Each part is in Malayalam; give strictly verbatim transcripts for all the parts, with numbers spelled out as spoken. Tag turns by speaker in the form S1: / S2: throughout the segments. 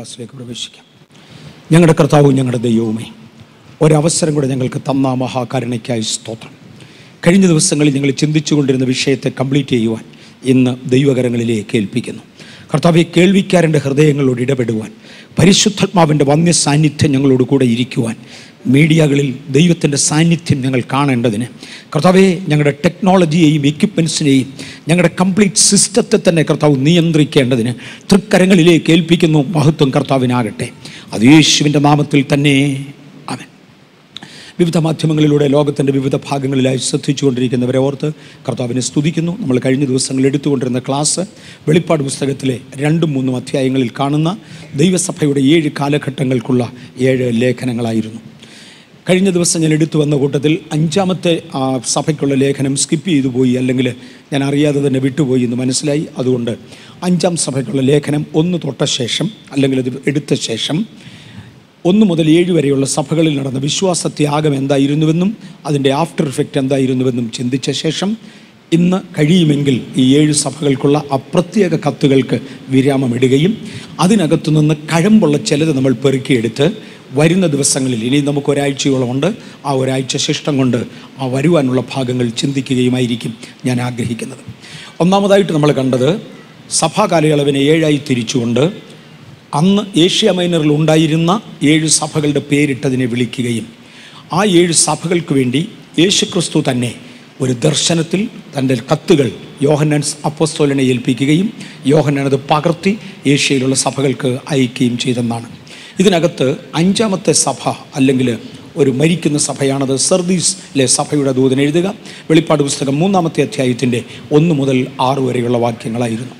S1: ക്ലാസ്സിലേക്ക് പ്രവേശിക്കാം. ഞങ്ങളുടെ കർത്താവും ഞങ്ങളുടെ ദൈവവുമേ, ഒരവസരം കൂടെ ഞങ്ങൾക്ക് തന്ന മഹാകരുണയ്ക്കായി സ്തോത്രം. കഴിഞ്ഞ ദിവസങ്ങളിൽ ഞങ്ങൾ ചിന്തിച്ചു കൊണ്ടിരുന്ന വിഷയത്തെ കംപ്ലീറ്റ് ചെയ്യുവാൻ ഇന്ന് ദൈവകരങ്ങളിലേക്ക് ഏൽപ്പിക്കുന്നു. കർത്താവെ, കേൾവിക്കാരൻ്റെ ഹൃദയങ്ങളോട് ഇടപെടുവാൻ, പരിശുദ്ധാത്മാവിൻ്റെ വന്യ സാന്നിധ്യം ഞങ്ങളോട് കൂടെ ഇരിക്കുവാൻ, മീഡിയകളിൽ ദൈവത്തിൻ്റെ സാന്നിധ്യം ഞങ്ങൾ കാണേണ്ടതിന് കർത്താവെ, ഞങ്ങളുടെ ടെക്നോളജിയെയും എക്യുപ്മെൻസിനെയും ഞങ്ങളുടെ കംപ്ലീറ്റ് സിസ്റ്റത്തെ തന്നെ കർത്താവ് നിയന്ത്രിക്കേണ്ടതിന് തൃക്കരങ്ങളിലേക്ക് ഏൽപ്പിക്കുന്നു. മഹത്വം കർത്താവിനാകട്ടെ. അത് യേശുവിൻ്റെ നാമത്തിൽ തന്നെ ആമേൻ. വിവിധ മാധ്യമങ്ങളിലൂടെ ലോകത്തിൻ്റെ വിവിധ ഭാഗങ്ങളിലായി ശ്രദ്ധിച്ചുകൊണ്ടിരിക്കുന്നവരെ ഓർത്ത് കർത്താവിനെ സ്തുതിക്കുന്നു. നമ്മൾ കഴിഞ്ഞ ദിവസങ്ങളിൽ എടുത്തുകൊണ്ടിരുന്ന ക്ലാസ് വെളിപ്പാട് പുസ്തകത്തിലെ രണ്ടും മൂന്നും അധ്യായങ്ങളിൽ കാണുന്ന ദൈവസഭയുടെ ഏഴ് കാലഘട്ടങ്ങൾക്കുള്ള ഏഴ് ലേഖനങ്ങളായിരുന്നു. കഴിഞ്ഞ ദിവസം ഞാൻ എടുത്തു വന്ന കൂട്ടത്തിൽ അഞ്ചാമത്തെ സഭയ്ക്കുള്ള ലേഖനം സ്കിപ്പ് ചെയ്തു പോയി, അല്ലെങ്കിൽ ഞാൻ അറിയാതെ തന്നെ വിട്ടുപോയി എന്ന് മനസ്സിലായി. അതുകൊണ്ട് അഞ്ചാം സഭയ്ക്കുള്ള ലേഖനം ഒന്ന് തൊട്ട ശേഷം, അല്ലെങ്കിൽ അത് എടുത്ത ശേഷം ഒന്ന് മുതൽ ഏഴ് വരെയുള്ള സഭകളിൽ നടന്ന വിശ്വാസത്യാഗം എന്തായിരുന്നുവെന്നും അതിൻ്റെ ആഫ്റ്റർ ഇഫക്റ്റ് എന്തായിരുന്നുവെന്നും ചിന്തിച്ച ശേഷം ഇന്ന് കഴിയുമെങ്കിൽ ഈ ഏഴ് സഭകൾക്കുള്ള അപ്രത്യേക കത്തുകൾക്ക് വിരാമമിടുകയും അതിനകത്തു നിന്ന് കഴമ്പുള്ള ചിലത് നമ്മൾ പെറുക്കിയെടുത്ത് വരുന്ന ദിവസങ്ങളിൽ, ഇനി നമുക്ക് ഒരാഴ്ചയോളമുണ്ട്, ആ ഒരാഴ്ച ശിഷ്ടം കൊണ്ട് ആ വരുവാനുള്ള ഭാഗങ്ങൾ ചിന്തിക്കുകയുമായിരിക്കും ഞാൻ ആഗ്രഹിക്കുന്നത്. ഒന്നാമതായിട്ട് നമ്മൾ കണ്ടത് സഭാ കാലയളവിനെ ഏഴായി തിരിച്ചുകൊണ്ട് അന്ന് ഏഷ്യ മൈനറിൽ ഉണ്ടായിരുന്ന ഏഴ് സഭകളുടെ പേരിട്ടതിനെ വിളിക്കുകയും ആ ഏഴ് സഭകൾക്ക് വേണ്ടി യേശുക്രിസ്തു തന്നെ ഒരു ദർശനത്തിൽ തൻ്റെ കത്തുകൾ യോഹന്നാൻ അപ്പോസ്തലനെ ഏൽപ്പിക്കുകയും യോഹന്നാൻ അത് പകർത്തി ഏഷ്യയിലുള്ള സഭകൾക്ക് അയക്കുകയും ചെയ്തെന്നാണ്. ഇതിനകത്ത് അഞ്ചാമത്തെ സഭ, അല്ലെങ്കിൽ ഒരു മരിക്കുന്ന സഭയാണത്. സർദീസിലെ സഭയുടെ ദൂതൻ എഴുതുക. വെളിപ്പാട് പുസ്തകം മൂന്നാമത്തെ അധ്യായത്തിൻ്റെ ഒന്ന് മുതൽ ആറ് വരെയുള്ള വാക്യങ്ങളായിരുന്നു.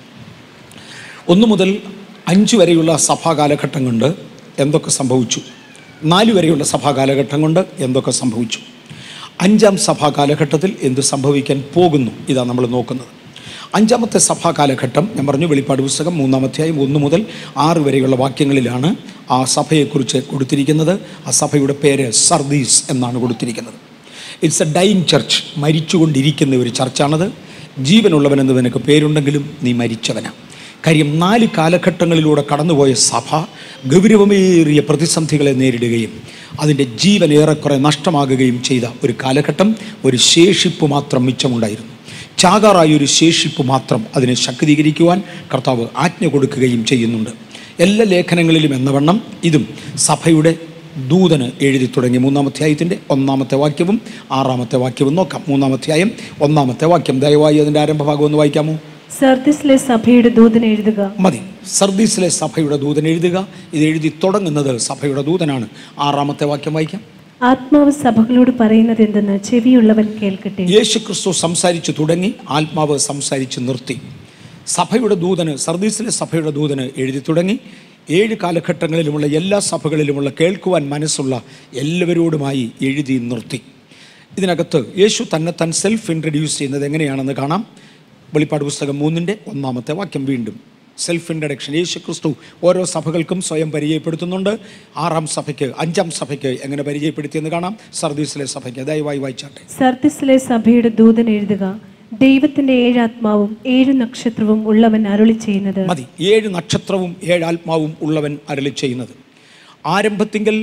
S1: ഒന്ന് മുതൽ അഞ്ച് വരെയുള്ള സഭാ കാലഘട്ടം കൊണ്ട് എന്തൊക്കെ സംഭവിച്ചു, നാല് വരെയുള്ള സഭാ കാലഘട്ടം കൊണ്ട് എന്തൊക്കെ സംഭവിച്ചു, അഞ്ചാം സഭാ കാലഘട്ടത്തിൽ എന്ത് സംഭവിക്കാൻ പോകുന്നു, ഇതാണ് നമ്മൾ നോക്കുന്നത്. അഞ്ചാമത്തെ സഭാ കാലഘട്ടം ഞാൻ പറഞ്ഞു, വെളിപ്പാട് പുസ്തകം മൂന്നാമധ്യായം ഒന്ന് മുതൽ ആറ് വരെയുള്ള വാക്യങ്ങളിലാണ് ആ സഭയെക്കുറിച്ച് കൊടുത്തിരിക്കുന്നത്. ആ സഭയുടെ പേര് സർദീസ് എന്നാണ് കൊടുത്തിരിക്കുന്നത്. ഇറ്റ്സ് എ ഡൈയിങ് ചർച്ച്, മരിച്ചുകൊണ്ടിരിക്കുന്ന ഒരു ചർച്ചാണത്. ജീവനുള്ളവനെന്ന് നിനക്ക് പേരുണ്ടെങ്കിലും നീ മരിച്ചവനാണ്. കാര്യം, നാല് കാലഘട്ടങ്ങളിലൂടെ കടന്നുപോയ സഭ ഗൗരവമേറിയ പ്രതിസന്ധികളെ നേരിടുകയും അതിൻ്റെ ജീവൻ ഏറെക്കുറെ നഷ്ടമാകുകയും ചെയ്ത ഒരു കാലഘട്ടം. ഒരു ശേഷിപ്പ് മാത്രം മിച്ചമുണ്ടായിരുന്നു. ചാകാറായൊരു ശേഷിപ്പ് മാത്രം അതിനെ ശക്തീകരിക്കുവാൻ കർത്താവ് ആജ്ഞ കൊടുക്കുകയും ചെയ്യുന്നുണ്ട്. എല്ലാ ലേഖനങ്ങളിലും എന്നവണ്ണം ഇതും സഭയുടെ ദൂതന് എഴുതി തുടങ്ങി. മൂന്നാമധ്യായത്തിൻ്റെ ഒന്നാമത്തെ വാക്യവും ആറാമത്തെ വാക്യവും നോക്കാം. മൂന്നാമധ്യായം ഒന്നാമത്തെ വാക്യം, ദയവായി അതിൻ്റെ ആരംഭഭാഗം ഒന്ന് വായിക്കാമോ?
S2: സർദീസിലെ സഭയുടെ ദൂതൻ എഴുതുക.
S1: മതി. സർദീസിലെ സഭയുടെ ദൂതൻ എഴുതുക. ഇത് എഴുതി തുടങ്ങുന്നത് സഭയുടെ ദൂതനാണ്. ആറാമത്തെ വാക്യം വായിക്കാം.
S2: ആത്മാവ് സഭകളോട് പറയുന്നത് എന്തെന്ന് ചെവിയുള്ളവൻ കേൾക്കട്ടെ.
S1: യേശു ക്രിസ്തു സംസാരിച്ചു തുടങ്ങി, ആത്മാവ് സംസാരിച്ച് നിർത്തി. സഭയുടെ ദൂതന്, സർദീസിലെ സഭയുടെ ദൂതന് എഴുതി തുടങ്ങി. ഏഴ് കാലഘട്ടങ്ങളിലുമുള്ള എല്ലാ സഭകളിലുമുള്ള കേൾക്കുവാൻ മനസ്സുള്ള എല്ലാവരോടുമായി എഴുതി നിർത്തി. ഇതിനകത്ത് യേശു തന്നെ താൻ സെൽഫ് ഇൻട്രൊഡ്യൂസ് ചെയ്യുന്നത് എങ്ങനെയാണെന്ന് കാണാം. വെളിപ്പാട് പുസ്തകം മൂന്നിൻ്റെ ഒന്നാമത്തെ വാക്യം വീണ്ടും സെൽഫ് ഇൻട്രഡക്ഷൻ. യേശു ക്രിസ്തു ഓരോ സഭകൾക്കും സ്വയം പരിചയപ്പെടുത്തുന്നുണ്ട്. ആറാം സഭയ്ക്ക്, അഞ്ചാം സഭയ്ക്ക് എങ്ങനെ പരിചയപ്പെടുത്തിയെന്ന് കാണാം. സർദീസിലെ സഭയ്ക്ക് ദയവായി വായിച്ചാട്ടെ.
S2: സർദീസിലെ സഭയുടെ ദൂതൻ എഴുതുക, ദൈവത്തിന്റെ ഏഴ് ആത്മാവും ഏഴ് നക്ഷത്രവും ഉള്ളവൻ അരുളി ചെയ്യുന്നത്.
S1: മതി. ഏഴ് നക്ഷത്രവും ഏഴ് ആത്മാവും ഉള്ളവൻ അരുളി ചെയ്യുന്നത്. ആരംഭത്തിങ്കൽ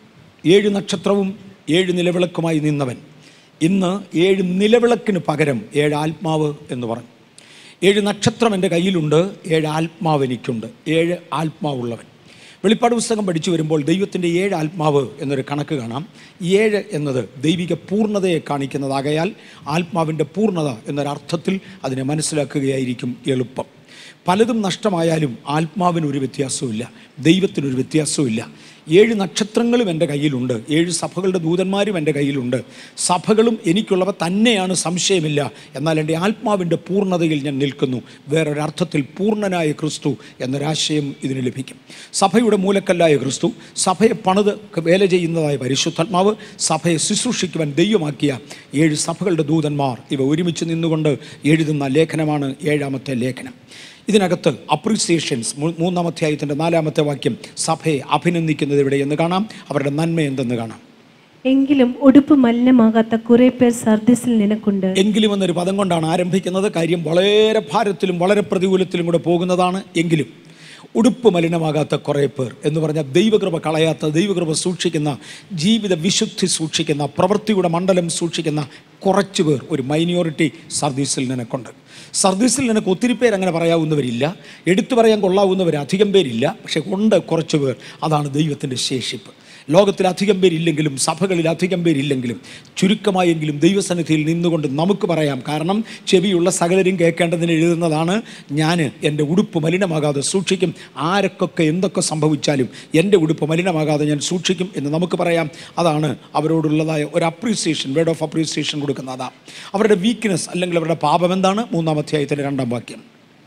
S1: ഏഴ് നക്ഷത്രവും ഏഴ് നിലവിളക്കുമായി നിന്നവൻ ഇന്ന് ഏഴ് നിലവിളക്കിന് പകരം ഏഴ് ആത്മാവ് എന്ന് പറഞ്ഞു. ഏഴ് നക്ഷത്രം എൻ്റെ കയ്യിലുണ്ട്, ഏഴ് ആത്മാവ് എനിക്കുണ്ട്. ഏഴ് ആത്മാവുള്ളവൻ. വെളിപ്പാട് പുസ്തകം പഠിച്ചു വരുമ്പോൾ ദൈവത്തിൻ്റെ ഏഴ് ആത്മാവ് എന്നൊരു കണക്ക് കാണാം. ഏഴ് എന്നത് ദൈവിക പൂർണ്ണതയെ കാണിക്കുന്നതാകയാൽ ആത്മാവിൻ്റെ പൂർണ്ണത എന്നൊരർത്ഥത്തിൽ അതിനെ മനസ്സിലാക്കുകയായിരിക്കും എളുപ്പം. പലതും നഷ്ടമായാലും ആത്മാവിനൊരു വ്യത്യാസവുമില്ല, ദൈവത്തിനൊരു വ്യത്യാസവുമില്ല. ഏഴ് നക്ഷത്രങ്ങളും എൻ്റെ കയ്യിലുണ്ട്, ഏഴ് സഭകളുടെ ദൂതന്മാരും എൻ്റെ കയ്യിലുണ്ട്. സഭകളും എനിക്കുള്ളവ തന്നെയാണ്, സംശയമില്ല. എന്നാൽ എൻ്റെ ആത്മാവിൻ്റെ പൂർണ്ണതയിൽ ഞാൻ നിൽക്കുന്നു. വേറൊരർത്ഥത്തിൽ പൂർണ്ണനായ ക്രിസ്തു എന്നൊരാശയം ഇതിന് ലഭിക്കും. സഭയുടെ മൂലക്കല്ലായ ക്രിസ്തു, സഭയെ പണിത് വേല ചെയ്യുന്നതായ പരിശുദ്ധാത്മാവ്, സഭയെ ശുശ്രൂഷിക്കുവാൻ ദൈവമാക്കിയ ഏഴ് സഭകളുടെ ദൂതന്മാർ, ഇവ ഒരുമിച്ച് നിന്നുകൊണ്ട് എഴുതുന്ന ലേഖനമാണ് ഏഴാമത്തെ ലേഖനം. ഇതിനകത്ത് അപ്രീസിയേഷൻസ്, മൂന്നാം അധ്യായത്തിൻ്റെ നാലാമത്തെ വാക്യം, സഭയെ അഭിനന്ദിക്കുന്നത് എവിടെയെന്ന് കാണാം, അവരുടെ നന്മ എന്തെന്ന് കാണാം.
S2: എങ്കിലും ഉടുപ്പ് മലിനമാകാത്ത കുറെ പേർ സർദീസിൽ നിനക്കുണ്ട്.
S1: എങ്കിലും എന്നൊരു പദം കൊണ്ടാണ് ആരംഭിക്കുന്നത്. കാര്യം വളരെ ഭാരത്തിലും വളരെ പ്രതികൂലത്തിലും കൂടെ പോകുന്നതാണ്. എങ്കിലും ഉടുപ്പ് മലിനമാകാത്ത കുറേ പേർ എന്ന് പറഞ്ഞാൽ ദൈവകൃപ കളയാത്ത, ദൈവകൃപ സൂക്ഷിക്കുന്ന, ജീവിത വിശുദ്ധി സൂക്ഷിക്കുന്ന, പ്രവൃത്തിയുടെ മണ്ഡലം സൂക്ഷിക്കുന്ന കുറച്ച് പേർ, ഒരു മൈനോറിറ്റി സർദീസിൽ നിനക്കുണ്ട്. സർദീസിൽ നിനക്ക് ഒത്തിരി പേര് അങ്ങനെ പറയാവുന്നവരില്ല, എടുത്തു പറയാൻ കൊള്ളാവുന്നവർ അധികം പേരില്ല, പക്ഷേ ഉണ്ട് കുറച്ച് പേർ. അതാണ് ദൈവത്തിൻ്റെ ശേഷിപ്പ്. ലോകത്തിൽ അധികം പേരില്ലെങ്കിലും, സഭകളിൽ അധികം പേരില്ലെങ്കിലും, ചുരുക്കമായെങ്കിലും ദൈവസന്നിധിയിൽ നിന്നുകൊണ്ട് നമുക്ക് പറയാം. കാരണം ചെവിയുള്ള സകലരും കേൾക്കേണ്ടതിന് എഴുതുന്നതാണ്, ഞാൻ എൻ്റെ ഉടുപ്പ് മലിനമാകാതെ സൂക്ഷിക്കും, ആരൊക്കെ എന്തൊക്കെ സംഭവിച്ചാലും എൻ്റെ ഉടുപ്പ് മലിനമാകാതെ ഞാൻ സൂക്ഷിക്കും എന്ന് നമുക്ക് പറയാം. അതാണ് അവരോടുള്ളതായ ഒരു അപ്രീസിയേഷൻ, വേർഡ് ഓഫ് അപ്രീസിയേഷൻ കൊടുക്കുന്നതാണ്. അവരുടെ വീക്ക്നെസ് അല്ലെങ്കിൽ അവരുടെ പാപം എന്താണ്? മൂന്നാം അധ്യായത്തിലെ രണ്ടാം വാക്യം.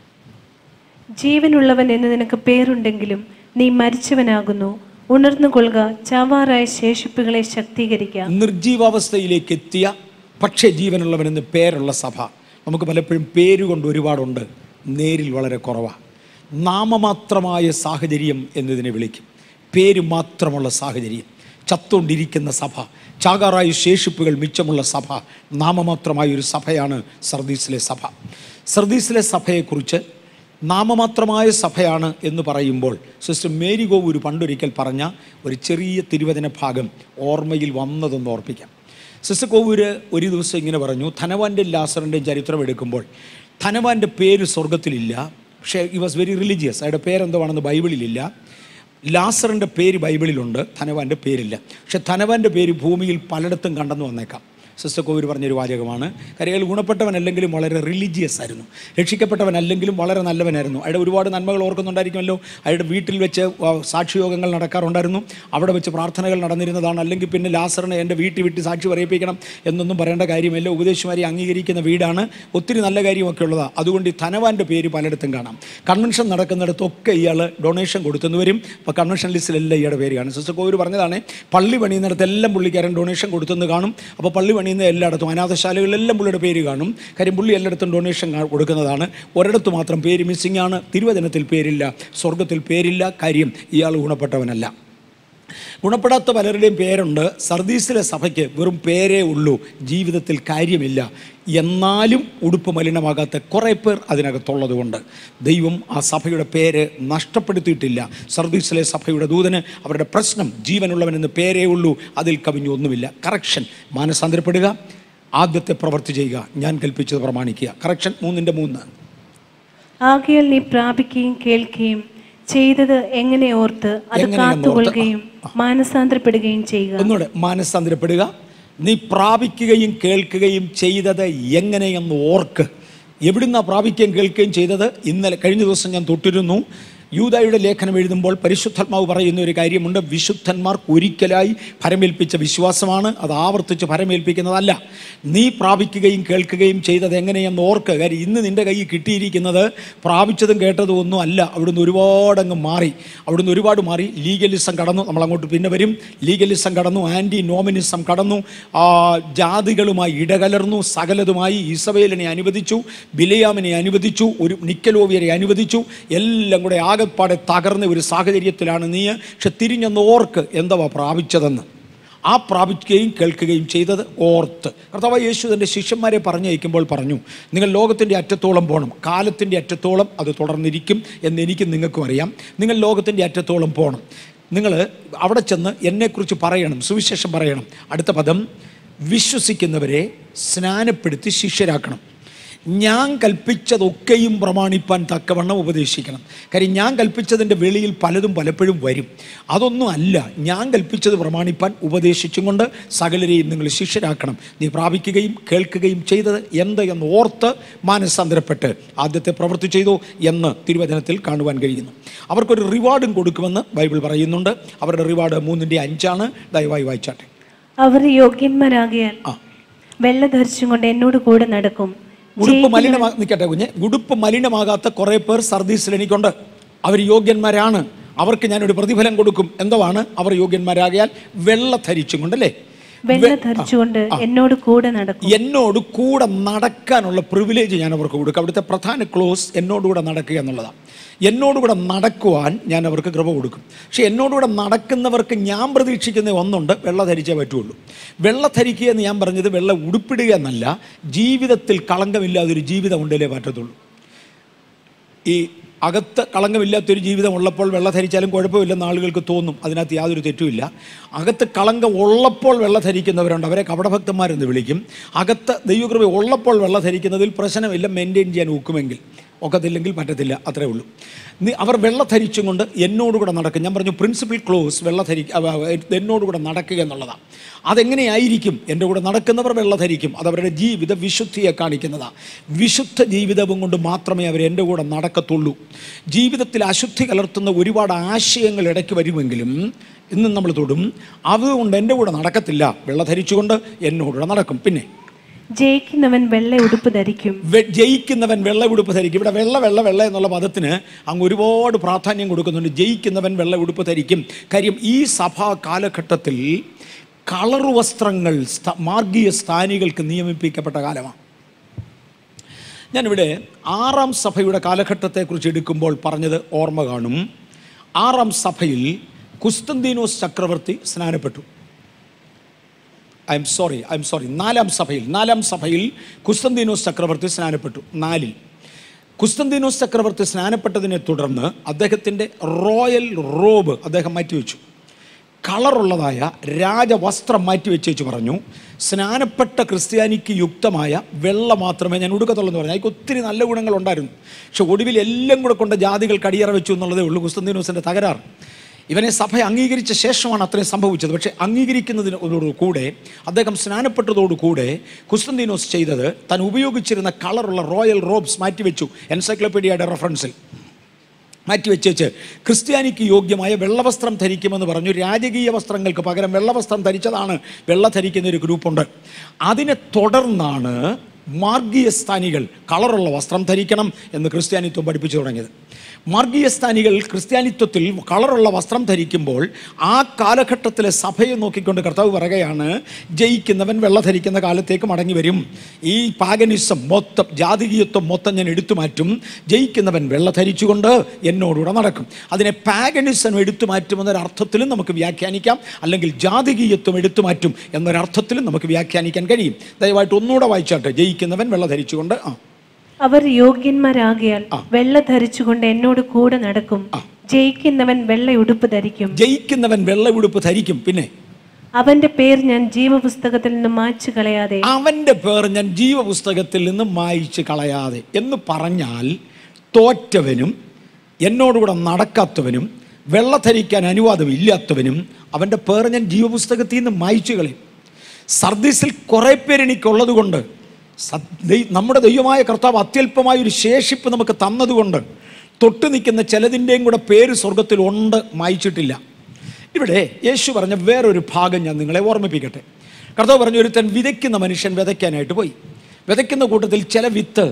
S2: ജീവനുള്ളവൻ എന്ന് നിനക്ക് പേരുണ്ടെങ്കിലും നീ മരിച്ചവനാകുന്നു, ഉണർന്നുകൊള്ളുക, ചാവാറായ ശേഷിപ്പുകളെ ശക്തീകരിക്കുക.
S1: നിർജീവാവസ്ഥയിലേക്ക് എത്തിയ പക്ഷേ ജീവനുള്ളവനെന്ന് പേരുള്ള സഭ നമുക്ക് പലപ്പോഴും പേരുകൊണ്ട് ഒരുപാടുണ്ട്, നേരിൽ വളരെ കുറവാണ്. നാമമാത്രമായ സാഹചര്യം എന്നതിനെ വിളിക്കും. പേര് മാത്രമുള്ള സാഹചര്യം. ചത്തുകൊണ്ടിരിക്കുന്ന സഭ, ചാകാറായ ശേഷിപ്പുകൾ മിച്ചമുള്ള സഭ, നാമമാത്രമായ ഒരു സഭയാണ് സർദീസിലെ സഭ. സർദീസിലെ സഭയെക്കുറിച്ച് നാമമാത്രമായ സഭയാണ് എന്ന് പറയുമ്പോൾ സിസ്റ്റർ മേരി ഗോവൂർ പണ്ടൊരിക്കൽ പറഞ്ഞ ഒരു ചെറിയ തിരുവചന ഭാഗം ഓർമ്മയിൽ വന്നതെന്ന് ഓർപ്പിക്കാം. സിസ്റ്റർ കോവൂര് ഒരു ദിവസം ഇങ്ങനെ പറഞ്ഞു, ധനവാൻ്റെയും ലാസറിൻ്റെയും ചരിത്രം എടുക്കുമ്പോൾ ധനവാൻ്റെ പേര് സ്വർഗത്തിലില്ല, പക്ഷേ ഹി വാസ് വെരി റിലീജിയസ്. അയാളുടെ പേരെന്തുവാണെന്ന് ബൈബിളിലില്ല. ലാസറിൻ്റെ പേര് ബൈബിളിലുണ്ട്, ധനവാൻ്റെ പേരില്ല. പക്ഷെ ധനവാൻ്റെ പേര് ഭൂമിയിൽ പലയിടത്തും കണ്ടെന്ന് വന്നേക്കാം. സിസ്റ്റർ കോവൂർ പറഞ്ഞൊരു വാചകമാണ്. കാര്യം അയാൾ ഗുണപ്പെട്ടവനല്ലെങ്കിലും വളരെ റിലീജിയസ് ആയിരുന്നു, രക്ഷിക്കപ്പെട്ടവനല്ലെങ്കിലും വളരെ നല്ലവനായിരുന്നു. അയാളുടെ ഒരുപാട് നന്മകൾ ഓർക്കുന്നുണ്ടായിരിക്കുമല്ലോ. അയാളുടെ വീട്ടിൽ വെച്ച് സാക്ഷിയോഗങ്ങൾ നടക്കാറുണ്ടായിരുന്നു, അവിടെ വെച്ച് പ്രാർത്ഥനകൾ നടന്നിരുന്നതാണ്. അല്ലെങ്കിൽ പിന്നെ ലാസറിനെ എൻ്റെ വീട്ടിൽ വിട്ട് സാക്ഷി പറയിപ്പിക്കണം എന്നൊന്നും പറയേണ്ട കാര്യമില്ല, ഉപദേശിമാരെ അംഗീകരിക്കുന്ന വീടാണ്, ഒത്തിരി നല്ല കാര്യമൊക്കെ ഉള്ളതാണ്. അതുകൊണ്ട് ഈ ധനവാൻ്റെ പേര് പലയിടത്തും കാണാം. കൺവെൻഷൻ നടക്കുന്നിടത്തൊക്കെ ഇയാൾ ഡൊണേഷൻ കൊടുത്തെന്ന് വരും. അപ്പോൾ കൺവെൻഷൻ ലിസ്റ്റിലെല്ലാം ഇയാളുടെ പേര് കാണും. സിസ്റ്റർ കോവൂർ പറഞ്ഞതാണ്, പള്ളി പണിയുന്നിടത്തെല്ലാം പുള്ളിക്കാരൻ ഡൊണേഷൻ കൊടുത്തെന്ന് കാണും. അപ്പോൾ പള്ളി പണിയുന്ന എല്ലായിടത്തും, അനാഥശാലകളിലെല്ലാം പുള്ളിയുടെ പേര് കാണും. കാര്യം പുള്ളി എല്ലായിടത്തും ഡൊണേഷൻ കൊടുക്കുന്നതാണ്. ഒരിടത്ത് മാത്രം പേര് മിസ്സിംഗ് ആണ്, തിരുവചനത്തിൽ പേരില്ല, സ്വർഗത്തിൽ പേരില്ല. കാര്യം ഇയാൾ ഗുണപ്പെട്ടവനല്ല. ഗുണപ്പെടാത്ത പലരുടെയും പേരുണ്ട്. സർദീസിലെ സഭയ്ക്ക് വെറും പേരേ ഉള്ളൂ, ജീവിതത്തിൽ കാര്യമില്ല. എന്നാലും ഉടുപ്പ് മലിനമാകാത്ത കുറേ പേർ അതിനകത്തുള്ളത് കൊണ്ട് ദൈവം ആ സഭയുടെ പേര് നഷ്ടപ്പെടുത്തിയിട്ടില്ല. സർദീസിലെ സഭയുടെ ദൂതന് അവരുടെ പ്രശ്നം ജീവനുള്ളവനെന്ന് പേരേ ഉള്ളൂ, അതിൽ കവിഞ്ഞു ഒന്നുമില്ല. കറക്ഷൻ, മാനസാന്തരപ്പെടുക, ആദ്യത്തെ പ്രവൃത്തി ചെയ്യുക, ഞാൻ കൽപ്പിച്ചത് പ്രമാണിക്കുക. കറക്ഷൻ മൂന്നിൻ്റെ മൂന്ന്.
S2: ആകയാൽ നീ പ്രാപിക്കുകയും കേൾക്കുകയും ചെയ്തത് എങ്ങനെ ഓർത്ത് അത് കാത്തുകൊള്ളുകയും മാനസാന്തരപ്പെടുകയും ചെയ്യുക. ഒന്നുകൂടെ,
S1: മാനസാന്തരപ്പെടുക, നീ പ്രാപിക്കുകയും കേൾക്കുകയും ചെയ്തത് എങ്ങനെയെന്ന് ഓർക്ക്. എവിടുന്നാണ് പ്രാപിക്കുകയും കേൾക്കുകയും ചെയ്തത്? ഇന്നലെ കഴിഞ്ഞ ദിവസം ഞാൻ തൊട്ടിരുന്നു. യൂദായുടെ ലേഖനം എഴുതുമ്പോൾ പരിശുദ്ധാത്മാവ് പറയുന്ന ഒരു കാര്യമുണ്ട്, വിശുദ്ധന്മാർക്ക് ഒരിക്കലായി ഫലമേൽപ്പിച്ച വിശ്വാസമാണ്, അത് ആവർത്തിച്ച് ഫലമേൽപ്പിക്കുന്നതല്ല. നീ പ്രാപിക്കുകയും കേൾക്കുകയും ചെയ്തത് എങ്ങനെയെന്ന് ഓർക്ക്. കാര്യം ഇന്ന് നിൻ്റെ കയ്യിൽ കിട്ടിയിരിക്കുന്നത് പ്രാപിച്ചതും കേട്ടതും ഒന്നും അല്ല. അവിടുന്ന് ഒരുപാടങ്ങ് മാറി, അവിടുന്ന് ഒരുപാട് മാറി. ലീഗലിസം കടന്നു, നമ്മളങ്ങോട്ട് പിന്നെ വരും. ലീഗലിസം കടന്നു, ആൻറ്റി നോമിനിസം കടന്നു, ജാതികളുമായി ഇടകലർന്നു, സകലതുമായി. ഇസബേലിനെ അനുവദിച്ചു, ബിലയാമിനെ അനുവദിച്ചു, ഒരു നിക്കലോവിയരെ അനുവദിച്ചു. എല്ലാം കൂടെ ആകെപ്പാടെ തകർന്ന ഒരു സാഹചര്യത്തിലാണ് നീ. പക്ഷെ തിരിഞ്ഞൊന്ന് ഓർക്ക് എന്തുവാ പ്രാപിച്ചതെന്ന്. ആ പ്രാപിക്കുകയും കേൾക്കുകയും ചെയ്തത് ഓർത്ത്. കർത്താവ് യേശു തൻ്റെ ശിഷ്യന്മാരെ പറഞ്ഞയക്കുമ്പോൾ പറഞ്ഞു, നിങ്ങൾ ലോകത്തിൻ്റെ അറ്റത്തോളം പോകണം, കാലത്തിൻ്റെ അറ്റത്തോളം അത് തുടർന്നിരിക്കും എന്ന് എനിക്കും നിങ്ങൾക്കും അറിയാം. നിങ്ങൾ ലോകത്തിൻ്റെ അറ്റത്തോളം പോകണം, നിങ്ങൾ അവിടെ ചെന്ന് എന്നെക്കുറിച്ച് പറയണം, സുവിശേഷം പറയണം. അടുത്ത പദം, വിശ്വസിക്കുന്നവരെ സ്നാനപ്പെടുത്തി ശിഷ്യരാക്കണം, ഞാൻ കൽപ്പിച്ചതൊക്കെയും പ്രമാണിപ്പാൻ തക്കവണ്ണം ഉപദേശിക്കണം. കാര്യം ഞാൻ കൽപ്പിച്ചതിൻ്റെ വെളിയിൽ പലതും പലപ്പോഴും വരും. അതൊന്നും അല്ല, ഞാൻ കൽപ്പിച്ചത് പ്രമാണിപ്പാൻ ഉപദേശിച്ചും കൊണ്ട് സകലരെയും നിങ്ങൾ ശിഷ്യരാക്കണം. നീ പ്രാപിക്കുകയും കേൾക്കുകയും ചെയ്തത് എന്ത് എന്ന് ഓർത്ത് മാനസാന്തരപ്പെട്ട് ആദ്യത്തെ പ്രവൃത്തി ചെയ്തു എന്ന് തിരുവചനത്തിൽ കാണുവാൻ കഴിയുന്നു. അവർക്കൊരു റിവാർഡും കൊടുക്കുമെന്ന് ബൈബിൾ പറയുന്നുണ്ട്. അവരുടെ റിവാർഡ് മൂന്നിൻ്റെ അഞ്ചാണ്. ദയവായി വായിച്ചാട്ടെ.
S2: അവർ യോഗ്യന്മാരാകിയാൽ വെള്ള ധരിച്ചും കൊണ്ട് എന്നോട് കൂടെ നടക്കും.
S1: ഉടുപ്പ് മലിനമാ നിൽക്കട്ടെ കുഞ്ഞെ ഉടുപ്പ് മലിനമാകാത്ത കുറേ പേർ സർദീസിൽ എനിക്കുണ്ട്. അവർ യോഗ്യന്മാരാണ്, അവർക്ക് ഞാനൊരു പ്രതിഫലം കൊടുക്കും. എന്താണ് അവർ യോഗ്യന്മാരാകിയാൽ? വെള്ള ധരിച്ചും കൊണ്ടല്ലേ,
S2: വെള്ള ധരിച്ചുകൊണ്ട് എന്നോട് കൂടെ നടക്കും.
S1: എന്നോട് കൂടെ നടക്കാനുള്ള പ്രിവിലേജ് ഞാൻ അവർക്ക് കൊടുക്കും. അവിടുത്തെ പ്രധാന ക്ലോസ് എന്നോടുകൂടെ നടക്കുക എന്നുള്ളതാണ്. എന്നോടുകൂടെ നടക്കുവാൻ ഞാൻ അവർക്ക് കൃപ കൊടുക്കും. പക്ഷെ എന്നോടുകൂടെ നടക്കുന്നവർക്ക് ഞാൻ പ്രതീക്ഷിക്കുന്ന ഒന്നുണ്ട്, വെള്ള ധരിച്ചേ പറ്റുള്ളൂ. വെള്ള ധരിക്കുക എന്ന് ഞാൻ പറഞ്ഞത് വെള്ള ഉടുപ്പിടുക എന്നല്ല, ജീവിതത്തിൽ കളങ്കമില്ലാതൊരു ജീവിതം ഉണ്ടല്ലേ പറ്റത്തുള്ളൂ. ഈ അകത്ത് കളങ്കമില്ലാത്തൊരു ജീവിതം ഉള്ളപ്പോൾ വെള്ള ധരിച്ചാലും കുഴപ്പമില്ലെന്ന് ആളുകൾക്ക് തോന്നും. അതിനകത്ത് യാതൊരു തെറ്റുമില്ല. അകത്ത് കളങ്കം ഉള്ളപ്പോൾ വെള്ള ധരിക്കുന്നവരുണ്ട്, അവരെ കപടഭക്തന്മാരെന്ന് വിളിക്കും. അകത്ത് ദൈവകൃപ ഉള്ളപ്പോൾ വെള്ള ധരിക്കുന്നതിൽ പ്രശ്നമില്ല, മെയിൻറ്റെയിൻ ചെയ്യാൻ ഒക്കുമെങ്കിൽ. ഒക്കത്തില്ലെങ്കിൽ പറ്റത്തില്ല, അത്രേ ഉള്ളൂ. അവർ വെള്ള ധരിച്ചും കൊണ്ട് എന്നോടുകൂടെ നടക്കും. ഞാൻ പറഞ്ഞു പ്രിൻസിപ്പൽ ക്ലോസ് വെള്ള ധരി എന്നോടുകൂടെ നടക്കുക എന്നുള്ളതാണ്. അതെങ്ങനെയായിരിക്കും? എൻ്റെ കൂടെ നടക്കുന്നവർ വെള്ള ധരിക്കും. അതവരുടെ ജീവിത വിശുദ്ധിയെ കാണിക്കുന്നതാണ്. വിശുദ്ധ ജീവിതവും കൊണ്ട് മാത്രമേ അവർ എൻ്റെ കൂടെ നടക്കത്തുള്ളൂ. ജീവിതത്തിൽ അശുദ്ധി കലർത്തുന്ന ഒരുപാട് ആശയങ്ങൾ ഇടയ്ക്ക് വരുമെങ്കിലും ഇന്നും നമ്മൾ തൊടും. അതുകൊണ്ട് എൻ്റെ കൂടെ നടക്കത്തില്ല, വെള്ള ധരിച്ചുകൊണ്ട് എന്നോടുകൂടെ നടക്കും. പിന്നെ
S2: ജയിക്കുന്നവൻ വെള്ള ഉടുപ്പ് ധരിക്കും.
S1: ജയിക്കുന്നവൻ വെള്ള ഉടുപ്പ് ധരിക്കും. ഇവിടെ വെള്ള വെള്ള വെള്ള എന്നുള്ള പദത്തിന് അങ്ങ് ഒരുപാട് പ്രാധാന്യം കൊടുക്കുന്നുണ്ട്. ജയിക്കുന്നവൻ വെള്ള ഉടുപ്പ് ധരിക്കും. കാര്യം ഈ സഭാ കാലഘട്ടത്തിൽ കളർ വസ്ത്രങ്ങൾ മാർഗീയ സ്ഥാനികൾക്ക് നിയമിപ്പിക്കപ്പെട്ട കാലമാണ്. ഞാനിവിടെ ആറാം സഭയുടെ കാലഘട്ടത്തെക്കുറിച്ച് എടുക്കുമ്പോൾ പറഞ്ഞത് ഓർമ്മ കാണും. ആറാം സഭയിൽ കുസ്തന്തീനോസ് ചക്രവർത്തി സ്നാനപ്പെട്ടു. I'm sorry I'm sorry നാലാം സഭയിൽ നാലാം സഭയിൽ കുസ്തന്തീനോസ് ചക്രവർത്തി സ്നാനപ്പെട്ടു. നാലിൽ കുസ്തന്തീനോസ് ചക്രവർത്തി സ്നാനപ്പെട്ടതിനെ തുടർന്ന് അദ്ദേഹത്തിൻ്റെ റോയൽ റോബ് അദ്ദേഹം മാറ്റിവെച്ചു. കളറുള്ളതായ രാജവസ്ത്രം മാറ്റിവെച്ചേച്ച് പറഞ്ഞു, സ്നാനപ്പെട്ട ക്രിസ്ത്യാനിക്ക് യുക്തമായ വെള്ള മാത്രമേ ഞാൻ ഉടുക്കത്തുള്ളൂ എന്ന് പറഞ്ഞു. അതിക്ക് ഒത്തിരി നല്ല ഗുണങ്ങളുണ്ടായിരുന്നു. പക്ഷെ ഒടുവിൽ എല്ലാം കൂടെ കൊണ്ട് ജാതികൾ കടിയറ വെച്ചു എന്നുള്ളതേ ഉള്ളൂ കുസ്തന്തീനോസിൻ്റെ തകരാറ്. ഇവനെ സഭ അംഗീകരിച്ച ശേഷമാണ് അത്രയും സംഭവിച്ചത്. പക്ഷേ അംഗീകരിക്കുന്നതിനോട് കൂടെ അദ്ദേഹം സ്നാനപ്പെട്ടതോടുകൂടെ കുസ്തന്തീനോസ് ചെയ്തത് താൻ ഉപയോഗിച്ചിരുന്ന കളറുള്ള റോയൽ റോബ്സ് മാറ്റിവെച്ചു. എൻസൈക്ലോപീഡിയയുടെ റെഫറൻസിൽ മാറ്റിവെച്ചേച്ച് ക്രിസ്ത്യാനിക്ക് യോഗ്യമായ വെള്ളവസ്ത്രം ധരിക്കുമെന്ന് പറഞ്ഞു. രാജകീയ വസ്ത്രങ്ങൾക്ക് പകരം വെള്ളവസ്ത്രം ധരിച്ചതാണ് വെള്ള ധരിക്കുന്ന ഒരു ഗ്രൂപ്പുണ്ട്. അതിനെ തുടർന്നാണ് മാർഗീയ സ്ഥാനികൾ കളറുള്ള വസ്ത്രം ധരിക്കണം എന്ന് ക്രിസ്ത്യാനിത്വം പഠിപ്പിച്ചു തുടങ്ങിയത്. മാർഗീയ സ്ഥാനികൾ ക്രിസ്ത്യാനിത്വത്തിൽ കളറുള്ള വസ്ത്രം ധരിക്കുമ്പോൾ ആ കാലഘട്ടത്തിലെ സഭയെ നോക്കിക്കൊണ്ട് കർത്താവ് പറയുകയാണ്, ജയിക്കുന്നവൻ വെള്ള ധരിക്കുന്ന കാലത്തേക്ക് മടങ്ങി വരും. ഈ പാഗനിസം മൊത്തം, ജാതികീയത്വം മൊത്തം ഞാൻ എടുത്തു മാറ്റും. ജയിക്കുന്നവൻ വെള്ള ധരിച്ചുകൊണ്ട് എന്നോടുകൂടെ നടക്കും. അതിനെ പാഗനിസം എടുത്തു മാറ്റുമെന്നൊരർത്ഥത്തിലും നമുക്ക് വ്യാഖ്യാനിക്കാം, അല്ലെങ്കിൽ ജാതികീയത്വം എടുത്തു മാറ്റും എന്നൊരർത്ഥത്തിലും നമുക്ക് വ്യാഖ്യാനിക്കാൻ കഴിയും. ദയവായിട്ട് ഒന്നുകൂടെ വായിച്ചാട്ടെ. ജയിക്കുന്നവൻ വെള്ള ധരിച്ചുകൊണ്ട്. ആ
S2: അവർ യോഗ്യന്മാരാകിയാൽ വെള്ള ധരിച്ചുകൊണ്ട് എന്നോട് കൂടെ നടക്കും. ജയിക്കുന്നവൻ വെള്ള ഉടുപ്പ് ധരിക്കും.
S1: ജയിക്കുന്നവൻ വെള്ള ഉടുപ്പ് ധരിക്കും. പിന്നെ
S2: അവന്റെ പേർ ഞാൻ ജീവപുസ്തകത്തിൽ നിന്ന് മായ്ച്ചു കളയാതെ
S1: അവന്റെ പേർ ഞാൻ ജീവപുസ്തകത്തിൽ നിന്ന് മായ്ച്ചു കളയാതെ എന്ന് പറഞ്ഞാൽ, തോറ്റവനും എന്നോടുകൂടെ നടക്കാത്തവനും വെള്ള ധരിക്കാൻ അനുവാദം ഇല്ലാത്തവനും അവൻ്റെ പേർ ഞാൻ ജീവപുസ്തകത്തിൽ നിന്ന് മായ്ച്ചു കളയും. സർദീസിൽ കുറേ പേര് എനിക്കുള്ളത് കൊണ്ട്, നമ്മുടെ ദൈവമായ കർത്താവ് അത്യല്പമായ ഒരു ശേഷിപ്പ് നമുക്ക് തന്നതുകൊണ്ട് തൊട്ട് നിൽക്കുന്ന ചിലതിൻ്റെയും കൂടെ പേര് സ്വർഗത്തിൽ ഉണ്ട്, മായ്ച്ചിട്ടില്ല. ഇവിടെ യേശു പറഞ്ഞ വേറൊരു ഭാഗം ഞാൻ നിങ്ങളെ ഓർമ്മിപ്പിക്കട്ടെ. കർത്താവ് പറഞ്ഞു, ഒരുത്തൻ വിതയ്ക്കുന്ന മനുഷ്യൻ വിതയ്ക്കാനായിട്ട് പോയി. വിതയ്ക്കുന്ന കൂട്ടത്തിൽ ചില വിത്ത്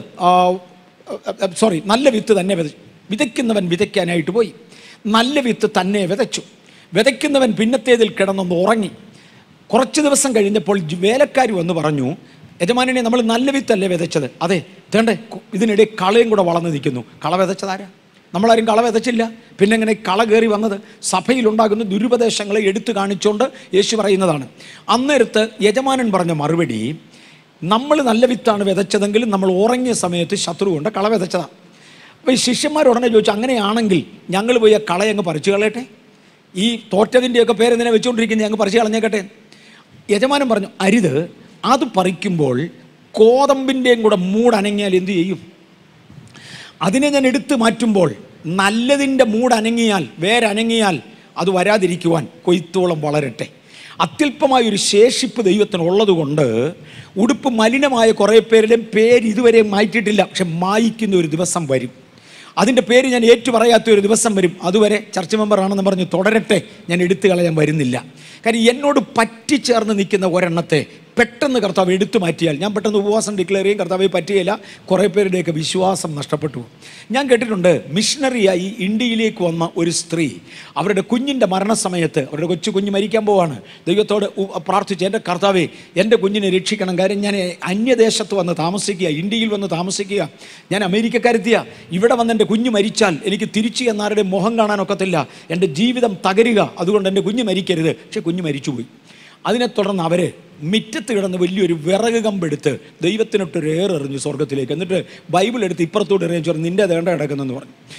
S1: സോറി നല്ല വിത്ത് തന്നെ വിത വിതയ്ക്കുന്നവൻ വിതയ്ക്കാനായിട്ട് പോയി. നല്ല വിത്ത് തന്നെ വിതച്ചു. വിതയ്ക്കുന്നവൻ പിന്നത്തേതിൽ കിടന്നൊന്ന് ഉറങ്ങി. കുറച്ച് ദിവസം കഴിഞ്ഞപ്പോൾ വേലക്കാർ വന്ന് പറഞ്ഞു, യജമാനെ നമ്മൾ നല്ല വിത്തല്ലേ വിതച്ചത്? അതെ, തേണ്ടേ ഇതിനിടെ കളയും കൂടെ വളർന്നു നിൽക്കുന്നു. കള വിതച്ചതാരാ? നമ്മളാരും കള വിതച്ചില്ല. പിന്നെ എങ്ങനെ കള കയറി വന്നത്? സഭയിലുണ്ടാകുന്ന ദുരുപദേശങ്ങളെ എടുത്തു കാണിച്ചുകൊണ്ട് യേശു പറയുന്നതാണ്. അന്നേരത്ത് യജമാനൻ പറഞ്ഞ മറുപടി, നമ്മൾ നല്ല വിത്താണ് വിതച്ചതെങ്കിലും നമ്മൾ ഉറങ്ങിയ സമയത്ത് ശത്രു കൊണ്ട് കള വിതച്ചതാണ്. അപ്പോൾ ഈ ശിഷ്യന്മാർ ഉടനെ ചോദിച്ചു, അങ്ങനെയാണെങ്കിൽ ഞങ്ങൾ പോയി ആ കളയങ്ങ് പറിച്ചു കളയട്ടെ, ഈ തോറ്റതിൻ്റെയൊക്കെ പേരെന്തിനാ വെച്ചുകൊണ്ടിരിക്കുന്നത്, ഞങ്ങൾ പറിച്ചു കളഞ്ഞേക്കട്ടെ. യജമാനൻ പറഞ്ഞു, അരുത്, അത് പറിക്കുമ്പോൾ കോതമ്പിൻ്റെയും കൂടെ മൂടനങ്ങിയാൽ എന്തു ചെയ്യും? അതിനെ ഞാൻ എടുത്തു മാറ്റുമ്പോൾ നല്ലതിൻ്റെ മൂടനങ്ങിയാൽ, വേരനങ്ങിയാൽ അത് വരാതിരിക്കുവാൻ കൊയ്ത്തോളം വളരട്ടെ. അത്യല്പമായൊരു ശേഷിപ്പ് ദൈവത്തിനുള്ളത് കൊണ്ട് ഉടുപ്പ് മലിനമായ കുറേ പേരുടെയും പേര് ഇതുവരെ മാറ്റിയിട്ടില്ല. പക്ഷെ മായ്ക്കുന്ന ഒരു ദിവസം വരും. അതിൻ്റെ പേര് ഞാൻ ഏറ്റുപറയാത്ത ഒരു ദിവസം വരും. അതുവരെ ചർച്ച് മെമ്പറാണെന്ന് പറഞ്ഞ് തുടരട്ടെ, ഞാൻ എടുത്തു കളയാൻ വരുന്നില്ല. കാര്യം എന്നോട് പറ്റിച്ചേർന്ന് നിൽക്കുന്ന ഒരെണ്ണത്തെ പെട്ടെന്ന് കർത്താവ് എടുത്തു മാറ്റിയാൽ, ഞാൻ പെട്ടെന്ന് ഉപവാസം ഡിക്ലെയർ ചെയ്യും, കർത്താവ് പറ്റുകയില്ല, കുറേ പേരുടെയൊക്കെ വിശ്വാസം നഷ്ടപ്പെട്ടു. ഞാൻ കേട്ടിട്ടുണ്ട്, മിഷണറിയായി ഇന്ത്യയിലേക്ക് വന്ന ഒരു സ്ത്രീ അവരുടെ കുഞ്ഞിൻ്റെ മരണസമയത്ത്, അവരുടെ കൊച്ചു കുഞ്ഞ് മരിക്കാൻ പോവാണ്, ദൈവത്തോട് പ്രാർത്ഥിച്ച്, എൻ്റെ കർത്താവേ എൻ്റെ കുഞ്ഞിനെ രക്ഷിക്കണം, കാര്യം ഞാൻ അന്യദേശത്ത് വന്ന് താമസിക്കുക, ഇന്ത്യയിൽ വന്ന് താമസിക്കുക, ഞാൻ അമേരിക്കക്കാരെത്തിയ, ഇവിടെ വന്ന് എൻ്റെ കുഞ്ഞ് മരിച്ചാൽ എനിക്ക് തിരിച്ച് എന്നാരുടെ മുഖം കാണാനൊക്കത്തില്ല, എൻ്റെ ജീവിതം തകരുക, അതുകൊണ്ട് എൻ്റെ കുഞ്ഞ് മരിക്കരുത്. പക്ഷെ കുഞ്ഞ് മരിച്ചുപോയി. അതിനെ തുടർന്ന് അവർ മിറ്റത്ത് കിടന്ന് വലിയൊരു വിറക് കമ്പെടുത്ത് ദൈവത്തിനൊട്ടൊരു ഏറെറിഞ്ഞു സ്വർഗത്തിലേക്ക്. എന്നിട്ട് ബൈബിൾ എടുത്ത് ഇപ്പുറത്തോട്ട് എറിഞ്ഞു പറഞ്ഞു, നിൻ്റെ ദേണ്ട കിടക്കുന്നെന്ന് പറഞ്ഞു.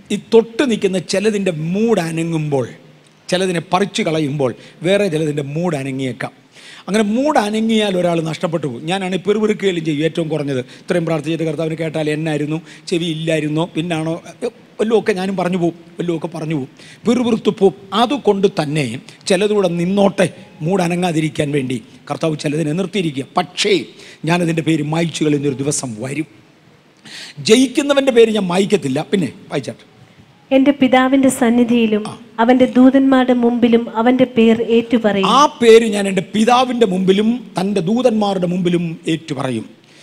S1: ഈ തൊട്ട് നിൽക്കുന്ന ചിലതിൻ്റെ മൂഡ് അനങ്ങുമ്പോൾ, ചിലതിനെ പറിച്ചു കളയുമ്പോൾ വേറെ ചിലതിൻ്റെ മൂഡ് അനങ്ങിയേക്കാം. അങ്ങനെ മൂഡ് അനങ്ങിയാൽ ഒരാൾ നഷ്ടപ്പെട്ടു പോകും. ഞാനാണ് പെറുപെറുക്കുകയും ചെയ്യും. ഏറ്റവും കുറഞ്ഞത് ഇത്രയും പ്രാർത്ഥിച്ചിട്ട് കർത്താവിന് കേട്ടാൽ എന്നായിരുന്നു, ചെവി ഇല്ലായിരുന്നോ, പിന്നാണോ, വല്ലതുമൊക്കെ ഞാനും പറഞ്ഞു പോവും, വല്ലതുമൊക്കെ പറഞ്ഞു പോവും, പെറുപെറുത്തു പോവും. അതുകൊണ്ട് തന്നെ ചിലതുകൂടെ നിന്നോട്ടെ, മൂഡ് അനങ്ങാതിരിക്കാൻ വേണ്ടി കർത്താവ് ചിലതിനെ നിർത്തിയിരിക്കുക. പക്ഷേ ഞാനതിൻ്റെ പേര് മായ്ച്ചു കളയുന്നൊരു ദിവസം വരും. ജയിക്കുന്നവൻ്റെ പേര് ഞാൻ മായ്ക്കത്തില്ല. പിന്നെ വായിച്ചാട്ട്,
S2: എന്റെ പിതാവിന്റെ സന്നിധിയിലും അവന്റെ ദൂതന്മാരുടെ മുമ്പിലും അവന്റെ പേർ ഏറ്റുപറയും.
S1: ആ പേര് ഞാൻ എൻ്റെ പിതാവിൻ്റെ മുമ്പിലും തൻ്റെ ദൂതന്മാരുടെ മുമ്പിലും ഏറ്റുപറയും.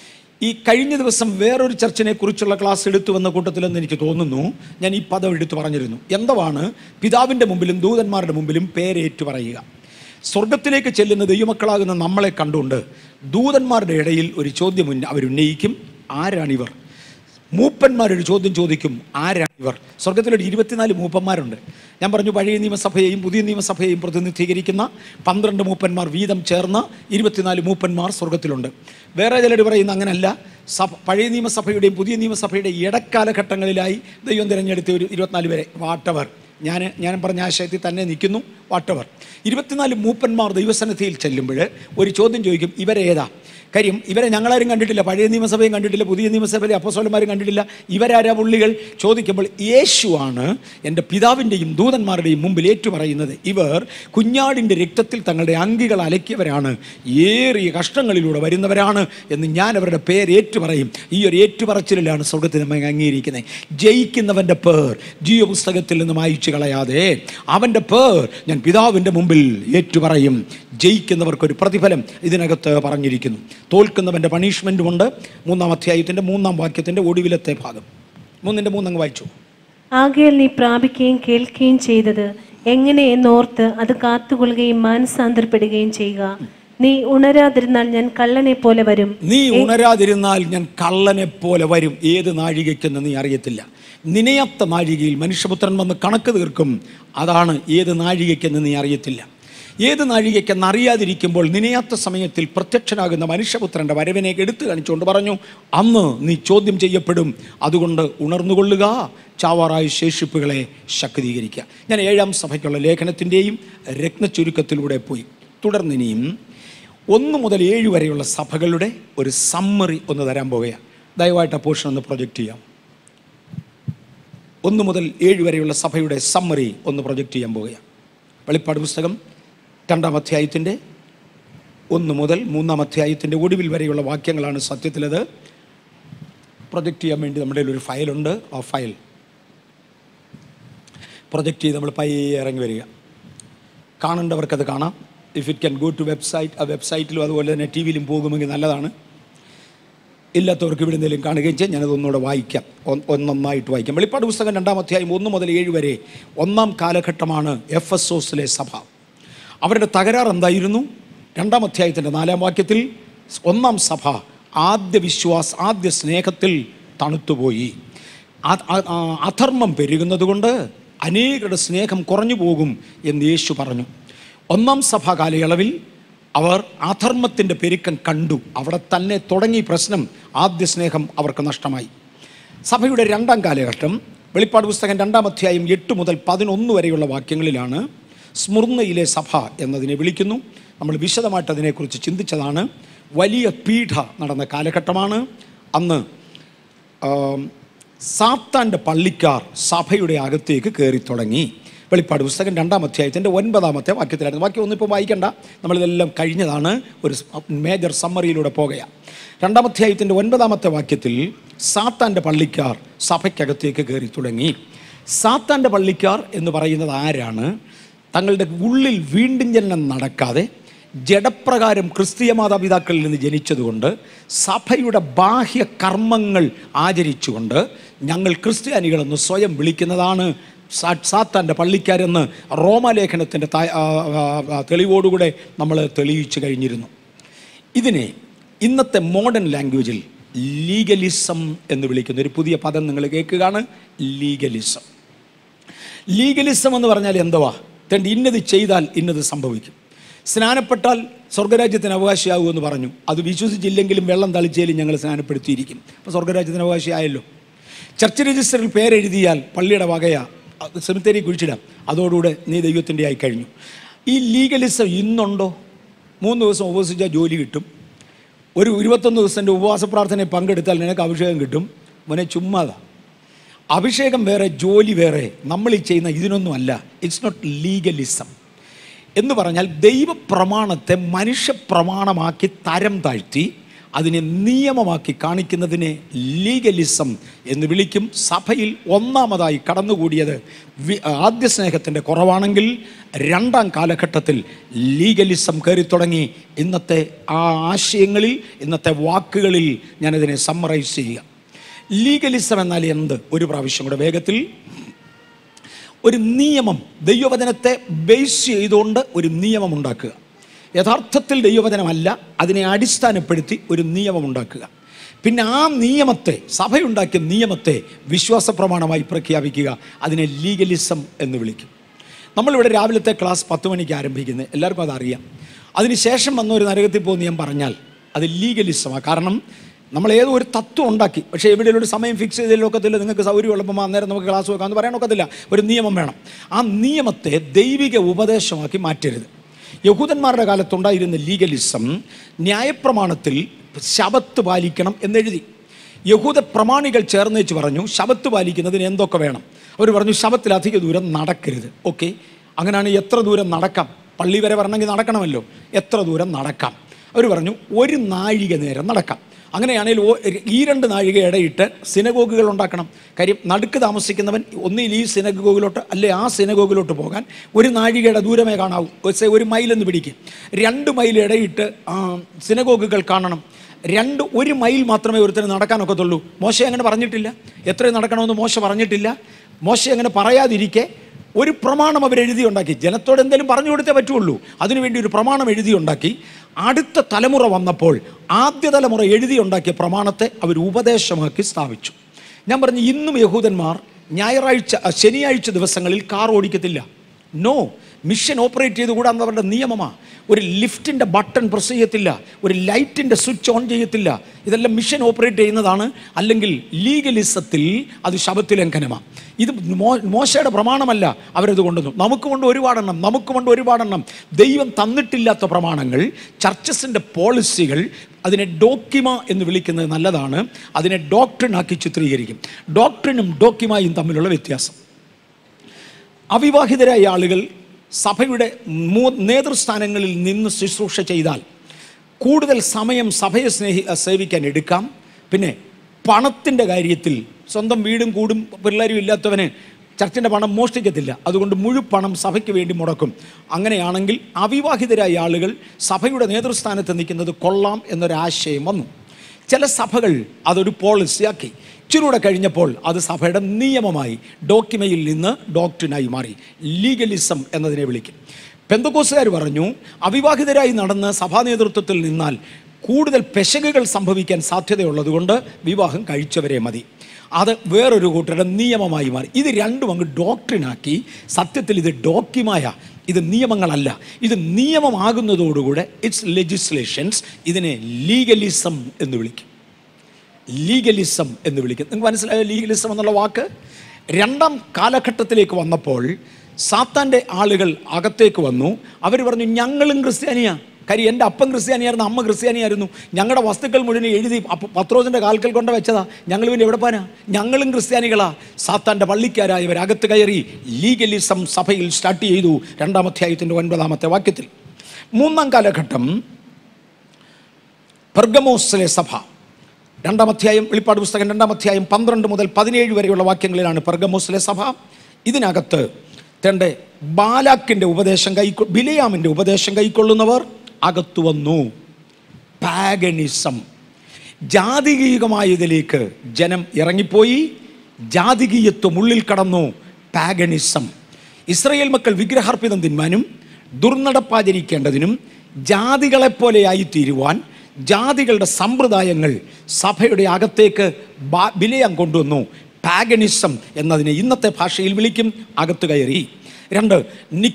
S1: ഈ കഴിഞ്ഞ ദിവസം വേറൊരു ചർച്ചിനെ കുറിച്ചുള്ള ക്ലാസ് എടുത്തു വന്ന കൂട്ടത്തിലെന്ന് എനിക്ക് തോന്നുന്നു. ഞാൻ ഈ പദം എടുത്തു പറഞ്ഞിരുന്നു. എന്താണ് പിതാവിൻ്റെ മുമ്പിലും ദൂതന്മാരുടെ മുമ്പിലും പേരേറ്റു പറയുക? സ്വർഗത്തിലേക്ക് ചെല്ലുന്ന ദൈവമക്കളാകുന്ന നമ്മളെ കണ്ടുകൊണ്ട് ദൂതന്മാരുടെ ഇടയിൽ ഒരു ചോദ്യം അവരുന്നയിക്കും, ആരാണിവർ? മൂപ്പന്മാരൊരു ചോദ്യം ചോദിക്കും, ആരാണിവർ? സ്വർഗത്തിലൊരു ഇരുപത്തിനാല് മൂപ്പന്മാരുണ്ട്. ഞാൻ പറഞ്ഞു, പഴയ നിയമസഭയെയും പുതിയ നിയമസഭയെയും പ്രതിനിധീകരിക്കുന്ന പന്ത്രണ്ട് മൂപ്പന്മാർ വീതം ചേർന്ന ഇരുപത്തിനാല് മൂപ്പന്മാർ സ്വർഗത്തിലുണ്ട്. വേറെ ചിലർ പറയുന്ന അങ്ങനല്ല, സഭ പഴയ നിയമസഭയുടെയും പുതിയ നിയമസഭയുടെയും ഇടക്കാലഘട്ടങ്ങളിലായി ദൈവം തിരഞ്ഞെടുത്ത ഒരു ഇരുപത്തിനാല് പേരെ, വാട്ടവർ, ഞാൻ ഞാൻ പറഞ്ഞ ആശയത്തിൽ തന്നെ നിൽക്കുന്നു, വാട്ടവർ. ഇരുപത്തിനാല് മൂപ്പന്മാർ ദൈവസന്നിധിയിൽ ചെല്ലുമ്പോൾ ഒരു ചോദ്യം ചോദിക്കും, ഇവരേതാ? കാര്യം ഇവരെ ഞങ്ങളാരും കണ്ടിട്ടില്ല, പഴയ നിയമസഭയും കണ്ടിട്ടില്ല, പുതിയ നിയമസഭയിലെ അപ്പോസ്തലന്മാരും കണ്ടിട്ടില്ല. ഇവരാരാ പുള്ളികൾ ചോദിക്കുമ്പോൾ യേശുവാണ് എൻ്റെ പിതാവിൻ്റെയും ദൂതന്മാരുടെയും മുമ്പിൽ ഏറ്റുപറയുന്നത്. ഇവർ കുഞ്ഞാടിൻ്റെ രക്തത്തിൽ തങ്ങളുടെ അങ്കികൾ അലക്കിയവരാണ്, ഏറിയ കഷ്ടങ്ങളിലൂടെ വരുന്നവരാണ് എന്ന് ഞാൻ അവരുടെ പേര് ഏറ്റുപറയും. ഈ ഒരു ഏറ്റുപറച്ചിലാണ് സ്വർഗത്തിൽ നമ്മൾ അംഗീകരിക്കുന്നത്. ജയിക്കുന്നവൻ്റെ പേർ ജീവപുസ്തകത്തിൽ നിന്ന് മായ്ച്ചു കളയാതെ അവൻ്റെ പേർ ഞാൻ പിതാവിൻ്റെ മുമ്പിൽ ഏറ്റുപറയും. ജയിക്കുന്നവർക്കൊരു പ്രതിഫലം ഇതിനകത്ത് പറഞ്ഞിരിക്കുന്നു. തോൽക്കുന്നവൻ്റെ പണിഷ്മെൻറ്റുമുണ്ട്. മൂന്നാം അധ്യായത്തിൻ്റെ മൂന്നാം വാക്യത്തിൻ്റെ ഒടുവിലത്തെ ഭാഗം, മൂന്നിൻ്റെ മൂന്നങ്ങ് വായിച്ചു.
S2: ആകയാൽ നീ പ്രാപിക്കുകയും കേൾക്കുകയും ചെയ്തത് എങ്ങനെ എന്നോർത്ത് അത് കാത്തുകൊള്ളുകയും മാനസാന്തരപ്പെടുകയും ചെയ്യുക. നീ ഉണരാതിരുന്നാൽ ഞാൻ കള്ളനെ പോലെ വരും.
S1: നീ ഉണരാതിരുന്നാൽ ഞാൻ കള്ളനെ പോലെ വരും. ഏത് നാഴികയ്ക്കെന്ന് നീ അറിയത്തില്ല. നിനയത്ത നാഴികയിൽ മനുഷ്യപുത്രൻ വന്ന് കണക്ക് തീർക്കും. അതാണ് ഏത് നാഴികയ്ക്കെന്ന് നീ അറിയത്തില്ല. ഏത് നാഴികയ്ക്കെന്ന് അറിയാതിരിക്കുമ്പോൾ നിനയാത്ത സമയത്തിൽ പ്രത്യക്ഷനാകുന്ന മനുഷ്യപുത്രൻ്റെ വരവിനെ എടുത്തു കാണിച്ചുകൊണ്ട് പറഞ്ഞു, അന്ന് നീ ചോദ്യം ചെയ്യപ്പെടും. അതുകൊണ്ട് ഉണർന്നുകൊള്ളുക, ചാവാറായ ശേഷിപ്പുകളെ ശക്തീകരിക്കുക. ഞാൻ ഏഴാം സഭയ്ക്കുള്ള ലേഖനത്തിൻ്റെയും രത്നച്ചുരുക്കത്തിലൂടെ പോയി. തുടർന്നിനിയും ഒന്ന് മുതൽ ഏഴ് വരെയുള്ള സഭകളുടെ ഒരു സമ്മറി ഒന്ന് തരാൻ പോവുകയാണ്. ദയവായിട്ട് ആ പോർഷൻ ഒന്ന് പ്രൊജക്റ്റ് ചെയ്യാം. ഒന്ന് മുതൽ ഏഴ് വരെയുള്ള സഭയുടെ സമ്മറി ഒന്ന് പ്രൊജക്റ്റ് ചെയ്യാൻ പോവുകയാണ്. വെളിപ്പാട് പുസ്തകം രണ്ടാം അധ്യായത്തിൻ്റെ ഒന്ന് മുതൽ മൂന്നാം അധ്യായത്തിൻ്റെ ഒടുവിൽ വരെയുള്ള വാക്യങ്ങളാണ്. സത്യത്തിലത് പ്രൊജക്റ്റ് ചെയ്യാൻ വേണ്ടി നമ്മുടെ ഒരു ഫയലുണ്ട്. ആ ഫയൽ പ്രൊജക്റ്റ് ചെയ്ത് നമ്മൾ പയ്യെ ഇറങ്ങി വരിക. കാണേണ്ടവർക്കത് കാണാം. If it can go to website, ആ വെബ്സൈറ്റിലും അതുപോലെ തന്നെ ടി വിയിലും പോകുമെങ്കിൽ നല്ലതാണ്. ഇല്ലാത്തവർക്ക് ഇവിടെ എന്തെങ്കിലും കാണുകയും ചെയ്യും. ഞാനത് ഒന്നുകൂടെ വായിക്കാം, ഒന്നൊന്നായിട്ട് വായിക്കാം. വെളിപ്പാട് പുസ്തകം രണ്ടാം അധ്യായം ഒന്ന് മുതൽ ഏഴ് വരെ ഒന്നാം കാലഘട്ടമാണ് എഫ് എസ് ഓസിലെ സഭ. അവരുടെ തകരാർ എന്തായിരുന്നു? രണ്ടാം അധ്യായത്തിൻ്റെ നാലാം വാക്യത്തിൽ ഒന്നാം സഭ ആദ്യ വിശ്വാസ ആദ്യ സ്നേഹത്തിൽ തണുത്തുപോയി. അധർമ്മം പെരുകുന്നത് കൊണ്ട് അനേകരുടെ സ്നേഹം കുറഞ്ഞു പോകും എന്ന് യേശു പറഞ്ഞു. ഒന്നാം സഭ കാലയളവിൽ അവർ അധർമ്മത്തിൻ്റെ പെരുക്കം കണ്ടു. അവിടെ തന്നെ തുടങ്ങി പ്രശ്നം. ആദ്യ സ്നേഹം അവർക്ക് നഷ്ടമായി. സഭയുടെ രണ്ടാം കാലഘട്ടം വെളിപ്പാട് പുസ്തകം രണ്ടാം അധ്യായം എട്ട് മുതൽ പതിനൊന്ന് വരെയുള്ള വാക്യങ്ങളിലാണ് സ്മുർന്നയിലെ സഭ എന്നതിനെ വിളിക്കുന്നു. നമ്മൾ വിശദമായിട്ട് അതിനെക്കുറിച്ച് ചിന്തിച്ചതാണ്. വലിയ പീഠ നടന്ന കാലഘട്ടമാണ്. അന്ന് സാത്താൻ്റെ പള്ളിക്കാർ സഭയുടെ അകത്തേക്ക് കയറി തുടങ്ങി. വെളിപ്പാട് പുസ്തകം രണ്ടാം അധ്യായത്തിൻ്റെ ഒൻപതാമത്തെ വാക്യത്തിലായിരുന്നു. വാക്യം ഒന്നിപ്പോൾ വായിക്കണ്ട, നമ്മളിതെല്ലാം കഴിഞ്ഞതാണ്. ഒരു മേജർ സമ്മറിയിലൂടെ പോകുകയാണ്. രണ്ടാം അധ്യായത്തിൻ്റെ ഒൻപതാമത്തെ വാക്യത്തിൽ സാത്താൻ്റെ പള്ളിക്കാർ സഭയ്ക്കകത്തേക്ക് കയറി തുടങ്ങി. സാത്താൻ്റെ പള്ളിക്കാർ എന്ന് പറയുന്നത് ആരാണ്? തങ്ങളുടെ ഉള്ളിൽ വീണ്ടും ജനനം നടക്കാതെ ജഡപ്രകാരം ക്രിസ്തീയ മാതാപിതാക്കളിൽ നിന്ന് ജനിച്ചതുകൊണ്ട് സഭയുടെ ബാഹ്യ കർമ്മങ്ങൾ ആചരിച്ചുകൊണ്ട് ഞങ്ങൾ ക്രിസ്ത്യാനികളെന്ന് സ്വയം വിളിക്കുന്നതാണ് സാത്താൻ്റെ പള്ളിക്കാരെന്ന് റോമാലേഖനത്തിൻ്റെ തെളിവോടുകൂടെ നമ്മൾ തെളിയിച്ചു കഴിഞ്ഞിരുന്നു. ഇതിനെ ഇന്നത്തെ മോഡേൺ ലാംഗ്വേജിൽ ലീഗലിസം എന്ന് വിളിക്കുന്ന ഒരു പുതിയ പദം നിങ്ങൾ കേൾക്കുകയാണ്. ലീഗലിസം. ലീഗലിസം എന്ന് പറഞ്ഞാൽ എന്തുവാ? തൻ്റെ ഇന്നത് ചെയ്താൽ ഇന്നത് സംഭവിക്കും. സ്നാനപ്പെട്ടാൽ സ്വർഗരാജ്യത്തിന് അവകാശിയാകുമെന്ന് പറഞ്ഞു. അത് വിശ്വസിച്ചില്ലെങ്കിലും വെള്ളം തളിച്ചേലും ഞങ്ങൾ സ്നാനപ്പെടുത്തിയിരിക്കും. അപ്പോൾ സ്വർഗരാജ്യത്തിന് അവകാശിയായല്ലോ. ചർച്ച് രജിസ്റ്ററിൽ പേരെഴുതിയാൽ പള്ളിയുടെ വകയാ, സെമിത്തേരി കുഴിച്ചിടാം, അതോടുകൂടെ നീ ദൈവത്തിൻ്റെ ആയി കഴിഞ്ഞു. ഈ ലീഗലിസം ഇന്നുണ്ടോ? മൂന്ന് ദിവസം ഉപവസിച്ചാൽ ജോലി കിട്ടും, ഒരു ഇരുപത്തൊന്ന് ദിവസത്തിൻ്റെ ഉപവാസ പ്രാർത്ഥനയിൽ പങ്കെടുത്താൽ നിനക്ക് അഭിഷേകം കിട്ടും. മോനെ ചുമ്മാതാ. അഭിഷേകം വേറെ, ജോലി വേറെ. നമ്മൾ ഈ ചെയ്യുന്ന ഇതിനൊന്നുമല്ല. ഇറ്റ്സ് നോട്ട് ലീഗലിസം എന്ന് പറഞ്ഞാൽ ദൈവപ്രമാണത്തെ മനുഷ്യ പ്രമാണമാക്കി തരം താഴ്ത്തി അതിനെ നിയമമാക്കി കാണിക്കുന്നതിനെ ലീഗലിസം എന്ന് വിളിക്കും. സഭയിൽ ഒന്നാമതായി കടന്നുകൂടിയത് ആദ്യ സ്നേഹത്തിൻ്റെ കുറവാണെങ്കിൽ രണ്ടാം കാലഘട്ടത്തിൽ ലീഗലിസം കയറി തുടങ്ങി. ഇന്നത്തെ ആ ആശയങ്ങളിൽ, ഇന്നത്തെ വാക്കുകളിൽ ഞാനതിനെ സമ്മറൈസ് ചെയ്യുക. ലീഗലിസം എന്നാൽ എന്ത്? ഒരു പ്രാവശ്യം കൂടെ വേഗത്തിൽ. ഒരു നിയമം, ദൈവവചനത്തെ ബേസ് ചെയ്തുകൊണ്ട് ഒരു നിയമം ഉണ്ടാക്കുക. യഥാർത്ഥത്തിൽ ദൈവവചനമല്ല, അതിനെ അടിസ്ഥാനപ്പെടുത്തി ഒരു നിയമം ഉണ്ടാക്കുക. പിന്നെ ആ നിയമത്തെ, സഭയുണ്ടാക്കിയ നിയമത്തെ വിശ്വാസ പ്രമാണമായി പ്രഖ്യാപിക്കുക. അതിനെ ലീഗലിസം എന്ന് വിളിക്കും. നമ്മളിവിടെ രാവിലത്തെ ക്ലാസ് പത്ത് മണിക്ക് ആരംഭിക്കുന്നത്, എല്ലാവർക്കും അതറിയാം. അതിനുശേഷം വന്ന ഒരു നരകത്തിൽ പോകുന്ന ഞാൻ പറഞ്ഞാൽ അത് ലീഗലിസമാണ്. കാരണം നമ്മൾ ഏതോ ഒരു തത്വം ഉണ്ടാക്കി, പക്ഷേ എവിടെയും ഒരു സമയം ഫിക്സ് ചെയ്തതിലൊക്കത്തില്ല. നിങ്ങൾക്ക് സൗകര്യം ഉള്ളപ്പോൾ അന്നേരം നമുക്ക് ക്ലാസ് വെക്കാമെന്ന് പറയാനൊക്കത്തില്ല. ഒരു നിയമം വേണം. ആ നിയമത്തെ ദൈവിക ഉപദേശമാക്കി മാറ്റരുത്. യഹൂദന്മാരുടെ കാലത്തുണ്ടായിരുന്ന ലീഗലിസം ന്യായപ്രമാണത്തിൽ ശബത്ത് പാലിക്കണം എന്നെഴുതി. യഹൂദ പ്രമാണികൾ ചേർന്ന് വെച്ച് പറഞ്ഞു ശബത്ത് പാലിക്കുന്നതിന് എന്തൊക്കെ വേണം. അവർ പറഞ്ഞു ശബത്തിൽ അധിക ദൂരം നടക്കരുത്. ഓക്കെ, അങ്ങനെയാണ് എത്ര ദൂരം നടക്കാം? പള്ളി വരെ വരണമെങ്കിൽ നടക്കണമല്ലോ. എത്ര ദൂരം നടക്കാം? അവർ പറഞ്ഞു ഒരു നാഴിക നേരം നടക്കാം. അങ്ങനെയാണെങ്കിൽ ഈ രണ്ട് നാഴിക ഇടയിട്ട് സിനഗോഗുകൾ ഉണ്ടാക്കണം. കാര്യം നടുക്ക് താമസിക്കുന്നവൻ ഒന്നിൽ ഈ സിനഗോഗിലോട്ട് അല്ലെ ആ സിനഗോഗിലോട്ട് പോകാൻ ഒരു നാഴികയുടെ ദൂരമേ കാണാവൂ. ഒരു മൈലെന്ന് പിടിക്കും. രണ്ട് മൈൽ ഇടയിട്ട് സിനഗോഗുകൾ കാണണം. രണ്ട് ഒരു മൈൽ മാത്രമേ ഒരുത്തരം നടക്കാനൊക്കത്തുള്ളൂ. മോശ അങ്ങനെ പറഞ്ഞിട്ടില്ല. എത്രയും നടക്കണമെന്ന് മോശ പറഞ്ഞിട്ടില്ല. മോശ അങ്ങനെ പറയാതിരിക്കെ ഒരു പ്രമാണം അവരെഴുതി ഉണ്ടാക്കി. ജനത്തോട് എന്തെങ്കിലും പറഞ്ഞു കൊടുത്തേ പറ്റുള്ളൂ. അതിനുവേണ്ടി ഒരു പ്രമാണം എഴുതി ഉണ്ടാക്കി. അടുത്ത തലമുറ വന്നപ്പോൾ ആദ്യ തലമുറ എഴുതി ഉണ്ടാക്കിയ പ്രമാണത്തെ അവർ ഉപദേശമാക്കി സ്ഥാപിച്ചു. ഞാൻ പറഞ്ഞു ഇന്നും യഹൂദന്മാർ ഞായറാഴ്ച ശനിയാഴ്ച ദിവസങ്ങളിൽ കാർ ഓടിക്കത്തില്ല. നോ, മിഷൻ ഓപ്പറേറ്റ് ചെയ്തുകൂടാന്ന് അവരുടെ നിയമമാണ്. ഒരു ലിഫ്റ്റിൻ്റെ ബട്ടൺ പ്രസ് ചെയ്യത്തില്ല, ഒരു ലൈറ്റിൻ്റെ സ്വിച്ച് ഓൺ ചെയ്യത്തില്ല. ഇതെല്ലാം മിഷൻ ഓപ്പറേറ്റ് ചെയ്യുന്നതാണ്. അല്ലെങ്കിൽ ലീഗലിസത്തിൽ അത് ശബത്ത് ലംഘനമാണ്. ഇത് മോ മോശയുടെ പ്രമാണമല്ല അവരത് കൊണ്ടുവന്നു. നമുക്ക് കൊണ്ട് ഒരുപാടെണ്ണം നമുക്ക് കൊണ്ട് ഒരുപാടെണ്ണം ദൈവം തന്നിട്ടില്ലാത്ത പ്രമാണങ്ങൾ, ചർച്ചസിൻ്റെ പോളിസികൾ, അതിനെ ഡോക്കിമ എന്ന് വിളിക്കുന്നത് നല്ലതാണ്. അതിനെ ഡോക്ട്രിനാക്കി ചിത്രീകരിക്കും. ഡോക്ട്രിനും ഡോക്കിമയും തമ്മിലുള്ള വ്യത്യാസം. അവിവാഹിതരായ ആളുകൾ സഭയുടെ നേതൃസ്ഥാനങ്ങളിൽ നിന്ന് ശുശ്രൂഷ ചെയ്താൽ കൂടുതൽ സമയം സഭയെ സ്നേഹി സേവിക്കാൻ എടുക്കാം. പിന്നെ പണത്തിൻ്റെ കാര്യത്തിൽ സ്വന്തം വീടും കൂടും പിള്ളേരും ഇല്ലാത്തവന് ചർച്ചിൻ്റെ പണം മോഷ്ടിക്കത്തില്ല. അതുകൊണ്ട് മുഴുവൻ പണം സഭയ്ക്ക് വേണ്ടി മുടക്കും. അങ്ങനെയാണെങ്കിൽ അവിവാഹിതരായ ആളുകൾ സഭയുടെ നേതൃസ്ഥാനത്ത് നിൽക്കുന്നത് കൊള്ളാം എന്നൊരാശയം വന്നു. ചില സഭകൾ അതൊരു പോളിസിയാക്കി. ഇച്ചിരൂടെ കഴിഞ്ഞപ്പോൾ അത് സഭയുടെ നിയമമായി, ഡോക്യുമയിൽ നിന്ന് ഡോക്ട്രിനായി മാറി. ലീഗലിസം എന്നതിനെ വിളിക്കും. പെന്തക്കോസ്തുകാർ പറഞ്ഞു അവിവാഹിതരായി നടന്ന് സഭാ നേതൃത്വത്തിൽ നിന്നാൽ കൂടുതൽ പെശകുകൾ സംഭവിക്കാൻ സാധ്യതയുള്ളതുകൊണ്ട് വിവാഹം കഴിച്ചവരെ മതി. അത് വേറൊരു കൂട്ടരുടെ നിയമമായി മാറി. ഇത് രണ്ടും അങ്ങ് ഡോക്ട്രിനാക്കി. സത്യത്തിൽ ഇത് ഡോക്യുമായ, ഇത് നിയമങ്ങളല്ല. ഇത് നിയമമാകുന്നതോടുകൂടെ ഇറ്റ്സ് ലെജിസ്ലേഷൻസ്. ഇതിനെ ലീഗലിസം എന്ന് വിളിക്കും. ലീഗലിസം എന്ന് വിളിക്കും. നിങ്ങൾക്ക് മനസ്സിലായോ ലീഗലിസം എന്നുള്ള വാക്ക്? രണ്ടാം കാലഘട്ടത്തിലേക്ക് വന്നപ്പോൾ സാത്താൻ്റെ ആളുകൾ അകത്തേക്ക് വന്നു. അവർ പറഞ്ഞു ഞങ്ങളും ക്രിസ്ത്യാനിയാണ്. കാര്യം എൻ്റെ അപ്പൻ ക്രിസ്ത്യാനിയായിരുന്നു, അമ്മ ക്രിസ്ത്യാനിയായിരുന്നു. ഞങ്ങളുടെ വസ്തുക്കൾ മുഴുവൻ എഴുതി പത്രോസിൻ്റെ കാൽക്കൽ കൊണ്ട് വെച്ചതാ. ഞങ്ങൾ പിന്നെ എവിടെ പോനാ? ഞങ്ങളും ക്രിസ്ത്യാനികളാ. സാത്താൻ്റെ പള്ളിക്കാരായവർ അകത്ത് കയറി ലീഗലിസം സഭയിൽ സ്റ്റാർട്ട് ചെയ്തു. രണ്ടാം അധ്യായത്തിൻ്റെ ഒൻപതാമത്തെ വാക്യത്തിൽ. മൂന്നാം കാലഘട്ടം പെർഗമോസിലെ സഭ. രണ്ടാം അധ്യായം, വെളിപ്പാട് പുസ്തകം രണ്ടാം അധ്യായം പന്ത്രണ്ട് മുതൽ പതിനേഴ് വരെയുള്ള വാക്യങ്ങളിലാണ് പെർഗമോസിലെ സഭ. ഇതിനകത്ത് തൻ്റെ ബാലാക്കിൻ്റെ ഉപദേശം കൈക്കൊ ബിലയാമിൻ്റെ ഉപദേശം കൈക്കൊള്ളുന്നവർ അകത്തു വന്നു. പാഗനിസം, ജാതികീയമായതിലേക്ക് ജനം ഇറങ്ങിപ്പോയി. ജാതികീയത്വം ഉള്ളിൽ കടന്നു. പാഗനിസം. ഇസ്രായേൽ മക്കൾ വിഗ്രഹാർപ്പിതം തിന്മാനും ദുർനടപ്പാചരിക്കേണ്ടതിനും ജാതികളെപ്പോലെ ആയിത്തീരുവാൻ ജാതികളുടെ സമ്പ്രദായങ്ങൾ സഭയുടെ അകത്തേക്ക് ബിലയാം കൊണ്ടുവന്നു. പാഗനിസം എന്നതിനെ ഇന്നത്തെ ഭാഷയിൽ വിളിക്കും. അകത്ത് കയറി. രണ്ട്,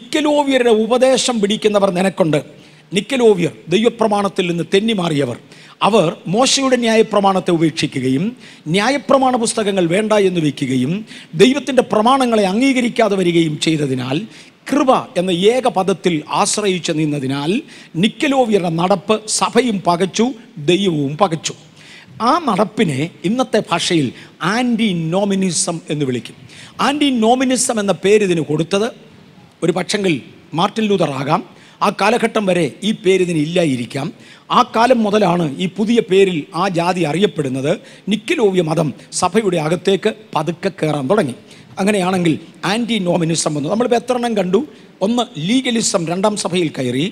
S1: നിക്കലോവ്യരുടെ ഉപദേശം പിടിക്കുന്നവർ നിനക്കുണ്ട്. നിക്കലോവ്യർ ദൈവപ്രമാണത്തിൽ നിന്ന് തെന്നിമാറിയവർ. അവർ മോശയുടെ ന്യായപ്രമാണത്തെ ഉപേക്ഷിക്കുകയും ന്യായപ്രമാണ പുസ്തകങ്ങൾ വേണ്ട എന്ന് വയ്ക്കുകയും ദൈവത്തിൻ്റെ പ്രമാണങ്ങളെ അംഗീകരിക്കാതെ വരികയും ചെയ്തതിനാൽ, കൃപ എന്ന ഏക പദത്തിൽ ആശ്രയിച്ച് നിന്നതിനാൽ നിക്കലോവ്യരുടെ നടപ്പ് സഭയും പകച്ചു, ദൈവവും പകച്ചു. ആ നടപ്പിനെ ഇന്നത്തെ ഭാഷയിൽ ആൻറ്റി നോമിനിസം എന്ന് വിളിക്കും. ആൻറ്റി നോമിനിസം എന്ന പേര് ഇതിന് കൊടുത്തത് ഒരു പക്ഷെങ്കിൽ മാർട്ടിൻ ലൂതർ ആകാം. ആ കാലഘട്ടം വരെ ഈ പേരിതിന് ഇല്ലായിരിക്കാം. ആ കാലം മുതലാണ് ഈ പുതിയ പേരിൽ ആ ജാതി അറിയപ്പെടുന്നത്. നിക്കലോവ്യ മതം സഭയുടെ അകത്തേക്ക് പതുക്കെ കയറാൻ തുടങ്ങി. അങ്ങനെയാണെങ്കിൽ ആൻറ്റി നോമിനിസം വന്നു. നമ്മളിപ്പോൾ എത്ര എണ്ണം കണ്ടു? ഒന്ന് ലീഗലിസം രണ്ടാം സഭയിൽ കയറി,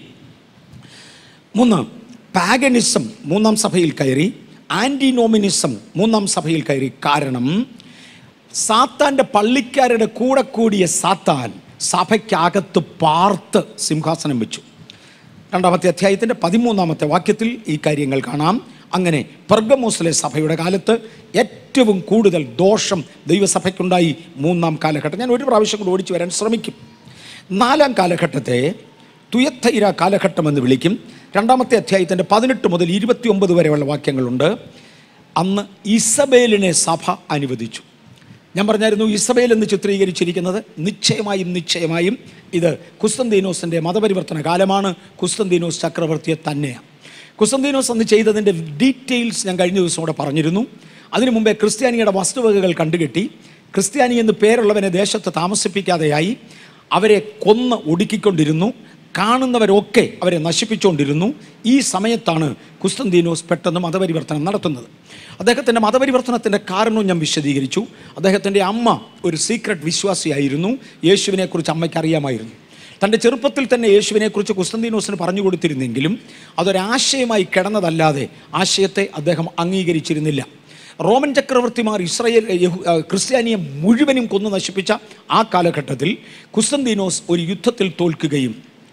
S1: മൂന്ന് പാഗനിസം മൂന്നാം സഭയിൽ കയറി, ആൻറ്റി നോമിനിസം മൂന്നാം സഭയിൽ കയറി. കാരണം സാത്താൻ്റെ പള്ളിക്കാരുടെ കൂടെ കൂടിയ സാത്താൻ സഭയ്ക്കകത്ത് പാർത്ത് സിംഹാസനം വെച്ചു. രണ്ടാമത്തെ അധ്യായത്തിൻ്റെ പതിമൂന്നാമത്തെ വാക്യത്തിൽ ഈ കാര്യങ്ങൾ കാണാം. അങ്ങനെ പെർഗമോസിലെ സഭയുടെ കാലത്ത് ഏറ്റവും കൂടുതൽ ദോഷം ദൈവസഭയ്ക്കുണ്ടായി മൂന്നാം കാലഘട്ടം. ഞാൻ ഒരു പ്രാവശ്യം കൂടി ഓടിച്ചു വരാൻ ശ്രമിക്കും. നാലാം കാലഘട്ടത്തെ തുയത്തൈര കാലഘട്ടമെന്ന് വിളിക്കും. രണ്ടാമത്തെ അധ്യായത്തിൻ്റെ പതിനെട്ട് മുതൽ ഇരുപത്തി ഒമ്പത് വരെയുള്ള വാക്യങ്ങളുണ്ട്. അന്ന് ഇസബേലിനെ സഭ അനുവദിച്ചു. ഞാൻ പറഞ്ഞായിരുന്നു ഇസബേൽ എന്ന് ചിത്രീകരിച്ചിരിക്കുന്നത് നിശ്ചയമായും നിശ്ചയമായും ഇത് കുസ്തന്തീനോസിൻ്റെ മതപരിവർത്തന കാലമാണ്. കുസ്തന്തീനോസ് ചക്രവർത്തിയെ തന്നെയാണ്. കുസ്തന്തീനോസ് അന്ന് ചെയ്തതിൻ്റെ ഡീറ്റെയിൽസ് ഞാൻ കഴിഞ്ഞ ദിവസം കൂടെ പറഞ്ഞിരുന്നു. അതിനു മുമ്പേ ക്രിസ്ത്യാനിയുടെ വസ്തുവകകൾ കണ്ടുകെട്ടി ക്രിസ്ത്യാനി എന്ന് പേരുള്ളവനെ ദേശത്ത് താമസിപ്പിക്കാതെയായി അവരെ കൊന്ന് ഒടുക്കിക്കൊണ്ടിരുന്നു. കാണുന്നവരൊക്കെ അവരെ നശിപ്പിച്ചുകൊണ്ടിരുന്നു. ഈ സമയത്താണ് കുസ്തന്തീനോസ് പെട്ടെന്ന് മതപരിവർത്തനം നടത്തുന്നത്. അദ്ദേഹത്തിൻ്റെ മതപരിവർത്തനത്തിൻ്റെ കാരണവും ഞാൻ വിശദീകരിച്ചു. അദ്ദേഹത്തിൻ്റെ അമ്മ ഒരു സീക്രട്ട് വിശ്വാസിയായിരുന്നു. യേശുവിനെക്കുറിച്ച് അമ്മയ്ക്ക് അറിയാമായിരുന്നു. തൻ്റെ ചെറുപ്പത്തിൽ തന്നെ യേശുവിനെക്കുറിച്ച് കുസ്തന്തീനോസിന് പറഞ്ഞു കൊടുത്തിരുന്നെങ്കിലും അതൊരാശയമായി കിടന്നതല്ലാതെ ആശയത്തെ അദ്ദേഹം അംഗീകരിച്ചിരുന്നില്ല. റോമൻ ചക്രവർത്തിമാർ ഇസ്രായേൽ ക്രിസ്ത്യാനിയെ മുഴുവനും കൊന്നു നശിപ്പിച്ച ആ കാലഘട്ടത്തിൽ കുസ്തന്തീനോസ് ഒരു യുദ്ധത്തിൽ തോൽക്കുകയും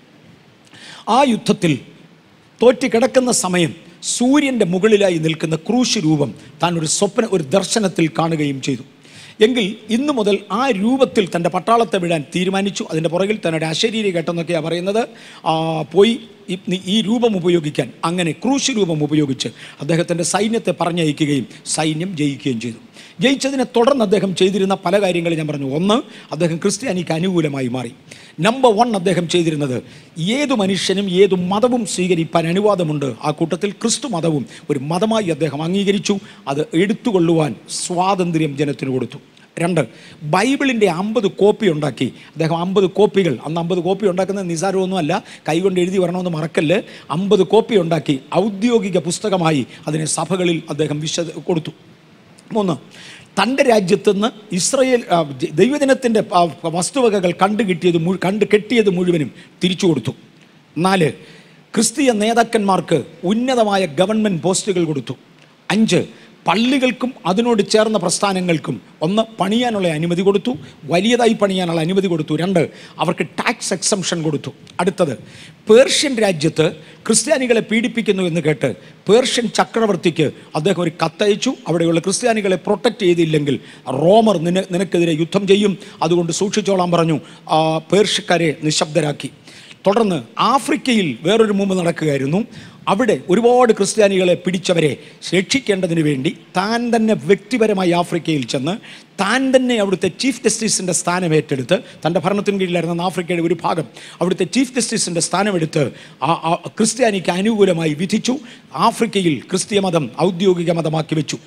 S1: ആ യുദ്ധത്തിൽ തോറ്റ് കിടക്കുന്ന സമയം സൂര്യൻ്റെ മുകളിലായി നിൽക്കുന്ന ക്രൂശ് രൂപം താൻ ഒരു സ്വപ്ന ഒരു ദർശനത്തിൽ കാണുകയും ചെയ്തു. എങ്കിൽ ഇന്നു മുതൽ ആ രൂപത്തിൽ തൻ്റെ പട്ടാളത്തെ വിടാൻ തീരുമാനിച്ചു. അതിൻ്റെ പുറകിൽ തങ്ങളുടെ അശരീരി ഘട്ടമെന്നൊക്കെയാണ് പറയുന്നത്. പോയി ഈ രൂപം ഉപയോഗിക്കാൻ അങ്ങനെ ക്രൂശ് രൂപം ഉപയോഗിച്ച് അദ്ദേഹത്തിൻ്റെ സൈന്യത്തെ പറഞ്ഞയക്കുകയും സൈന്യം ജയിക്കുകയും ചെയ്തു. ജയിച്ചതിനെ തുടർന്ന് അദ്ദേഹം ചെയ്തിരുന്ന പല കാര്യങ്ങളും ഞാൻ പറഞ്ഞു. ഒന്ന്, അദ്ദേഹം ക്രിസ്ത്യാനിക്ക് അനുകൂലമായി മാറി. നമ്പർ വൺ, അദ്ദേഹം ചെയ്തിരുന്നത് ഏതു മനുഷ്യനും ഏതു മതവും സ്വീകരിപ്പാൻ അനുവാദമുണ്ട്. ആ കൂട്ടത്തിൽ ക്രിസ്തു മതവും ഒരു മതമായി അദ്ദേഹം അംഗീകരിച്ചു. അത് എടുത്തുകൊള്ളുവാൻ സ്വാതന്ത്ര്യം ജനത്തിന് കൊടുത്തു. രണ്ട്, ബൈബിളിൻ്റെ അമ്പത് കോപ്പി ഉണ്ടാക്കി അദ്ദേഹം. അമ്പത് കോപ്പികൾ, അന്ന് അമ്പത് കോപ്പി ഉണ്ടാക്കുന്നത് നിസാരമൊന്നുമല്ല, കൈകൊണ്ട് എഴുതി വരണമെന്ന് മറക്കല്ല്. അമ്പത് കോപ്പി ഉണ്ടാക്കി ഔദ്യോഗിക പുസ്തകമായി അതിനെ സഭകളിൽ അദ്ദേഹം വിശദ കൊടുത്തു. മൂന്ന്, തൻ്റെ രാജ്യത്തു നിന്ന് ഇസ്രയേൽ ദൈവജനത്തിൻ്റെ വസ്തുവകകൾ കണ്ടു കിട്ടിയത് കണ്ടു കെട്ടിയത് മുഴുവനും തിരിച്ചു കൊടുത്തു. നാല്, ക്രിസ്തീയ നേതാക്കന്മാർക്ക് ഉന്നതമായ ഗവൺമെൻറ് പോസ്റ്റുകൾ കൊടുത്തു. അഞ്ച്, പള്ളികൾക്കും അതിനോട് ചേർന്ന പ്രസ്ഥാനങ്ങൾക്കും ഒന്ന് പണിയാനുള്ള അനുമതി കൊടുത്തു, വലിയതായി പണിയാനുള്ള അനുമതി കൊടുത്തു. രണ്ട്, അവർക്ക് ടാക്സ് എക്സംഷൻ കൊടുത്തു. അടുത്തത്, പേർഷ്യൻ രാജ്യത്ത് ക്രിസ്ത്യാനികളെ പീഡിപ്പിക്കുന്നു എന്ന് കേട്ട് പേർഷ്യൻ ചക്രവർത്തിക്ക് അദ്ദേഹം ഒരു കത്തയച്ചു. അവിടെയുള്ള ക്രിസ്ത്യാനികളെ പ്രൊട്ടക്റ്റ് ചെയ്തില്ലെങ്കിൽ റോമർ നിന നിനക്കെതിരെ യുദ്ധം ചെയ്യും, അതുകൊണ്ട് സൂക്ഷിച്ചോളാൻ പറഞ്ഞു. പേർഷ്യക്കാരെ നിശബ്ദരാക്കി. തുടർന്ന് ആഫ്രിക്കയിൽ വേറൊരു മുമ്പ് നടക്കുകയായിരുന്നു. അവിടെ ഒരുപാട് ക്രിസ്ത്യാനികളെ പിടിച്ചവരെ രക്ഷിക്കേണ്ടതിന് വേണ്ടി താൻ തന്നെ വ്യക്തിപരമായി ആഫ്രിക്കയിൽ ചെന്ന് താൻ തന്നെ അവിടുത്തെ ചീഫ് ജസ്റ്റിസിൻ്റെ സ്ഥാനം ഏറ്റെടുത്ത്, തൻ്റെ ഭരണത്തിന് കീഴിലായിരുന്ന ആഫ്രിക്കയുടെ ഒരു ഭാഗം അവിടുത്തെ ചീഫ് ജസ്റ്റിസിൻ്റെ സ്ഥാനമെടുത്ത് ആ ക്രിസ്ത്യാനിക്ക് അനുകൂലമായി വിധിച്ചു. ആഫ്രിക്കയിൽ ക്രിസ്തീയ മതം ഔദ്യോഗിക മതമാക്കി വെച്ചു.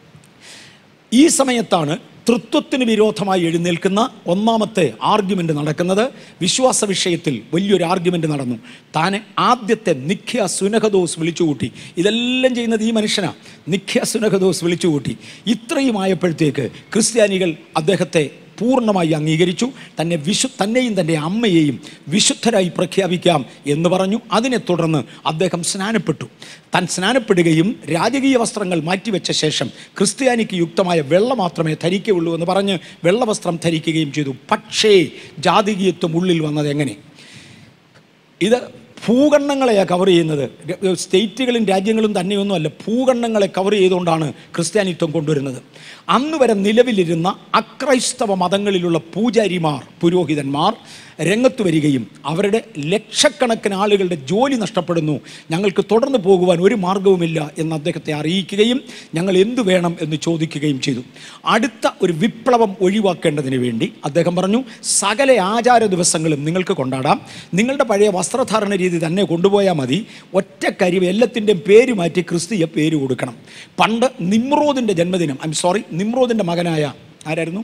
S1: ഈ സമയത്താണ് തൃത്വത്തിന് വിരോധമായി എഴുന്നേൽക്കുന്ന ഒന്നാമത്തെ ആർഗ്യുമെൻ്റ് നടക്കുന്നത്. വിശ്വാസ വിഷയത്തിൽ വലിയൊരു ആർഗ്യുമെൻ്റ് നടന്നു. താനെ ആദ്യത്തെ നിഖ്യ സുനഹദോസ് വിളിച്ചുകൂട്ടി. ഇതെല്ലാം ചെയ്യുന്നത് ഈ മനുഷ്യനാണ്. നിഖ്യ സുനഹദോസ് വിളിച്ചുകൂട്ടി. ഇത്രയും ആയപ്പോഴത്തേക്ക് ക്രിസ്ത്യാനികൾ അദ്ദേഹത്തെ പൂർണ്ണമായി അംഗീകരിച്ചു. തന്നെ വിശു തന്നെയും തൻ്റെ അമ്മയെയും വിശുദ്ധരായി പ്രഖ്യാപിക്കാം എന്ന് പറഞ്ഞു. അതിനെ തുടർന്ന് അദ്ദേഹം സ്നാനപ്പെട്ടു. താൻ സ്നാനപ്പെടുകയും രാജകീയ വസ്ത്രങ്ങൾ മാറ്റിവെച്ച ശേഷം ക്രിസ്ത്യാനിക്ക് യുക്തമായ വെള്ള മാത്രമേ ധരിക്കുകയുള്ളൂ എന്ന് പറഞ്ഞ് വെള്ളവസ്ത്രം ധരിക്കുകയും ചെയ്തു. പക്ഷേ ജാതികീയത്വം ഉള്ളിൽ വന്നത് എങ്ങനെ? ഇത് ഭൂഖണ്ഡങ്ങളെയാണ് കവർ ചെയ്യുന്നത്. സ്റ്റേറ്റുകളും രാജ്യങ്ങളും തന്നെയൊന്നുമല്ല, ഭൂഖണ്ഡങ്ങളെ കവർ ചെയ്തുകൊണ്ടാണ് ക്രിസ്ത്യാനിത്വം കൊണ്ടുവരുന്നത്. അന്ന് വരെ നിലവിലിരുന്ന അക്രൈസ്തവ മതങ്ങളിലുള്ള പൂജാരിമാർ, പുരോഹിതന്മാർ രംഗത്ത് വരികയും അവരുടെ ലക്ഷക്കണക്കിന് ആളുകളുടെ ജോലി നഷ്ടപ്പെടുന്നു, ഞങ്ങൾക്ക് തുടർന്ന് പോകുവാൻ ഒരു മാർഗവുമില്ല എന്ന് അദ്ദേഹത്തെ അറിയിക്കുകയും ഞങ്ങൾ എന്തു വേണം എന്ന് ചോദിക്കുകയും ചെയ്തു. അടുത്ത ഒരു വിപ്ലവം ഒഴിവാക്കേണ്ടതിന് വേണ്ടി അദ്ദേഹം പറഞ്ഞു, സകല ആചാര ദിവസങ്ങളും നിങ്ങൾക്ക് കൊണ്ടാടാം, നിങ്ങളുടെ പഴയ വസ്ത്രധാരണ രീതി തന്നെ കൊണ്ടുപോയാൽ മതി, ഒറ്റ കാര്യം എല്ലാത്തിൻ്റെയും പേര് മാറ്റി ക്രിസ്തീയ പേര് കൊടുക്കണം. പണ്ട് നിമ്രോദിൻ്റെ ജന്മദിനം, ഐ എം സോറി നിമ്രോദിൻ്റെ മകനായ ആരായിരുന്നു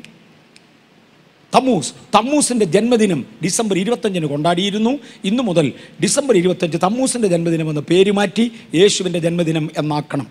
S1: തമ്മൂസ്, തമ്മൂസിൻ്റെ ജന്മദിനം ഡിസംബർ ഇരുപത്തഞ്ചിന് കൊണ്ടാടിയിരുന്നു. ഇന്നു മുതൽ ഡിസംബർ ഇരുപത്തഞ്ച് തമ്മൂസിൻ്റെ ജന്മദിനം എന്ന പേര് മാറ്റി യേശുവിൻ്റെ ജന്മദിനം എന്നാക്കണം.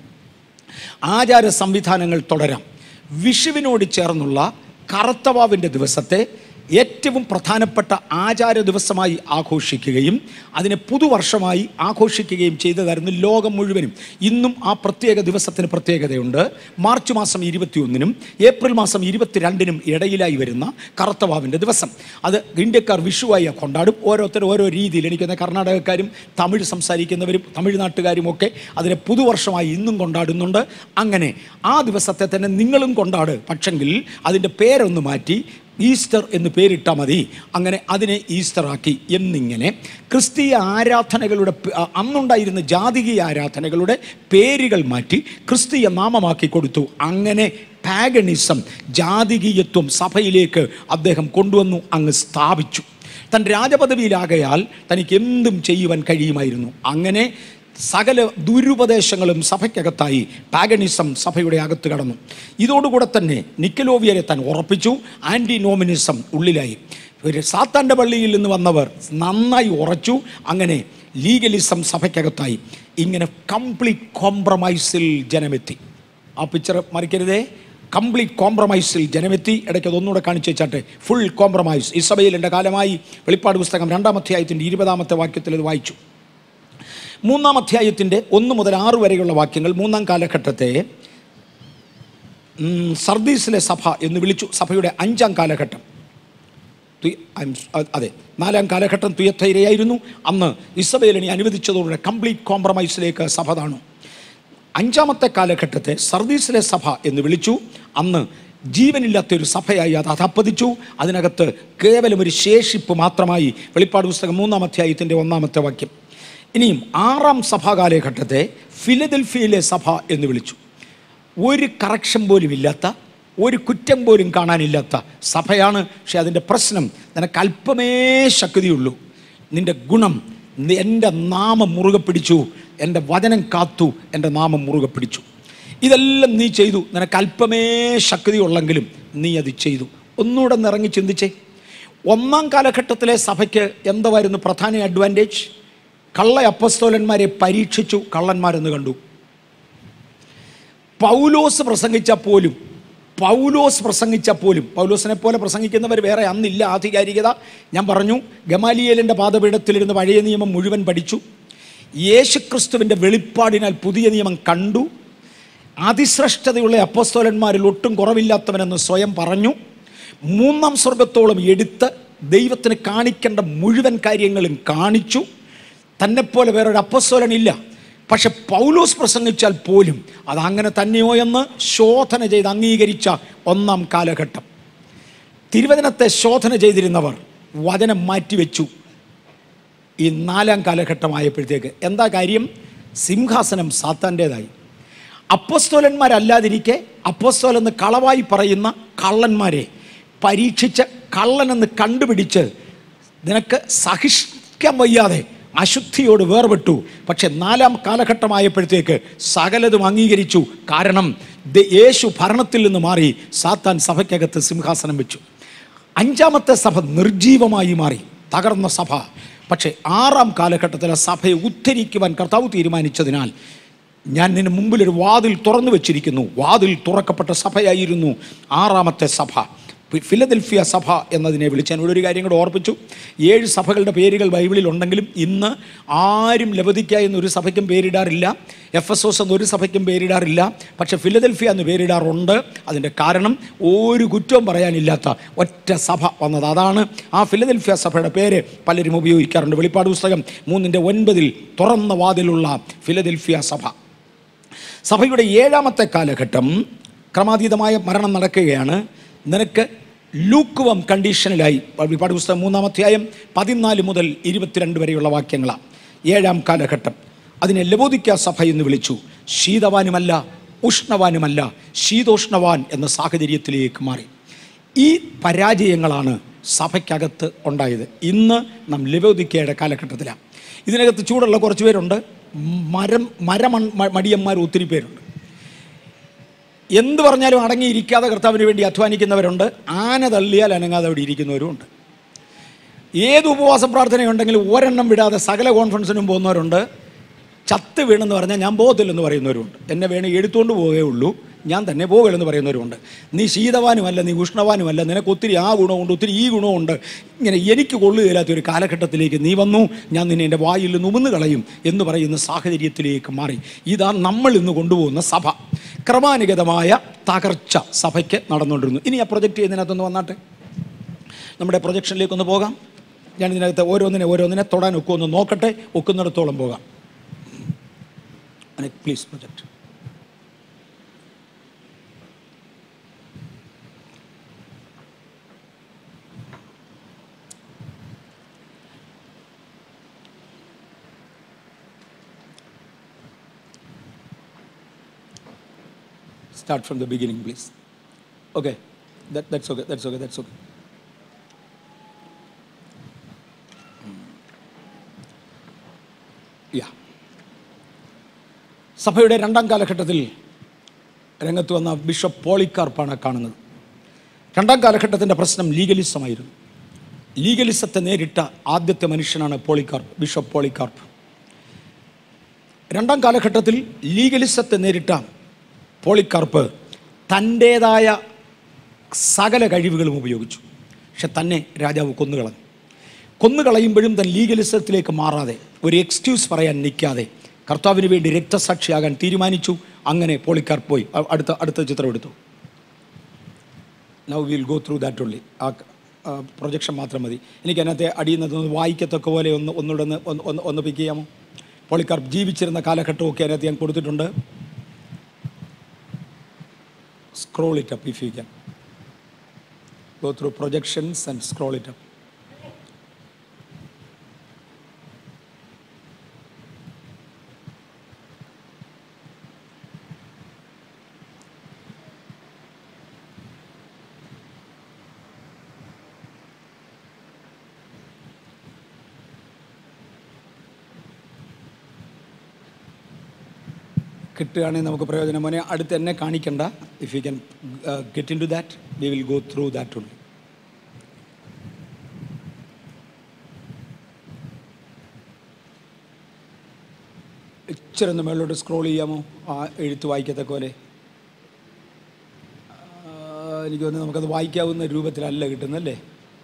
S1: ആചാര സംവിധാനങ്ങൾ തുടരാം. വിഷുവിനോട് ചേർന്നുള്ള കറുത്തവാവിൻ്റെ ദിവസത്തെ ഏറ്റവും പ്രധാനപ്പെട്ട ആചാര ദിവസമായി ആഘോഷിക്കുകയും അതിനെ പുതുവർഷമായി ആഘോഷിക്കുകയും ചെയ്തതായിരുന്നു ലോകം മുഴുവനും. ഇന്നും ആ പ്രത്യേക ദിവസത്തിന് പ്രത്യേകതയുണ്ട്. മാർച്ച് മാസം ഇരുപത്തിയൊന്നിനും ഏപ്രിൽ മാസം ഇരുപത്തിരണ്ടിനും ഇടയിലായി വരുന്ന കറുത്തവാവിൻ്റെ ദിവസം, അത് ഇന്ത്യക്കാർ വിഷുവായി കൊണ്ടാടും. ഓരോരുത്തരും ഓരോ രീതിയിൽ. എനിക്കൊന്ന് കർണാടകക്കാരും തമിഴ് സംസാരിക്കുന്നവരും തമിഴ്നാട്ടുകാരും ഒക്കെ അതിനെ പുതുവർഷമായി ഇന്നും കൊണ്ടാടുന്നുണ്ട്. അങ്ങനെ ആ ദിവസത്തെ തന്നെ നിങ്ങളും കൊണ്ടാട്, പക്ഷെങ്കിൽ അതിൻ്റെ പേരൊന്ന് മാറ്റി ഈസ്റ്റർ എന്ന് പേരിട്ടാൽ മതി. അങ്ങനെ അതിനെ ഈസ്റ്ററാക്കി. എന്നിങ്ങനെ ക്രിസ്തീയ ആരാധനകളുടെ അന്നുണ്ടായിരുന്ന ജാതികീയ ആരാധനകളുടെ പേരുകൾ മാറ്റി ക്രിസ്തീയ നാമമാക്കി കൊടുത്തു. അങ്ങനെ പാഗണിസം, ജാതികീയത്വം സഭയിലേക്ക് അദ്ദേഹം കൊണ്ടുവന്നു, അങ്ങ് സ്ഥാപിച്ചു. തൻ രാജപദവിയിലാകയാൽ തനിക്ക് എന്തും ചെയ്യുവാൻ കഴിയുമായിരുന്നു. അങ്ങനെ സകല ദുരുപദേശങ്ങളും സഭയ്ക്കകത്തായി. പാഗണിസം സഭയുടെ അകത്ത് കടന്നു. ഇതോടുകൂടെ തന്നെ നിക്കലോവിയരെ താൻ ഉറപ്പിച്ചു. ആൻറ്റി നോമിനിസം ഉള്ളിലായി. ഒരു സാത്താൻ്റെ പള്ളിയിൽ നിന്ന് വന്നവർ നന്നായി ഉറച്ചു. അങ്ങനെ ലീഗലിസം സഭയ്ക്കകത്തായി. ഇങ്ങനെ കംപ്ലീറ്റ് കോംപ്രമൈസിൽ ജനമെത്തി. ആ പിക്ചർ മറിക്കരുതേ. കംപ്ലീറ്റ് കോംപ്രമൈസിൽ ജനമെത്തി. ഇടയ്ക്ക് അതൊന്നുകൂടെ കാണിച്ചു വെച്ചാട്ടെ. ഫുൾ കോംപ്രമൈസ് ഇസബയേലിൻ്റെ കാലമായി. വെളിപ്പാട് പുസ്തകം രണ്ടാം അധ്യായത്തിൻ്റെ ഇരുപതാമത്തെ വാക്യത്തിൽ ഇത് വായിച്ചു. മൂന്നാം അധ്യായത്തിൻ്റെ ഒന്ന് മുതൽ ആറ് വരെയുള്ള വാക്യങ്ങൾ മൂന്നാം കാലഘട്ടത്തെ സർദീസിലെ സഭ എന്ന് വിളിച്ചു. സഭയുടെ അഞ്ചാം കാലഘട്ടം, അതെ നാലാം കാലഘട്ടം തുയത്തൈരയായിരുന്നു. അന്ന് ഇസബേലിനെ അനുവദിച്ചതോടെ കംപ്ലീറ്റ് കോംപ്രമൈസിലേക്ക് സഭ താണു. അഞ്ചാമത്തെ കാലഘട്ടത്തെ സർദീസിലെ സഭ എന്ന് വിളിച്ചു. അന്ന് ജീവനില്ലാത്തൊരു സഭയായി അത് അധപ്പതിച്ചു. അതിനകത്ത് കേവലം ഒരു ശേഷിപ്പ് മാത്രമായി. വെളിപ്പാട് പുസ്തകം മൂന്നാം അധ്യായത്തിൻ്റെ ഒന്നാമത്തെ വാക്യം. ഇനിയും ആറാം സഭാ കാലഘട്ടത്തെ ഫിലദൽഫിയയിലെ സഭ എന്ന് വിളിച്ചു. ഒരു കറക്ഷൻ പോലും ഇല്ലാത്ത, ഒരു കുറ്റം പോലും കാണാനില്ലാത്ത സഭയാണ്. പക്ഷെ അതിൻ്റെ പ്രശ്നം, നിനക്ക് അല്പമേ ശക്തിയുള്ളൂ, നിൻ്റെ ഗുണം എൻ്റെ നാമം മുറുകെ പിടിച്ചു, എൻ്റെ വചനം കാത്തു, എൻ്റെ നാമം മുറുകെ പിടിച്ചു. ഇതെല്ലാം നീ ചെയ്തു, നിനക്ക് അല്പമേ ശക്തിയുള്ളെങ്കിലും നീ അത് ചെയ്തു. ഒന്നുകൂടെ ഒന്ന് ഇറങ്ങി ചിന്തിച്ചേ. ഒന്നാം കാലഘട്ടത്തിലെ സഭയ്ക്ക് എന്തായിരുന്നു പ്രധാന അഡ്വാൻറ്റേജ്? കള്ള അപ്പസ്തോലന്മാരെ പരീക്ഷിച്ചു കള്ളന്മാരെന്ന് കണ്ടു. പൗലോസ് പ്രസംഗിച്ച പോലും പൗലോസ് പ്രസംഗിച്ച പോലും പൗലോസിനെ പോലെ പ്രസംഗിക്കുന്നവർ വേറെ അന്നില്ല. ആധികാരികത ഞാൻ പറഞ്ഞു. ഗമാലിയേലിൻ്റെ പാദപീഠത്തിലിരുന്ന് പഴയ നിയമം മുഴുവൻ പഠിച്ചു. യേശുക്രിസ്തുവിൻ്റെ വെളിപ്പാടിനാൽ പുതിയ നിയമം കണ്ടു. അതിശ്രേഷ്ഠതയുള്ള അപ്പസ്തോലന്മാരിൽ ഒട്ടും കുറവില്ലാത്തവനെന്ന് സ്വയം പറഞ്ഞു. മൂന്നാം സ്വർഗത്തോളം എടുത്ത് ദൈവത്തിന് കാണിക്കേണ്ട മുഴുവൻ കാര്യങ്ങളും കാണിച്ചു. തന്നെപ്പോലെ വേറൊരു അപ്പസ്തോലനില്ല. പക്ഷെ പൗലോസ് പ്രസംഗിച്ചാൽ പോലും അതങ്ങനെ തന്നെയോ എന്ന് ശോധന ചെയ്ത് അംഗീകരിച്ച ഒന്നാം കാലഘട്ടം. തിരുവചനത്തെ ശോധന ചെയ്തിരുന്നവർ വചനം മാറ്റിവെച്ചു. ഈ നാലാം കാലഘട്ടമായപ്പോഴത്തേക്ക് എന്താ കാര്യം? സിംഹാസനം സാത്താൻ്റേതായി. അപ്പസ്തോലന്മാരല്ലാതിരിക്കെ അപ്പസ്തോലെന്ന് കളവായി പറയുന്ന കള്ളന്മാരെ പരീക്ഷിച്ച് കള്ളനെന്ന് കണ്ടുപിടിച്ച് നിനക്ക് സഹിക്കാൻ വയ്യാതെ അശുദ്ധിയോട് വേർപെട്ടു. പക്ഷെ നാലാം കാലഘട്ടമായപ്പോഴത്തേക്ക് സകലതും അംഗീകരിച്ചു. കാരണം യേശു ഭരണത്തിൽ നിന്ന് മാറി സാത്താൻ സഭയ്ക്കകത്ത് സിംഹാസനം വെച്ചു. അഞ്ചാമത്തെ സഭ നിർജീവമായി മാറി, തകർന്ന സഭ. പക്ഷേ ആറാം കാലഘട്ടത്തിലെ സഭയെ ഉദ്ധരിക്കുവാൻ കർത്താവ് തീരുമാനിച്ചതിനാൽ ഞാൻ നിന്റെ മുമ്പിലൊരു വാതിൽ തുറന്നു വെച്ചിരിക്കുന്നു. വാതിൽ തുറക്കപ്പെട്ട സഭയായിരുന്നു ആറാമത്തെ സഭ. ഫിലദൽഫിയ സഭ എന്നതിനെ വിളിച്ച് ഞാൻ ഇവിടെ ഒരു കാര്യം കൂടെ ഓർപ്പിച്ചു. ഏഴ് സഭകളുടെ പേരുകൾ ബൈബിളിൽ ഉണ്ടെങ്കിലും ഇന്ന് ആരും ലവദിക്ക എന്നൊരു സഭയ്ക്കും പേരിടാറില്ല, എഫ് എസ് ഓസ് എന്നൊരു സഭയ്ക്കും പേരിടാറില്ല. പക്ഷേ ഫിലദൽഫിയ എന്ന് പേരിടാറുണ്ട്. അതിൻ്റെ കാരണം ഒരു കുറ്റവും പറയാനില്ലാത്ത ഒറ്റ സഭ വന്നത്. അതാണ് ആ ഫിലദൽഫിയ സഭയുടെ പേര് പലരും ഉപയോഗിക്കാറുണ്ട്. വെളിപ്പാട് പുസ്തകം മൂന്നിൻ്റെ ഒൻപതിൽ തുറന്ന വാതിലുള്ള ഫിലദൽഫിയ സഭ. സഭയുടെ ഏഴാമത്തെ കാലഘട്ടം ക്രമാതീതമായ മരണം നടക്കുകയാണ്. നിനക്ക് ലൂക്ക്വം കണ്ടീഷനിലായി. വെളിപ്പാട് പുസ്തകം മൂന്നാം അധ്യായം പതിനാല് മുതൽ ഇരുപത്തിരണ്ട് വരെയുള്ള വാക്യങ്ങളാണ് ഏഴാം കാലഘട്ടം. അതിനെ ലവോദിക്ക സഭ എന്ന് വിളിച്ചു. ശീതവാനുമല്ല ഉഷ്ണവാനുമല്ല, ശീതോഷ്ണവാൻ എന്ന സാഹചര്യത്തിലേക്ക് മാറി. ഈ പരാജയങ്ങളാണ് സഭയ്ക്കകത്ത് ഉണ്ടായത്. ഇന്ന് നാം ലവോദിക്കയുടെ കാലഘട്ടത്തിലാണ്. ഇതിനകത്ത് ചൂടുള്ള കുറച്ച് പേരുണ്ട്, മരം മരമൺ മടിയന്മാർ ഒത്തിരി പേരുണ്ട്. എന്ത് പറഞ്ഞാലും അടങ്ങിയിരിക്കാതെ കർത്താവിന് വേണ്ടി അധ്വാനിക്കുന്നവരുണ്ട്. ആന തള്ളിയാൽ അനങ്ങാതെ അവിടെ ഇരിക്കുന്നവരുമുണ്ട്. ഏത് ഉപവാസ പ്രാർത്ഥനയുണ്ടെങ്കിലും ഒരെണ്ണം വിടാതെ സകല കോൺഫറൻസിനും പോകുന്നവരുണ്ട്. ചത്ത് വീണെന്ന് പറഞ്ഞാൽ ഞാൻ പോകത്തില്ലെന്ന് പറയുന്നവരുണ്ട്. എന്നെ വേണേ എടുത്തുകൊണ്ട് പോവുകയേ ഉള്ളൂ, ഞാൻ തന്നെ പോകലെന്ന് പറയുന്നവരുണ്ട്. നീ ശീതവാനുമല്ല, നീ ഉഷ്ണവാനുമല്ല, നിനക്ക് ഒത്തിരി ആ ഗുണമുണ്ട്, ഒത്തിരി ഈ ഗുണമുണ്ട്. ഇങ്ങനെ എനിക്ക് കൊള്ളുകയില്ലാത്ത ഒരു കാലഘട്ടത്തിലേക്ക് നീ വന്നു, ഞാൻ നിന്നെ എൻ്റെ വായിൽ നിന്ന് ഉമിന്ന് കളയും എന്ന് പറയുന്ന സാഹചര്യത്തിലേക്ക് മാറി. ഇതാ നമ്മൾ ഇന്ന് കൊണ്ടുപോകുന്ന സഭ. ക്രമാനുഗതമായ തകർച്ച സഭയ്ക്ക് നടന്നുകൊണ്ടിരുന്നു. ഇനി ആ പ്രൊജക്റ്റ് ചെയ്യുന്നതിനകത്തൊന്ന് വന്നാട്ടെ, നമ്മുടെ പ്രൊജക്ഷനിലേക്കൊന്ന് പോകാം. ഞാൻ ഇതിനകത്ത് ഓരോന്നിനെ ഓരോന്നിനെ തൊടാൻ ഒക്കുമെന്ന് നോക്കട്ടെ, ഒക്കുന്നിടത്തോളം പോകാം. Please project. Start from the beginning, please. Okay, that, that's okay, that's okay, that's okay. Yeah. സഭയുടെ രണ്ടാം കാലഘട്ടത്തിൽ രംഗത്ത് വന്ന ബിഷപ്പ് പോളികാർപ്പാണ് കാണുന്നത്. രണ്ടാം കാലഘട്ടത്തിൻ്റെ പ്രശ്നം ലീഗലിസമായിരുന്നു. ലീഗലിസത്തെ നേരിട്ട ആദ്യത്തെ മനുഷ്യനാണ് പോളികാർപ്പ്, ബിഷപ്പ് പോളികാർപ്പ്. രണ്ടാം കാലഘട്ടത്തിൽ ലീഗലിസത്തെ നേരിട്ട പോളികാർപ്പ് തൻ്റേതായ സകല കഴിവുകളും ഉപയോഗിച്ചു. പക്ഷെ തന്നെ രാജാവ് കൊന്നുകളഞ്ഞു. കൊന്നുകളയുമ്പോഴും തൻ ലീഗലിസത്തിലേക്ക് മാറാതെ, ഒരു എക്സ്ക്യൂസ് പറയാൻ നിൽക്കാതെ കർത്താവിന് വേണ്ടി രക്തസാക്ഷിയാകാൻ തീരുമാനിച്ചു. അങ്ങനെ പോളികാർപ്പ് പോയി. അടുത്ത അടുത്ത ചിത്രം എടുത്തു. Now will go through that only. ആ പ്രൊജക്ഷൻ മാത്രം മതി. എനിക്ക് അതിനകത്തെ അടിയുന്നത് വായിക്കത്തക്ക പോലെ ഒന്ന് ഒന്നുകൂടെ ഒന്ന് ഒന്ന് ഒന്ന് പിക്ക് ചെയ്യാമോ? പോളികാർപ്പ് ജീവിച്ചിരുന്ന കാലഘട്ടമൊക്കെ അതിനകത്ത് ഞാൻ കൊടുത്തിട്ടുണ്ട്. Scroll it up if you can. Go through projections and scroll it up. കിട്ടുകയാണെങ്കിൽ നമുക്ക് പ്രയോജനം. മോനെ അടുത്ത് എന്നെ കാണിക്കണ്ട. If you can get into that, we will go through that only. ഇച്ചിരി ഒന്ന് മേളിലോട്ട് സ്ക്രോൾ ചെയ്യാമോ? ആ എഴുത്ത് വായിക്കത്തക്ക പോലെ. എനിക്ക് തോന്നുന്നു നമുക്കത് വായിക്കാവുന്ന രൂപത്തിലല്ല കിട്ടുന്നല്ലേ.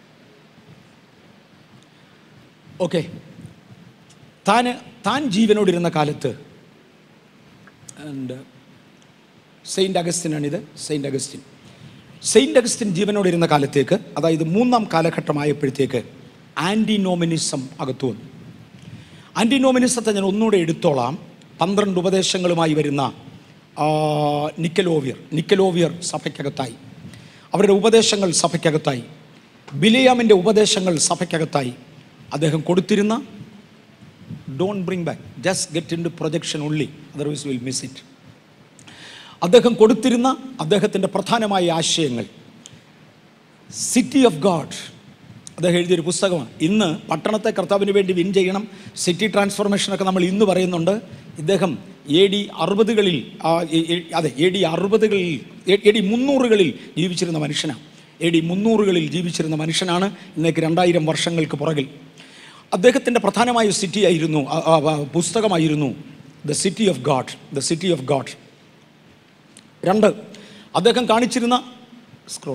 S1: ഓക്കെ. താൻ താൻ ജീവനോടിരുന്ന കാലത്ത്, ആൻഡ് സെയിൻറ്റ് അഗസ്റ്റിനാണിത്. സെയിൻറ്റ് അഗസ്റ്റിൻ സെയിൻറ്റ് അഗസ്റ്റിൻ ജീവനോടിരുന്ന കാലത്തേക്ക്, അതായത് മൂന്നാം കാലഘട്ടമായപ്പോഴത്തേക്ക് ആൻറ്റിനോമിനിസം അകത്തു വന്നു. ആൻറ്റിനോമിനിസത്തെ ഞാൻ ഒന്നുകൂടെ എടുത്തോളാം. പന്ത്രണ്ട് ഉപദേശങ്ങളുമായി വരുന്ന നിക്കലോവിയർ നിക്കലോവിയർ സഭയ്ക്കകത്തായി. അവരുടെ ഉപദേശങ്ങൾ സഭയ്ക്കകത്തായി. ബിലിയാമിൻ്റെ ഉപദേശങ്ങൾ സഭയ്ക്കകത്തായി. അദ്ദേഹം കൊടുത്തിരുന്ന don't bring back, just get into projection only, otherwise will miss it. അദ്ദേഹം കൊടുത്തിരുന്ന അദ്ദേഹത്തിൻ്റെ പ്രധാനമായ ആശയങ്ങൾ, സിറ്റി ഓഫ് ഗാഡ്, അദ്ദേഹം എഴുതിയൊരു പുസ്തകമാണ്. ഇന്ന് പട്ടണത്തെ കർത്താവിന് വേണ്ടി വിൻ ചെയ്യണം, സിറ്റി ട്രാൻസ്ഫോർമേഷനൊക്കെ നമ്മൾ ഇന്ന് പറയുന്നുണ്ട്. ഇദ്ദേഹം എ ഡി അറുപതുകളിൽ അതെ എ ഡി അറുപതുകളിൽ എ ഡി മുന്നൂറുകളിൽ ജീവിച്ചിരുന്ന മനുഷ്യനാണ്. എ ഡി മുന്നൂറുകളിൽ ജീവിച്ചിരുന്ന മനുഷ്യനാണ്. ഇന്നേക്ക് രണ്ടായിരം വർഷങ്ങൾക്ക് പുറകിൽ. അദ്ദേഹത്തിൻ്റെ പ്രധാനമായ സിറ്റി ആയിരുന്നു, പുസ്തകമായിരുന്നു the city of God. The city of God. രണ്ട്, അദ്ദേഹം കാണിച്ചിരുന്ന സ്ക്രോൾ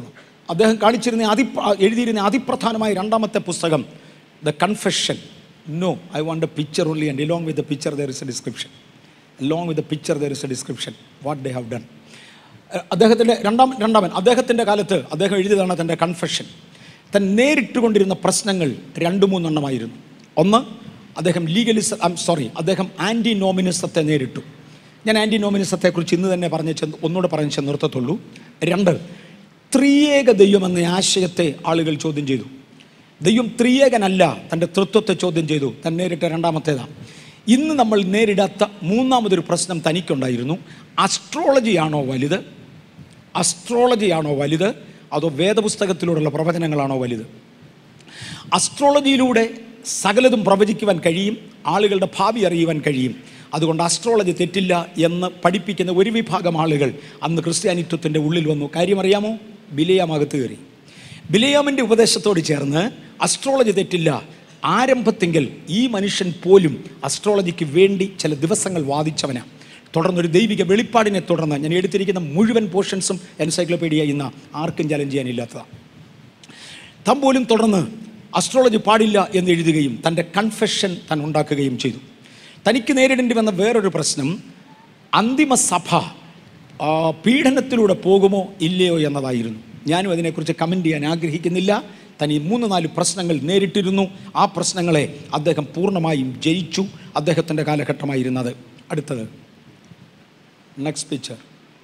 S1: അദ്ദേഹം കാണിച്ചിരുന്ന അതി എഴുതിയിരുന്ന അതിപ്രധാനമായ രണ്ടാമത്തെ പുസ്തകം the confession. No, I want a picture only and along with the picture there is a description. Along with the picture there is a description what they have done. അദ്ദേഹത്തിൻ്റെ രണ്ടാം രണ്ടാമൻ അദ്ദേഹത്തിൻ്റെ കാലത്ത് അദ്ദേഹം എഴുതിയതാണ് തൻ്റെ കൺഫെഷൻ. താൻ നേരിട്ടുകൊണ്ടിരുന്ന പ്രശ്നങ്ങൾ രണ്ട് മൂന്നെണ്ണമായിരുന്നു. ഒന്ന്, അദ്ദേഹം ലീഗലിസം ഐ സോറി അദ്ദേഹം ആൻറ്റി നോമിനിസത്തെ നേരിട്ടു. ഞാൻ ആൻറ്റി നോമിനിസത്തെക്കുറിച്ച് ഇന്ന് തന്നെ പറഞ്ഞ് ചെന്ന് ഒന്നുകൂടെ പറഞ്ഞ് ചെന്ന് നിർത്തത്തുള്ളൂ. രണ്ട്, ത്രിയേക ദൈവം എന്ന ആശയത്തെ ആളുകൾ ചോദ്യം ചെയ്തു. ദൈവം ത്രിയേകനല്ല, തൻ്റെ തൃത്വത്തെ ചോദ്യം ചെയ്തു. താൻ നേരിട്ട രണ്ടാമത്തേതാണ്. ഇന്ന് നമ്മൾ നേരിടാത്ത മൂന്നാമതൊരു പ്രശ്നം തനിക്കുണ്ടായിരുന്നു. അസ്ട്രോളജിയാണോ വലുത്? അസ്ട്രോളജിയാണോ വലുത് അതോ വേദപുസ്തകത്തിലൂടെയുള്ള പ്രവചനങ്ങളാണോ വലുത്? അസ്ട്രോളജിയിലൂടെ സകലതും പ്രവചിക്കുവാൻ കഴിയും, ആളുകളുടെ ഭാവി അറിയുവാൻ കഴിയും. അതുകൊണ്ട് അസ്ട്രോളജി തെറ്റില്ല എന്ന് പഠിപ്പിക്കുന്ന ഒരു വിഭാഗം ആളുകൾ അന്ന് ക്രിസ്ത്യാനിത്വത്തിൻ്റെ ഉള്ളിൽ വന്നു. കാര്യം അറിയാമോ? ബിലയാമകത്ത് കയറി. ബിലയാമിൻ്റെ ഉപദേശത്തോട് ചേർന്ന് അസ്ട്രോളജി തെറ്റില്ല. ആരംഭത്തെങ്കിൽ ഈ മനുഷ്യൻ പോലും അസ്ട്രോളജിക്ക് വേണ്ടി ചില ദിവസങ്ങൾ വാദിച്ചവനാണ്. തുടർന്നൊരു ദൈവിക വെളിപ്പാടിനെ തുടർന്ന് ഞാൻ എടുത്തിരിക്കുന്ന മുഴുവൻ പോർഷൻസും എൻസൈക്ലോപീഡിയ ഇന്ന് ആർക്കും ചലഞ്ച് ചെയ്യാനില്ലാത്തതാണ്. താൻ പോലും തുടർന്ന് അസ്ട്രോളജി പാടില്ല എന്ന് എഴുതുകയും തൻ്റെ കൺഫെഷൻ താൻ ഉണ്ടാക്കുകയും ചെയ്തു. തനിക്ക് നേരിടേണ്ടി വന്ന വേറൊരു പ്രശ്നം അന്തിമ സഭ പീഡനത്തിലൂടെ പോകുമോ ഇല്ലയോ എന്നതായിരുന്നു. ഞാനും അതിനെക്കുറിച്ച് കമൻറ്റ് ചെയ്യാൻ ആഗ്രഹിക്കുന്നില്ല. താൻ ഈ മൂന്ന് നാല് പ്രശ്നങ്ങൾ നേരിട്ടിരുന്നു. ആ പ്രശ്നങ്ങളെ അദ്ദേഹം പൂർണ്ണമായും ജയിച്ചു. അദ്ദേഹത്തിൻ്റെ കാലഘട്ടമായിരുന്നത്. അടുത്തത് നെക്സ്റ്റ് പിക്ചർ.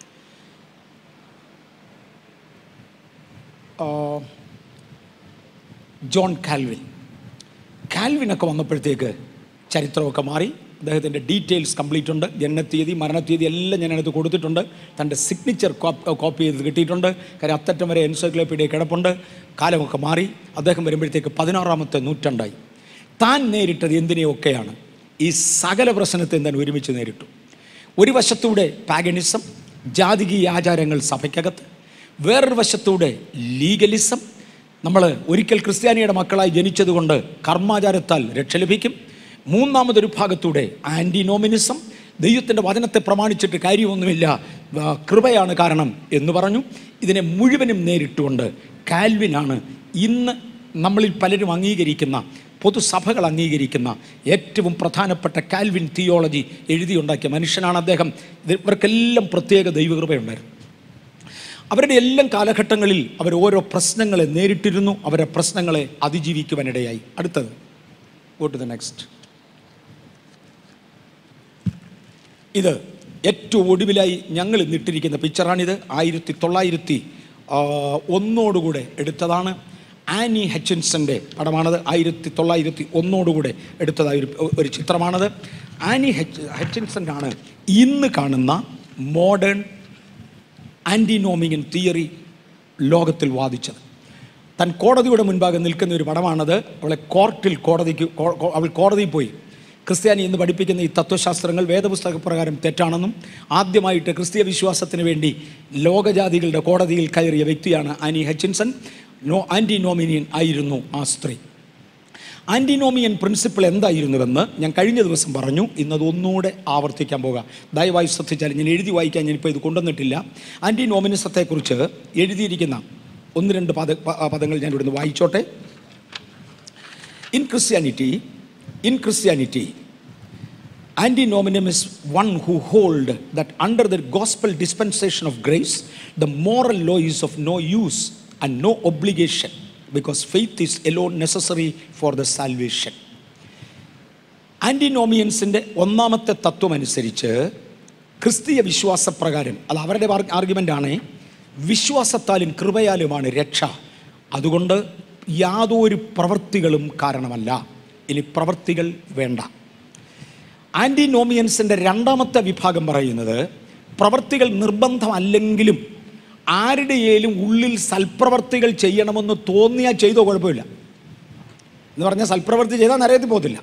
S1: John Calvin. കാൽവിനൊക്കെ വന്നപ്പോഴത്തേക്ക് ചരിത്രമൊക്കെ മാറി. അദ്ദേഹത്തിൻ്റെ ഡീറ്റെയിൽസ് കംപ്ലീറ്റ് ഉണ്ട്. ജനനത്തീയതി മരണത്തീയതി എല്ലാം ഞാനടുത്ത് കൊടുത്തിട്ടുണ്ട്. തൻ്റെ സിഗ്നേച്ചർ കോപ്പി ചെയ്ത് കിട്ടിയിട്ടുണ്ട്. കാര്യം അത്തറ്റം വരെ എൻസൈക്ലോപീഡിയ കിടപ്പുണ്ട്. കാലമൊക്കെ മാറി. അദ്ദേഹം വരുമ്പോഴത്തേക്ക് പതിനാറാമത്തെ നൂറ്റാണ്ടായി. താൻ നേരിട്ടത് എന്തിനെയൊക്കെയാണ്? ഈ സകല പ്രശ്നത്തെ താൻ ഒരുമിച്ച് നേരിട്ടു. ഒരു വശത്തൂടെ പാഗനിസം, ജാതികീയ ആചാരങ്ങൾ സഭയ്ക്കകത്ത്. വേറൊരു വശത്തൂടെ ലീഗലിസം. നമ്മൾ ഒരിക്കൽ ക്രിസ്ത്യാനിയുടെ മക്കളായി ജനിച്ചതുകൊണ്ട് കർമാചാരത്താൽ രക്ഷ ലഭിക്കും. മൂന്നാമതൊരു ഭാഗത്തൂടെ ആൻറ്റി നോമിനിസം. ദൈവത്തിൻ്റെ വചനത്തെ പ്രമാണിച്ചിട്ട് കാര്യമൊന്നുമില്ല, കൃപയാണ് കാരണം എന്ന് പറഞ്ഞു. ഇതിനെ മുഴുവനും നേരിട്ടുകൊണ്ട് കാൽവിനാണ് ഇന്ന് നമ്മളിൽ പലരും അംഗീകരിക്കുന്ന, പൊതുസഭകൾ അംഗീകരിക്കുന്ന ഏറ്റവും പ്രധാനപ്പെട്ട കാൽവിൻ തിയോളജി എഴുതിയുണ്ടാക്കിയ മനുഷ്യനാണ് അദ്ദേഹം. ഇവർക്കെല്ലാം പ്രത്യേക ദൈവകൃപയുണ്ടായിരുന്നു. അവരുടെ എല്ലാം കാലഘട്ടങ്ങളിൽ അവർ ഓരോ പ്രശ്നങ്ങളെ നേരിട്ടിരുന്നു. അവരെ പ്രശ്നങ്ങളെ അതിജീവിക്കുവാനിടയായി. അടുത്തത് ഗോ ടു ദ നെക്സ്റ്റ്. ഇത് ഏറ്റവും ഒടുവിലായി ഞങ്ങൾ ഇന്നിട്ടിരിക്കുന്ന പിക്ചറാണിത്. ആയിരത്തി തൊള്ളായിരത്തി ഒന്നോടുകൂടെ എടുത്തതാണ്. ആനി ഹച്ചിൻസൻ്റെ പടമാണത്. ആയിരത്തി തൊള്ളായിരത്തി ഒന്നോടുകൂടെ എടുത്തതായ ഒരു ഒരു ചിത്രമാണത്. ആനി ഹച്ച് ഹച്ചിൻസൻ്റെ ആണ് ഇന്ന് കാണുന്ന മോഡേൺ ആൻറ്റിനോമിയൻ തിയറി ലോകത്തിൽ വാദിച്ചത്. താൻ കോടതിയുടെ മുൻപാകെ നിൽക്കുന്ന ഒരു പടമാണത്. അവളെ കോർട്ടിൽ കോടതിക്ക് അവൾ കോടതിയിൽ പോയി ക്രിസ്ത്യാനി എന്ന് പഠിപ്പിക്കുന്ന ഈ തത്വശാസ്ത്രങ്ങൾ വേദപുസ്തക പ്രകാരം തെറ്റാണെന്നും ആദ്യമായിട്ട് ക്രിസ്തീയ വിശ്വാസത്തിന് വേണ്ടി ലോകജാതികളുടെ കോടതിയിൽ കയറിയ വ്യക്തിയാണ് ആനി ഹച്ചിൻസൺ. നോ ആൻറ്റിനോമിനിയൻ ആയിരുന്നു ആ സ്ത്രീ. ആൻറ്റിനോമിയൻ പ്രിൻസിപ്പിൾ എന്തായിരുന്നുവെന്ന് ഞാൻ കഴിഞ്ഞ ദിവസം പറഞ്ഞു. ഇന്നത് ഒന്നുകൂടെ ആവർത്തിക്കാൻ പോകാം. ദയവായി ശ്രദ്ധിച്ചാൽ, ഞാൻ എഴുതി വായിക്കാൻ ഞാനിപ്പോൾ ഇത് കൊണ്ടുവന്നിട്ടില്ല. ആൻറ്റിനോമിനിസത്തെക്കുറിച്ച് എഴുതിയിരിക്കുന്ന ഒന്ന് രണ്ട് പദ പദങ്ങൾ ഞാൻ ഇവിടുന്ന് വായിച്ചോട്ടെ. In Christianity in Christianity Antinomianism is one who hold that under the gospel dispensation of grace, the moral law is of no use and no obligation, because faith is alone necessary for the salvation. ആൻറ്റിനോമിയൻസിൻ്റെ ഒന്നാമത്തെ തത്വം അനുസരിച്ച് ക്രിസ്തീയ വിശ്വാസപ്രകാരം, അത് അവരുടെ ആർഗ്യുമെൻ്റാണ്, വിശ്വാസത്താലും കൃപയാലുമാണ് രക്ഷ. അതുകൊണ്ട് യാതൊരു പ്രവൃത്തികളും കാരണമല്ല. ഇനി പ്രവൃത്തികൾ വേണ്ട. ആൻറ്റിനോമിയൻസിൻ്റെ രണ്ടാമത്തെ വിഭാഗം പറയുന്നത് പ്രവൃത്തികൾ നിർബന്ധമല്ലെങ്കിലും ആരുടെയേലും ഉള്ളിൽ സൽപ്രവർത്തികൾ ചെയ്യണമെന്ന് തോന്നിയാൽ ചെയ്തോ കുഴപ്പമില്ല എന്ന് പറഞ്ഞാൽ സൽപ്രവൃത്തി ചെയ്താൽ നരകത്തിൽ പോകത്തില്ല.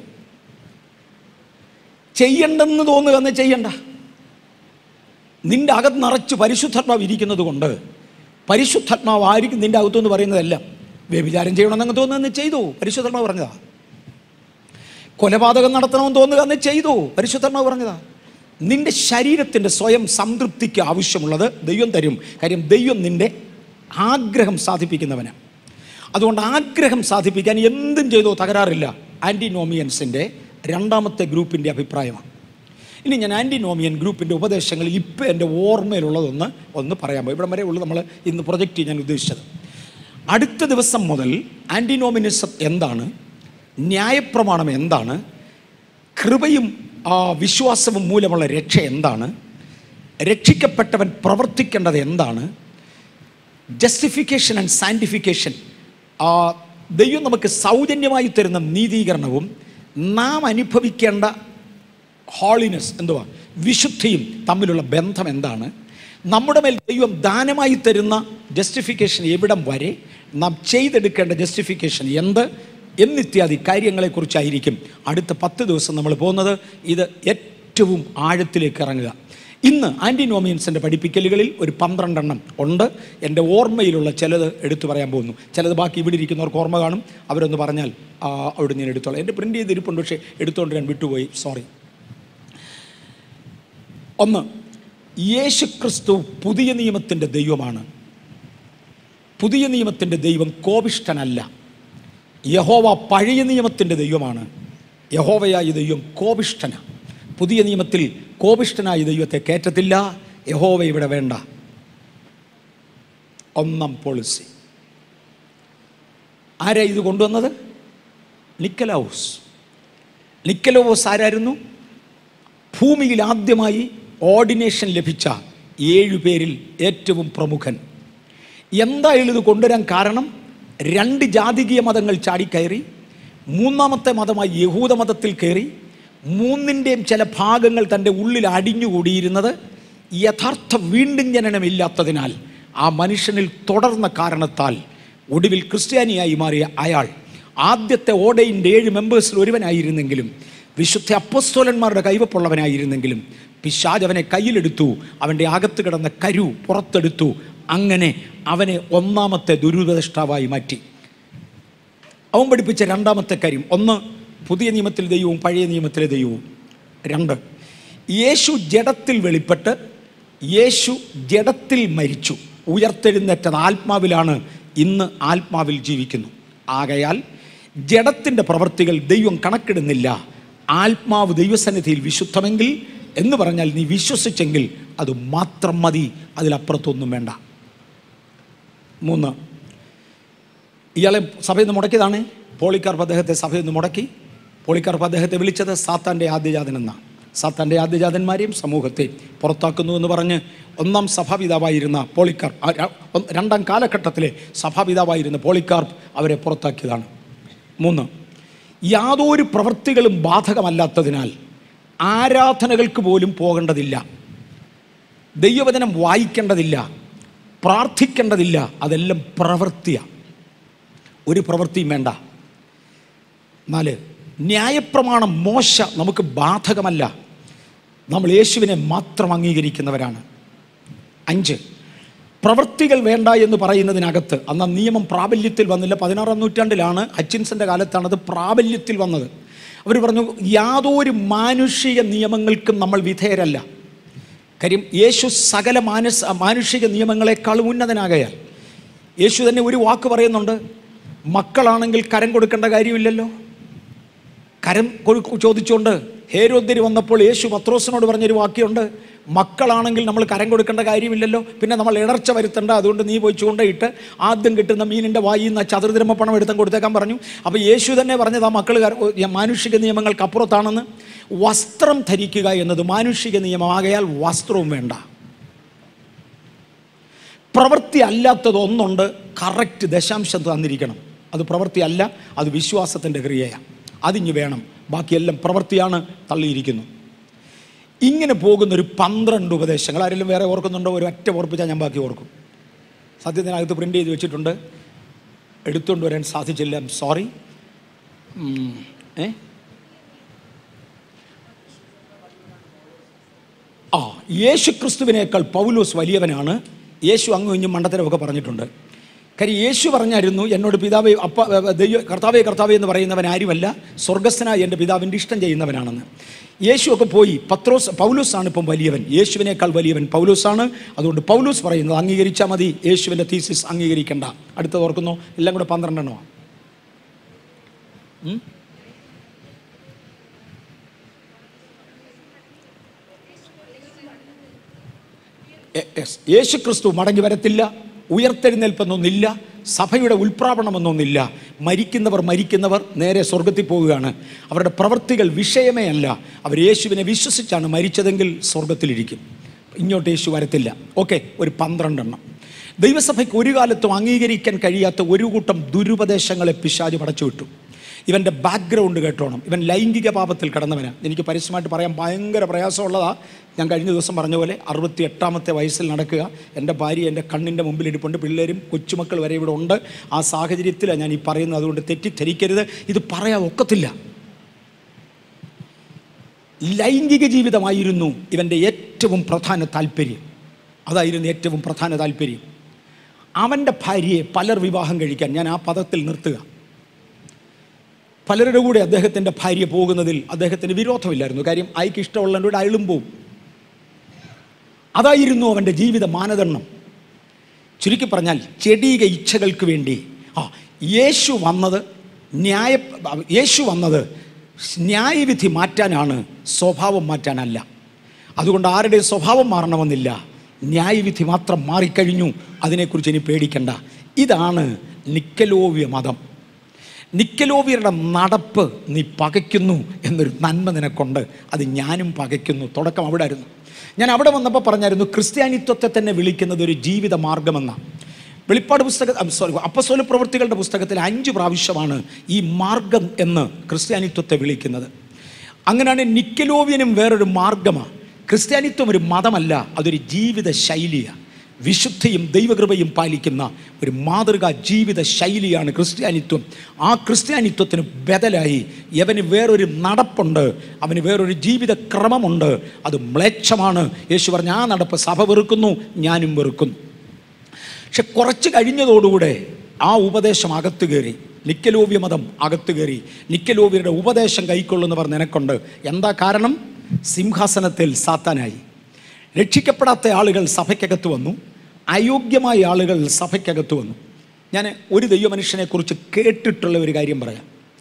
S1: ചെയ്യണ്ടെന്ന് തോന്നുക എന്ന് ചെയ്യണ്ട. നിൻ്റെ അകത്ത് നിറച്ച് പരിശുദ്ധാത്മാവ് ഇരിക്കുന്നത് കൊണ്ട് പരിശുദ്ധാത്മാവ് ആയിരിക്കും നിൻ്റെ അകത്തുനിന്ന് പറയുന്നതല്ല. വ്യഭിചാരം ചെയ്യണമെന്നങ്ങ് തോന്നുകയെന്ന് ചെയ്തു, പരിശുദ്ധാത്മാവ് പറഞ്ഞതാ. കൊലപാതകം നടത്തണമെന്ന് തോന്നുക എന്ന് ചെയ്തു, പരിശുദ്ധാത്മാവ് പറഞ്ഞതാ. നിൻ്റെ ശരീരത്തിൻ്റെ സ്വയം സംതൃപ്തിക്ക് ആവശ്യമുള്ളത് ദൈവം തരും. കാര്യം ദൈവം നിൻ്റെ ആഗ്രഹം സാധിപ്പിക്കുന്നവനാണ്. അതുകൊണ്ട് ആഗ്രഹം സാധിപ്പിക്കാൻ എന്തും ചെയ്തോ തകരാറില്ല. ആൻറ്റിനോമിയൻസിൻ്റെ രണ്ടാമത്തെ ഗ്രൂപ്പിൻ്റെ അഭിപ്രായമാണ്. ഇനി ഞാൻ ആൻറ്റിനോമിയൻ ഗ്രൂപ്പിൻ്റെ ഉപദേശങ്ങളിൽ ഇപ്പോൾ എൻ്റെ ഓർമ്മയിലുള്ളതൊന്ന് ഒന്ന് പറയാൻ പോയി. ഇവിടെ വരെ ഉള്ളു നമ്മൾ ഇന്ന് പ്രൊജക്റ്റ് ചെയ്യാൻ ഉദ്ദേശിച്ചത്. അടുത്ത ദിവസം മുതൽ ആൻറ്റിനോമിനിസം എന്താണ്, ന്യായപ്രമാണം എന്താണ്, കൃപയും വിശ്വാസവും മൂലമുള്ള രക്ഷ എന്താണ്, രക്ഷിക്കപ്പെട്ടവൻ പ്രവർത്തിക്കേണ്ടത് എന്താണ്, ജസ്റ്റിഫിക്കേഷൻ ആൻഡ് സാൻറ്റിഫിക്കേഷൻ, ദൈവം നമുക്ക് സൗജന്യമായി തരുന്ന നീതീകരണവും നാം അനുഭവിക്കേണ്ട ഹോളിനെസ് എന്തുവാ വിശുദ്ധിയും തമ്മിലുള്ള ബന്ധം എന്താണ്, നമ്മുടെ മേൽ ദൈവം ദാനമായി തരുന്ന ജസ്റ്റിഫിക്കേഷൻ എവിടം വരെ, നാം ചെയ്തെടുക്കേണ്ട ജസ്റ്റിഫിക്കേഷൻ എന്ത് എന്നിത്യാദി കാര്യങ്ങളെക്കുറിച്ചായിരിക്കും അടുത്ത പത്ത് ദിവസം നമ്മൾ പോകുന്നത്. ഇത് ഏറ്റവും ആഴത്തിലേക്ക് ഇറങ്ങുക. ഇന്ന് ആൻറ്റിനോമിയൻസിൻ്റെ പഠിപ്പിക്കലുകളിൽ ഒരു പന്ത്രണ്ടെണ്ണം ഉണ്ട്. എൻ്റെ ഓർമ്മയിലുള്ള ചിലത് എടുത്തു പറയാൻ പോകുന്നു. ചിലത് ബാക്കി ഇവിടെ ഇരിക്കുന്നവർക്ക് ഓർമ്മ കാണും, അവരൊന്ന് പറഞ്ഞാൽ അവിടെ ഞാൻ എടുത്തോളാം. എൻ്റെ പ്രിൻ്റ് ചെയ്തിരിപ്പുണ്ട്, പക്ഷേ എടുത്തുകൊണ്ട് ഞാൻ വിട്ടുപോയി, സോറി. ഒന്ന്, യേശു ക്രിസ്തു പുതിയ നിയമത്തിൻ്റെ ദൈവമാണ്. പുതിയ നിയമത്തിൻ്റെ ദൈവം കോപിഷ്ഠനല്ല. യഹോവ പഴയ നിയമത്തിൻ്റെ ദൈവമാണ്. യഹോവയായ ദൈവം കോപിഷ്ഠന. പുതിയ നിയമത്തിൽ കോപിഷ്ഠനായ ദൈവത്തെ കയറ്റത്തില്ല. യഹോവ ഇവിടെ വേണ്ട. ഒന്നാം പോളിസി. ആരാ ഇത് കൊണ്ടുവന്നത്? നിക്കലോസ്. നിക്കലോസ് ആരായിരുന്നു? ഭൂമിയിൽ ആദ്യമായി ഓർഡിനേഷൻ ലഭിച്ച ഏഴു പേരിൽ ഏറ്റവും പ്രമുഖൻ. എന്തായാലും ഇത് കൊണ്ടുവരാൻ കാരണം, രണ്ട് ജാതികീയ മതങ്ങൾ ചാടിക്കയറി, മൂന്നാമത്തെ മതമായി യഹൂദ മതത്തിൽ കയറി, മൂന്നിൻ്റെയും ചില ഭാഗങ്ങൾ തൻ്റെ ഉള്ളിൽ അടിഞ്ഞുകൂടിയിരുന്നത് യഥാർത്ഥ വീണ്ടും ജനനമില്ലാത്തതിനാൽ ആ മനുഷ്യനിൽ തുടർന്ന കാരണത്താൽ ഒടുവിൽ ക്രിസ്ത്യാനിയായി മാറിയ അയാൾ ആദ്യത്തെ ഓർഡൈൻഡ് ഏഴ് മെമ്പേഴ്സിൽ ഒരുവനായിരുന്നെങ്കിലും, വിശുദ്ധ അപ്പോസ്തലന്മാരുടെ കൈവപ്പുള്ളവനായിരുന്നെങ്കിലും, പിശാച് അവനെ കയ്യിലെടുത്തു, അവൻ്റെ അകത്ത് കിടന്ന കരു പുറത്തെടുത്തു. അങ്ങനെ അവനെ ഒന്നാമത്തെ ദുരുപദേഷ്ടാവായി മാറ്റി. അവൻ പഠിപ്പിച്ച രണ്ടാമത്തെ കാര്യം, ഒന്ന് പുതിയ നിയമത്തിലെ ദൈവവും പഴയ നിയമത്തിലെ ദൈവവും. രണ്ട്, യേശു ജഡത്തിൽ വെളിപ്പെട്ട് യേശു ജഡത്തിൽ മരിച്ചു, ഉയർത്തെഴുന്നേറ്റത് ആത്മാവിലാണ്, ഇന്ന് ആത്മാവിൽ ജീവിക്കുന്നു. ആകയാൽ ജഡത്തിൻ്റെ പ്രവൃത്തികൾ ദൈവം കണക്കിടുന്നില്ല. ആത്മാവ് ദൈവസന്നിധിയിൽ വിശുദ്ധമെങ്കിൽ എന്ന് പറഞ്ഞാൽ നീ വിശ്വസിച്ചെങ്കിൽ അത് മാത്രം മതി, അതിലപ്പുറത്തൊന്നും വേണ്ട. മൂന്ന്, ഇയാളെ സഭയിൽ നിന്ന് മുടക്കിയതാണ്. പോളിക്കാർപ്പ് അദ്ദേഹത്തെ സഭയിൽ നിന്ന് മുടക്കി. പോളിക്കാർപ്പ് അദ്ദേഹത്തെ വിളിച്ചത് സാത്താൻ്റെ ആദ്യജാതൻ എന്നാണ്. സാത്താൻ്റെ ആദ്യജാതന്മാരെയും സമൂഹത്തെ പുറത്താക്കുന്നു എന്ന് പറഞ്ഞ് ഒന്നാം സഭാപിതാവായിരുന്ന പോളിക്കാർപ്പ്, രണ്ടാം കാലഘട്ടത്തിലെ സഭാപിതാവായിരുന്ന പോളിക്കാർപ്പ് അവരെ പുറത്താക്കിയതാണ്. മൂന്ന്, യാതൊരു പ്രവൃത്തികളും ബാധകമല്ലാത്തതിനാൽ ആരാധനകൾക്ക് പോലും പോകേണ്ടതില്ല, ദൈവവചനം വായിക്കേണ്ടതില്ല, പ്രാർത്ഥിക്കേണ്ടതില്ല. അതെല്ലാം പ്രവൃത്തിയാണ്, ഒരു പ്രവൃത്തിയും വേണ്ട. നാല്, ന്യായപ്രമാണം മോശ നമുക്ക് ബാധകമല്ല, നമ്മൾ യേശുവിനെ മാത്രം അംഗീകരിക്കുന്നവരാണ്. അഞ്ച്, പ്രവൃത്തികൾ വേണ്ട എന്ന് പറയുന്നതിനകത്ത് അന്ന് നിയമം പ്രാബല്യത്തിൽ വന്നില്ല. പതിനാറാം നൂറ്റാണ്ടിലാണ്, ഹച്ചിൻസൻ്റെ കാലത്താണ് അത് പ്രാബല്യത്തിൽ വന്നത്. അവർ പറഞ്ഞു യാതൊരു മാനുഷിക നിയമങ്ങൾക്കും നമ്മൾ വിധേയരല്ല. കാര്യം യേശു സകല മാനസ മാനുഷിക നിയമങ്ങളെക്കാളും ഉന്നതനാകയാൽ. യേശു തന്നെ ഒരു വാക്ക് പറയുന്നുണ്ട്, മക്കളാണെങ്കിൽ കരം കൊടുക്കേണ്ട കാര്യമില്ലല്ലോ. കരം ചോദിച്ചുകൊണ്ട് ഹേരോദ്യര് വന്നപ്പോൾ യേശു പത്രോസിനോട് പറഞ്ഞൊരു വാക്യമുണ്ട്, മക്കളാണെങ്കിൽ നമ്മൾ കരം കൊടുക്കേണ്ട കാര്യമില്ലല്ലോ, പിന്നെ നമ്മൾ ഇടർച്ച വരുത്തണ്ട, അതുകൊണ്ട് നീ പോയി ചൂണ്ടയിട്ട് ആദ്യം കിട്ടുന്ന മീനിൻ്റെ വായിൽ നിന്ന് ചതുർദ്രമ പണം എടുത്താൽ കൊടുത്തേക്കാൻ പറഞ്ഞു. അപ്പോൾ യേശു തന്നെ പറഞ്ഞത് ആ മക്കൾ മാനുഷിക നിയമങ്ങൾക്ക് അപ്പുറത്താണെന്ന്. വസ്ത്രം ധരിക്കുക എന്നത് മാനുഷിക നിയമമാകയാൽ വസ്ത്രവും വേണ്ട. പ്രവൃത്തി അല്ലാത്തത് ഒന്നുണ്ട്, കറക്റ്റ് ദശാംശം തന്നിരിക്കണം. അത് പ്രവൃത്തി അല്ല, അത് വിശ്വാസത്തിൻ്റെ ക്രിയയാണ്. അതിഞ്ഞ് വേണം, ബാക്കിയെല്ലാം പ്രവൃത്തിയാണ്, തള്ളിയിരിക്കുന്നു. ഇങ്ങനെ പോകുന്നൊരു പന്ത്രണ്ട് ഉപദേശങ്ങൾ. ആരെങ്കിലും വേറെ ഓർക്കുന്നുണ്ടോ? ഒരു ഒറ്റ ഓർപ്പിച്ചാൽ ഞാൻ ബാക്കി ഓർക്കും. സത്യത്തിനകത്ത് പ്രിൻ്റ് ചെയ്ത് വെച്ചിട്ടുണ്ട്, എടുത്തുകൊണ്ട് വരാൻ സാധിച്ചില്ല, സോറി. ഏ ആ യേശു ക്രിസ്തുവിനേക്കാൾ പൗലോസ് വലിയവനാണ്. യേശു അങ്ങും ഇഞ്ഞും മണ്ടത്തരമൊക്കെ പറഞ്ഞിട്ടുണ്ട്. കാര്യം യേശു പറഞ്ഞായിരുന്നു, എന്നോട് പിതാവേ അപ്പ ദൈവ കർത്താവേ കർത്താവേ എന്ന് പറയുന്നവൻ ആരുമല്ല, സ്വർഗസ്ഥനായ എൻ്റെ പിതാവിൻ്റെ ഇഷ്ടം ചെയ്യുന്നവനാണെന്ന്. യേശുവൊക്കെ പോയി. പത്രോസ് പൗലോസാണ് ഇപ്പം വലിയവൻ, യേശുവിനേക്കാൾ വലിയവൻ പൗലോസാണ്. അതുകൊണ്ട് പൗലോസ് പറയുന്നത് അംഗീകരിച്ചാൽ മതി, യേശുവിൻ്റെ തീസിസ് അംഗീകരിക്കേണ്ട. അടുത്തത് ഓർക്കുന്നു, എല്ലാം കൂടെ പന്ത്രണ്ടെണ്ണമാണ്. യേശു ക്രിസ്തു മടങ്ങി വരത്തില്ല, ഉയർത്തെഴുന്നേൽപ്പെന്നൊന്നില്ല, സഭയുടെ ഉൽപ്രാപണമെന്നൊന്നില്ല. മരിക്കുന്നവർ മരിക്കുന്നവർ നേരെ സ്വർഗത്തിൽ പോവുകയാണ്. അവരുടെ പ്രവൃത്തികൾ വിഷയമേ അല്ല. അവർ യേശുവിനെ വിശ്വസിച്ചാണ് മരിച്ചതെങ്കിൽ സ്വർഗത്തിലിരിക്കും. ഇങ്ങോട്ട് യേശു വരത്തില്ല. ഓക്കെ, ഒരു പന്ത്രണ്ടെണ്ണം. ദൈവസഭയ്ക്ക് ഒരു കാലത്തും അംഗീകരിക്കാൻ കഴിയാത്ത ഒരു കൂട്ടം ദുരുപദേശങ്ങളെ പിശാച് പടച്ചുവിട്ടു. ഇവൻ്റെ ബാക്ക്ഗ്രൗണ്ട് കേട്ടോണം. ഇവൻ ലൈംഗിക പാപത്തിൽ കിടന്നവനാണ്. എനിക്ക് പരസ്യമായിട്ട് പറയാൻ ഭയങ്കര പ്രയാസമുള്ളതാണ്. ഞാൻ കഴിഞ്ഞ ദിവസം പറഞ്ഞ പോലെ അറുപത്തി എട്ടാമത്തെ വയസ്സിൽ നടക്കുക. എൻ്റെ ഭാര്യ എൻ്റെ കണ്ണിൻ്റെ മുമ്പിൽ ഇരിപ്പുണ്ട്, പിള്ളേരും കൊച്ചുമക്കൾ വരെ ഇവിടെ ഉണ്ട്. ആ സാഹചര്യത്തിലാണ് ഞാൻ ഈ പറയുന്നത്. അതുകൊണ്ട് തെറ്റിദ്ധരിക്കരുത്, ഇത് പറയാൻ ഒക്കത്തില്ല. ലൈംഗിക ജീവിതമായിരുന്നു ഇവൻ്റെ ഏറ്റവും പ്രധാന താല്പര്യം. അതായിരുന്നു ഏറ്റവും പ്രധാന താല്പര്യം. അവൻ്റെ ഭാര്യയെ പലർ വിവാഹം കഴിക്കാൻ, ഞാൻ ആ പദത്തിൽ നിർത്തുക, പലരുടെ കൂടെ അദ്ദേഹത്തിൻ്റെ ഭാര്യ പോകുന്നതിൽ അദ്ദേഹത്തിന് വിരോധമില്ലായിരുന്നു. കാര്യം അയക്ക് ഇഷ്ടമുള്ളവരുടെ അയളും പോവും. അതായിരുന്നു അവൻ്റെ ജീവിത മാനദണ്ഡം. ചുരുക്കി പറഞ്ഞാൽ ചെടിക ഇച്ഛകൾക്ക് വേണ്ടി ആ യേശു വന്നത് ന്യായ യേശു വന്നത് ന്യായവിധി മാറ്റാനാണ്, സ്വഭാവം മാറ്റാനല്ല. അതുകൊണ്ട് ആരുടെ സ്വഭാവം മാറണമെന്നില്ല, ന്യായവിധി മാത്രം മാറിക്കഴിഞ്ഞു. അതിനെക്കുറിച്ച് ഇനി പേടിക്കണ്ട. ഇതാണ് നിക്കലോവ്യ മതം. നിക്കലോവിയരുടെ നടപ്പ് നീ പകയ്ക്കുന്നു എന്നൊരു നന്മ നിനക്കുണ്ട്, അത് ഞാനും പകയ്ക്കുന്നു. തുടക്കം അവിടെ ആയിരുന്നു. ഞാൻ അവിടെ വന്നപ്പോൾ പറഞ്ഞായിരുന്നു, ക്രിസ്ത്യാനിത്വത്തെ തന്നെ വിളിക്കുന്നത് ഒരു ജീവിത മാർഗമെന്നാണ്. വെളിപ്പാട് പുസ്തക സോറി അപ്പസ്തോല പ്രവൃത്തികളുടെ പുസ്തകത്തിൽ അഞ്ച് പ്രാവശ്യമാണ് ഈ മാർഗം എന്ന് ക്രിസ്ത്യാനിത്വത്തെ വിളിക്കുന്നത്. അങ്ങനെയാണ് നിക്കലോവിയനും വേറൊരു മാർഗമാണ്. ക്രിസ്ത്യാനിത്വം ഒരു മതമല്ല, അതൊരു ജീവിത ശൈലിയാണ്. വിശുദ്ധിയും ദൈവകൃപയും പാലിക്കുന്ന ഒരു മാതൃകാ ജീവിത ശൈലിയാണ് ക്രിസ്ത്യാനിത്വം. ആ ക്രിസ്ത്യാനിത്വത്തിന് ബദലായി യവന് വേറൊരു നടപ്പുണ്ട്, അവന് വേറൊരു ജീവിത ക്രമമുണ്ട്. അത് മ്ലേച്ഛമാണ്. യേശു പറഞ്ഞ ആ നടപ്പ് സഭ വെറുക്കുന്നു, ഞാനും വെറുക്കുന്നു. പക്ഷെ കുറച്ച് കഴിഞ്ഞതോടുകൂടെ ആ ഉപദേശം അകത്ത് കയറി, നിക്കലോവ്യ മതം അകത്ത് കയറി. നിക്കലോവ്യരുടെ ഉപദേശം കൈക്കൊള്ളുന്നവർ നിനക്കുണ്ട്. എന്താ കാരണം? സിംഹാസനത്തിൽ സാത്താനായി. രക്ഷിക്കപ്പെടാത്ത ആളുകൾ സഭയ്ക്കകത്ത് വന്നു, അയോഗ്യമായ ആളുകൾ സഭയ്ക്കകത്ത് വന്നു. ഞാൻ ഒരു ദൈവമനുഷ്യനെക്കുറിച്ച് കേട്ടിട്ടുള്ള ഒരു കാര്യം പറയാം.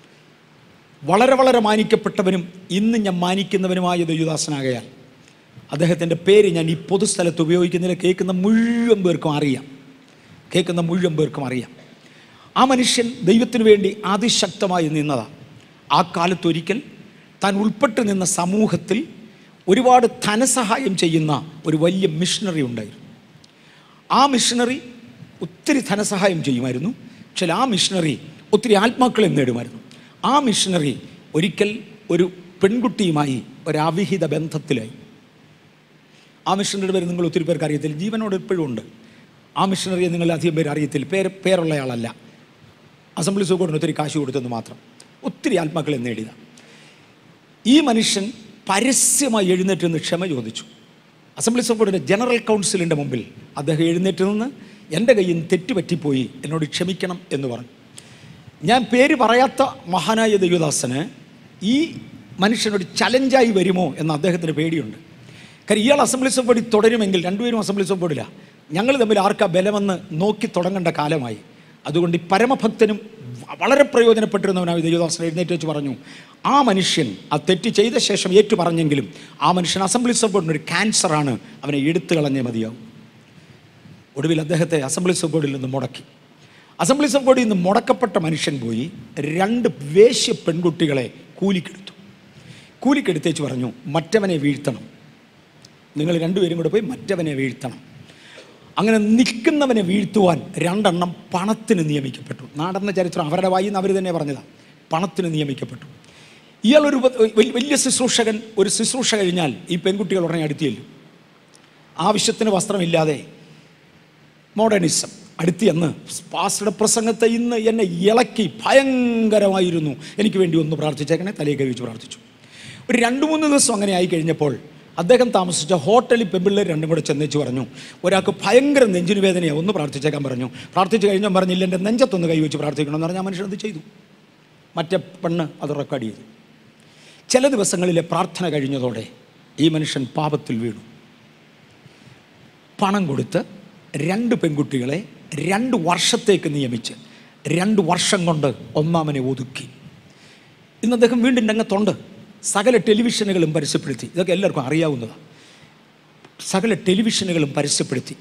S1: വളരെ വളരെ മാനിക്കപ്പെട്ടവനും ഇന്ന് ഞാൻ മാനിക്കുന്നവനുമായ ദൈവദാസനാകയാൽ അദ്ദേഹത്തിൻ്റെ പേര് ഞാൻ ഈ പൊതുസ്ഥലത്ത് ഉപയോഗിക്കുന്നില്ല. കേൾക്കുന്ന മുഴുവൻ പേർക്കും അറിയാം, കേൾക്കുന്ന മുഴുവൻ പേർക്കും അറിയാം. ആ മനുഷ്യൻ ദൈവത്തിന് വേണ്ടി അതിശക്തമായി നിന്നതാണ്. ആ കാലത്തൊരിക്കൽ താൻ ഉൾപ്പെട്ട് നിന്ന സമൂഹത്തിൽ ഒരുപാട് ധനസഹായം ചെയ്യുന്ന ഒരു വലിയ മിഷണറി ഉണ്ടായിരുന്നു. ആ മിഷണറി ഒത്തിരി ധനസഹായം ചെയ്യുമായിരുന്നു. പക്ഷേ ആ മിഷണറി ഒത്തിരി ആത്മാക്കളെ നേടുമായിരുന്നു. ആ മിഷണറി ഒരിക്കൽ ഒരു പെൺകുട്ടിയുമായി ഒരു അവിഹിത ബന്ധത്തിലായി. ആ മിഷണറിയുടെ പേര് നിങ്ങൾ ഒത്തിരി പേർക്ക് അറിയത്തില്ല, ജീവനോട് എപ്പോഴും ഉണ്ട്. ആ മിഷണറിയെ നിങ്ങൾ അധികം പേര് അറിയത്തില്ല, പേര് പേരുള്ളയാളല്ല. അസംബ്ലീസ് ഓഫ് ഗോഡിന് ഒത്തിരി കാശ് കൊടുത്തെന്ന് മാത്രം. ഒത്തിരി ആത്മാക്കളെ നേടിയതാണ്. ഈ മനുഷ്യൻ പരസ്യമായി എഴുന്നേറ്റ് നിന്ന് ക്ഷമ ചോദിച്ചു. അസംബ്ലീസ് ഓഫ് ഗോഡിൻ്റെ ജനറൽ കൗൺസിലിൻ്റെ മുമ്പിൽ അദ്ദേഹം എഴുന്നേറ്റ് നിന്ന് എൻ്റെ കയ്യിൽ നിന്ന് തെറ്റുപറ്റിപ്പോയി, എന്നോട് ക്ഷമിക്കണം എന്ന് പറഞ്ഞു. ഞാൻ പേര് പറയാത്ത മഹാനായ ദൈവദാസന് ഈ മനുഷ്യനോട് ചലഞ്ചായി വരുമോ എന്ന് അദ്ദേഹത്തിന് പേടിയുണ്ട്. കാര്യം ഇയാൾ അസംബ്ലീസ് ഓഫ് ഗോഡിൽ തുടരുമെങ്കിൽ രണ്ടുപേരും അസംബ്ലീസ് ഓഫ് ഗോഡില്ല, ഞങ്ങൾ തമ്മിൽ ആർക്കാ ബലമെന്ന് നോക്കി തുടങ്ങേണ്ട കാലമായി. അതുകൊണ്ട് ഈ പരമഭക്തനും വളരെ പ്രയോജനപ്പെട്ടിരുന്നവനായ ദൈവദാസൻ എഴുന്നേറ്റ് വെച്ച് പറഞ്ഞു, ആ മനുഷ്യൻ ആ തെറ്റ് ചെയ്ത ശേഷം ഏറ്റു പറഞ്ഞെങ്കിലും ആ മനുഷ്യൻ അസംബ്ലീസ് ഓഫ് ഗോഡിന് ഒരു ക്യാൻസറാണ്, അവനെ എടുത്തു കളഞ്ഞേ മതിയാവും. ഒടുവിൽ അദ്ദേഹത്തെ അസംബ്ലീസ് ഓഫ് ഗോഡിൽ നിന്ന് മുടക്കി. അസംബ്ലീസ് ഓഫ് ഗോഡിൽ നിന്ന് മുടക്കപ്പെട്ട മനുഷ്യൻ പോയി രണ്ട് വേശ്യ പെൺകുട്ടികളെ കൂലിക്കെടുത്തു. കൂലിക്കെടുത്തേച്ച് പറഞ്ഞു, മറ്റവനെ വീഴ്ത്തണം, നിങ്ങൾ രണ്ടുപേരും കൂടെ പോയി മറ്റവനെ വീഴ്ത്തണം. അങ്ങനെ നിൽക്കുന്നവനെ വീഴ്ത്തുവാൻ രണ്ടെണ്ണം പണത്തിന് നിയമിക്കപ്പെട്ടു. നടന്ന ചരിത്രം അവരുടെ വായിൽ നിന്ന് അവർ തന്നെ പറഞ്ഞതാണ്. പണത്തിന് നിയമിക്കപ്പെട്ടു. ഇയാളൊരു വലിയ ശുശ്രൂഷകൻ, ഒരു ശുശ്രൂഷ കഴിഞ്ഞാൽ ഈ പെൺകുട്ടികൾ ഉടനെ അടുത്ത് ചെല്ലും. ആവശ്യത്തിന് വസ്ത്രമില്ലാതെ മോഡേണിസം അടുത്ത് എന്ന് പാസ്റ്ററുടെ പ്രസംഗത്തെ ഇന്ന് എന്നെ ഇളക്കി ഭയങ്കരമായിരുന്നു. എനിക്ക് വേണ്ടി ഒന്ന് പ്രാർത്ഥിച്ചേക്കണേ, തലയെ കഴിച്ച് പ്രാർത്ഥിച്ചു. ഒരു രണ്ട് മൂന്ന് ദിവസം അങ്ങനെ ആയി കഴിഞ്ഞപ്പോൾ അദ്ദേഹം താമസിച്ച ഹോട്ടലിൽ പെമ്പിള്ളേർ രണ്ടും കൂടെ ചെന്നേച്ച് പറഞ്ഞു, ഒരാൾക്ക് ഭയങ്കര നെഞ്ചിന് വേദനയാണ്, ഒന്ന് പ്രാർത്ഥിച്ചേക്കാൻ പറഞ്ഞു. പ്രാർത്ഥിച്ച് കഴിഞ്ഞാൽ പറഞ്ഞില്ല, എൻ്റെ നെഞ്ചത്തൊന്ന് കൈവച്ച് പ്രാർത്ഥിക്കണമെന്ന് പറഞ്ഞാൽ മനുഷ്യൻ അത് ചെയ്തു. മറ്റേ പെണ്ണ് അത് റെക്കോർഡ് ചെയ്തു. ചില ദിവസങ്ങളിലെ പ്രാർത്ഥന കഴിഞ്ഞതോടെ ഈ മനുഷ്യൻ പാപത്തിൽ വീണു. പണം കൊടുത്ത് രണ്ട് പെൺകുട്ടികളെ രണ്ട് വർഷത്തേക്ക് നിയമിച്ച് രണ്ട് വർഷം കൊണ്ട് ഒന്നാമനെ ഒതുക്കി. ഇന്ന് അദ്ദേഹം വീണ്ടും രംഗത്തുണ്ട്. സകല ടെലിവിഷനുകളും പരസ്യപ്പെടുത്തി. ഇതൊക്കെ എല്ലാവർക്കും അറിയാവുന്നതാണ്. സകല ടെലിവിഷനുകളും പരസ്യപ്പെടുത്തി.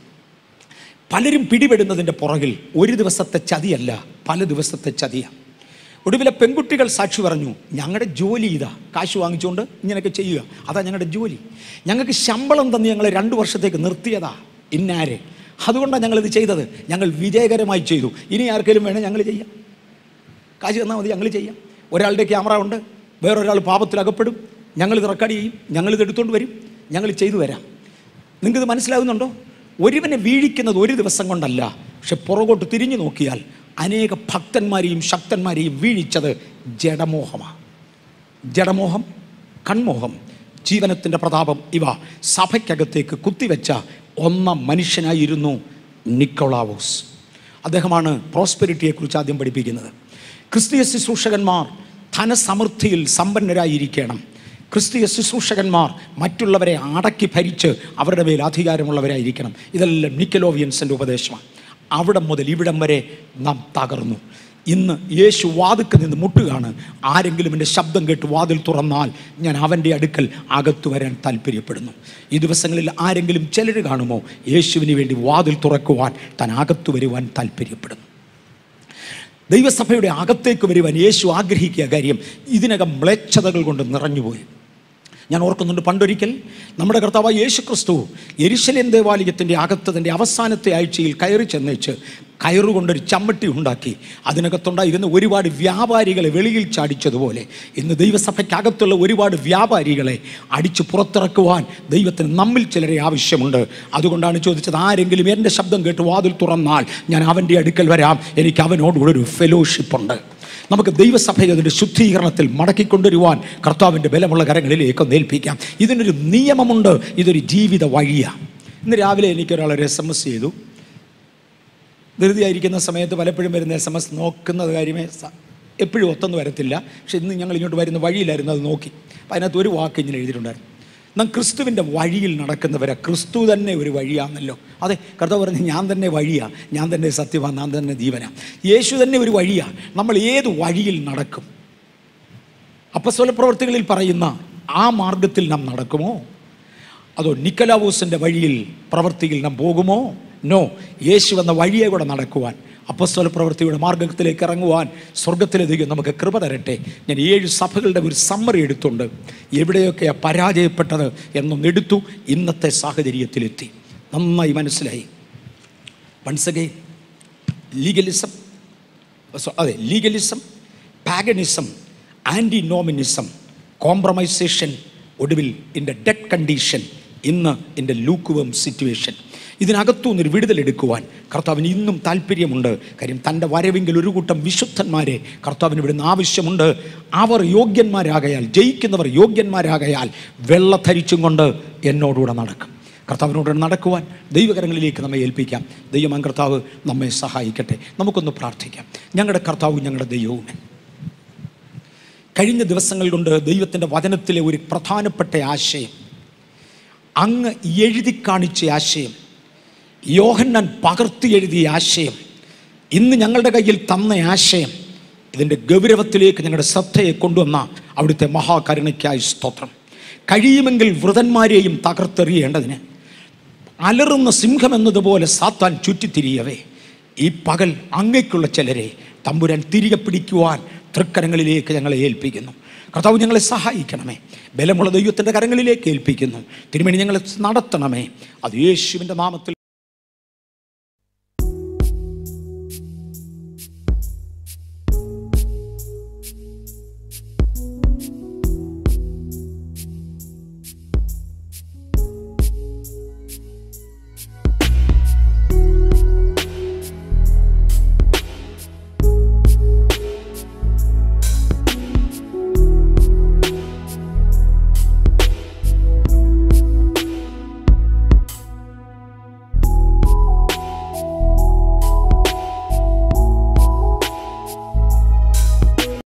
S1: പലരും പിടിപെടുന്നതിൻ്റെ പുറകിൽ ഒരു ദിവസത്തെ ചതിയല്ല, പല ദിവസത്തെ ചതിയാണ്. ഒടുവിലെ പെൺകുട്ടികൾ സാക്ഷി പറഞ്ഞു, ഞങ്ങളുടെ ജോലി ഇതാ, കാശ് വാങ്ങിച്ചുകൊണ്ട് ഇങ്ങനെയൊക്കെ ചെയ്യുക, അതാ ഞങ്ങളുടെ ജോലി. ഞങ്ങൾക്ക് ശമ്പളം തന്ന് ഞങ്ങൾ രണ്ട് വർഷത്തേക്ക് നിർത്തിയതാ ഇന്നാരെ, അതുകൊണ്ടാണ് ഞങ്ങളിത് ചെയ്തത്. ഞങ്ങൾ വിജയകരമായി ചെയ്തു. ഇനി ആർക്കെങ്കിലും വേണേൽ ഞങ്ങൾ ചെയ്യാം, കാശ് തന്നാൽ മതി, ഞങ്ങൾ ചെയ്യാം. ഒരാളുടെ ക്യാമറ ഉണ്ട്, വേറൊരാൾ പാപത്തിൽ അകപ്പെടും, ഞങ്ങളിത് റെക്കോർഡ് ചെയ്യും, ഞങ്ങളിത് എടുത്തുകൊണ്ട് വരും, ഞങ്ങൾ ചെയ്തു വരാം. നിങ്ങൾക്കിത് മനസ്സിലാകുന്നുണ്ടോ? ഒരുവനെ വീഴിക്കുന്നത് ഒരു ദിവസം കൊണ്ടല്ല, പക്ഷെ പുറകോട്ട് തിരിഞ്ഞു നോക്കിയാൽ അനേക ഭക്തന്മാരെയും ശക്തന്മാരെയും വീഴിച്ചത് ജഡമോഹമാണ്. ജഡമോഹം, കൺമോഹം, ജീവനത്തിൻ്റെ പ്രതാപം, ഇവ സഭയ്ക്കകത്തേക്ക് കുത്തിവെച്ച ഒന്നാം മനുഷ്യനായിരുന്നു നിക്കോളാവോസ്. അദ്ദേഹമാണ് പ്രോസ്പെരിറ്റിയെക്കുറിച്ച് ആദ്യം പഠിപ്പിക്കുന്നത്. ക്രിസ്തീയ ശുശ്രൂഷകന്മാർ ധനസമൃദ്ധിയിൽ സമ്പന്നരായിരിക്കണം. ക്രിസ്തീയ ശുശ്രൂഷകന്മാർ മറ്റുള്ളവരെ അടക്കി ഭരിച്ച് അവരുടെ മേൽ അധികാരമുള്ളവരായിരിക്കണം. ഇതെല്ലാം നിക്കലോവിയൻസിൻ്റെ ഉപദേശമാണ്. അവിടെ മുതൽ ഇവിടം വരെ നാം തകർന്നു. ഇന്ന് യേശു വാതിൽക്കൽ നിന്ന് മുട്ടുകയാണ്. ആരെങ്കിലും എൻ്റെ ശബ്ദം കേട്ട് വാതിൽ തുറന്നാൽ ഞാൻ അവൻ്റെ അടുക്കൽ അകത്തു വരാൻ താല്പര്യപ്പെടുന്നു. ഈ ദിവസങ്ങളിൽ ആരെങ്കിലും ചിലർ കാണുമോ യേശുവിന് വേണ്ടി വാതിൽ തുറക്കുവാൻ, താൻ അകത്തു വരുവാൻ താല്പര്യപ്പെടുന്നു? ദൈവസഭയുടെ അകത്തേക്ക് വരുവാൻ യേശു ആഗ്രഹിക്കുക. കാര്യം ഇതിനകം മ്ലേച്ഛതകൾ കൊണ്ട് നിറഞ്ഞുപോയി. ഞാൻ ഓർക്കുന്നുണ്ട്, പണ്ടൊരിക്കൽ നമ്മുടെ കർത്താവായ യേശു ക്രിസ്തു യെരുശലേം ദേവാലയത്തിൻ്റെ അകത്തതിൻ്റെ അവസാനത്തെ ആഴ്ചയിൽ കയറി ചെന്നേച്ച് കയറുകൊണ്ടൊരു ചമ്മട്ടി ഉണ്ടാക്കി അതിനകത്തുണ്ടായിരുന്ന ഒരുപാട് വ്യാപാരികളെ വെളിയിൽ ചാടിച്ചതുപോലെ ഇന്ന് ദൈവസഭയ്ക്കകത്തുള്ള ഒരുപാട് വ്യാപാരികളെ അടിച്ച് പുറത്തിറക്കുവാൻ ദൈവത്തിന് നമ്മിൽ ചിലരെ ആവശ്യമുണ്ട്. അതുകൊണ്ടാണ് ചോദിച്ചത്, ആരെങ്കിലും എൻ്റെ ശബ്ദം കേട്ട് വാതിൽ തുറന്നാൽ ഞാൻ അവൻ്റെ അടുക്കൽ വരാം, എനിക്ക് അവനോടുകൂടെ ഒരു ഫെലോഷിപ്പുണ്ട്. നമുക്ക് ദൈവസഭയെ അതിൻ്റെ ശുദ്ധീകരണത്തിൽ മടക്കിക്കൊണ്ടുവരുവാൻ കർത്താവിൻ്റെ ബലമുള്ള കരങ്ങളിലേക്ക് ഏൽപ്പിക്കാം. ഇതിനൊരു നിയമമുണ്ട്, ഇതൊരു ജീവിത വഴിയാണ്. ഇന്ന് രാവിലെ എനിക്കൊരാൾ ഒരു എസ് എം എസ് ചെയ്തു. ധൃതിയായിരിക്കുന്ന സമയത്ത് പലപ്പോഴും വരുന്ന എസ് എം എസ് നോക്കുന്നത് കാര്യമേ എപ്പോഴും ഒത്തൊന്നും വരത്തില്ല. പക്ഷെ ഇന്ന് ഞങ്ങൾ ഇങ്ങോട്ട് വരുന്ന വഴിയിലായിരുന്നു അത് നോക്കി. അപ്പം അതിനകത്ത് ഒരു വാക്ക് ഇങ്ങനെ എഴുതിയിട്ടുണ്ടായിരുന്നു, നാം ക്രിസ്തുവിൻ്റെ വഴിയിൽ നടക്കുന്നവരെ, ക്രിസ്തു തന്നെ ഒരു വഴിയാണല്ലോ. അതെ, കർത്താവ് പറഞ്ഞ് ഞാൻ തന്നെ വഴിയാണ്, ഞാൻ തന്നെ സത്യമാണ്, ഞാൻ തന്നെ ജീവനാണ്. യേശു തന്നെ ഒരു വഴിയാണ്. നമ്മൾ ഏത് വഴിയിൽ നടക്കും? അപ്പോസ്തല പ്രവൃത്തികളിൽ പറയുന്ന ആ മാർഗത്തിൽ നാം നടക്കുമോ, അതോ നിക്കോലാവോസിൻ്റെ വഴിയിൽ പ്രവൃത്തിയിൽ നാം പോകുമോ? നോ, യേശു എന്ന വഴിയെ കൂടെ നടക്കുവാൻ, അപ്പോസ്തല പ്രവൃത്തിയുടെ മാർഗത്തിലേക്ക് ഇറങ്ങുവാൻ സ്വർഗത്തിലെതിരെ നമുക്ക് കൃപ തരട്ടെ. ഞാൻ ഏഴ് സഭകളുടെ ഒരു സമ്മറി എടുത്തുണ്ട്, എവിടെയൊക്കെയാണ് പരാജയപ്പെട്ടത് എന്നൊന്ന് എടുത്തു. ഇന്നത്തെ സാഹചര്യത്തിലെത്തി, നന്നായി മനസ്സിലായി. വൺസ് അഗൈൻ, ലീഗലിസം, അതെ legalism, paganism, antinomianism, compromisation, ഒടുവിൽ ഇൻ്റെ ഡെഡ് കണ്ടീഷൻ, ഇന്ന് എൻ്റെ ലൂക്ക്വേം സിറ്റുവേഷൻ. ഇതിനകത്തുനിന്നൊരു വിടുതലെടുക്കുവാൻ കർത്താവിന് ഇന്നും താല്പര്യമുണ്ട്. കാര്യം തൻ്റെ വരവെങ്കിൽ ഒരു കൂട്ടം വിശുദ്ധന്മാരെ കർത്താവിന് ഇവിടുന്ന് ആവശ്യമുണ്ട്. അവർ യോഗ്യന്മാരാകയാൽ, ജയിക്കുന്നവർ യോഗ്യന്മാരാകയാൽ വെള്ള ധരിച്ചും കൊണ്ട് എന്നോടുകൂടെ നടക്കും. കർത്താവിനോട് നടക്കുവാൻ ദൈവകരങ്ങളിലേക്ക് നമ്മെ ഏൽപ്പിക്കാം. ദൈവമാൻ കർത്താവ് നമ്മെ സഹായിക്കട്ടെ. നമുക്കൊന്ന് പ്രാർത്ഥിക്കാം. ഞങ്ങളുടെ കർത്താവും ഞങ്ങളുടെ ദൈവവുമേ, കഴിഞ്ഞ ദിവസങ്ങൾ കൊണ്ട് ദൈവത്തിൻ്റെ വചനത്തിലെ ഒരു പ്രധാനപ്പെട്ട ആശയം, അങ്ങ് എഴുതി കാണിച്ച ആശയം, യോഹന്നാൻ പകർത്തി എഴുതിയ ആശയം, ഇന്ന് ഞങ്ങളുടെ കയ്യിൽ തന്ന ആശയം, ഇതിൻ്റെ ഗൗരവത്തിലേക്ക് ഞങ്ങളുടെ ശ്രദ്ധയെ കൊണ്ടുവന്ന അവിടുത്തെ മഹാകരുണയ്ക്കായി സ്തോത്രം. കഴിയുമെങ്കിൽ വൃതന്മാരെയും തകർത്തെറിയേണ്ടതിന് അലറുന്ന സിംഹം എന്നതുപോലെ സാത്താൻ ചുറ്റിത്തിരിയവേ, ഈ പകൽ അങ്ങേക്കുള്ള ചിലരെ തമ്പുരാൻ തിരികെ പിടിക്കുവാൻ തൃക്കരങ്ങളിലേക്ക് ഞങ്ങളെ ഏൽപ്പിക്കുന്നു. കർത്താവ് ഞങ്ങളെ സഹായിക്കണമേ. ബലമുള്ള ദൈവത്തിൻ്റെ കരങ്ങളിലേക്ക് ഏൽപ്പിക്കുന്നു. തിരുമേനി ഞങ്ങളെ നടത്തണമേ. അത് യേശുവിൻ്റെ നാമത്തിൽ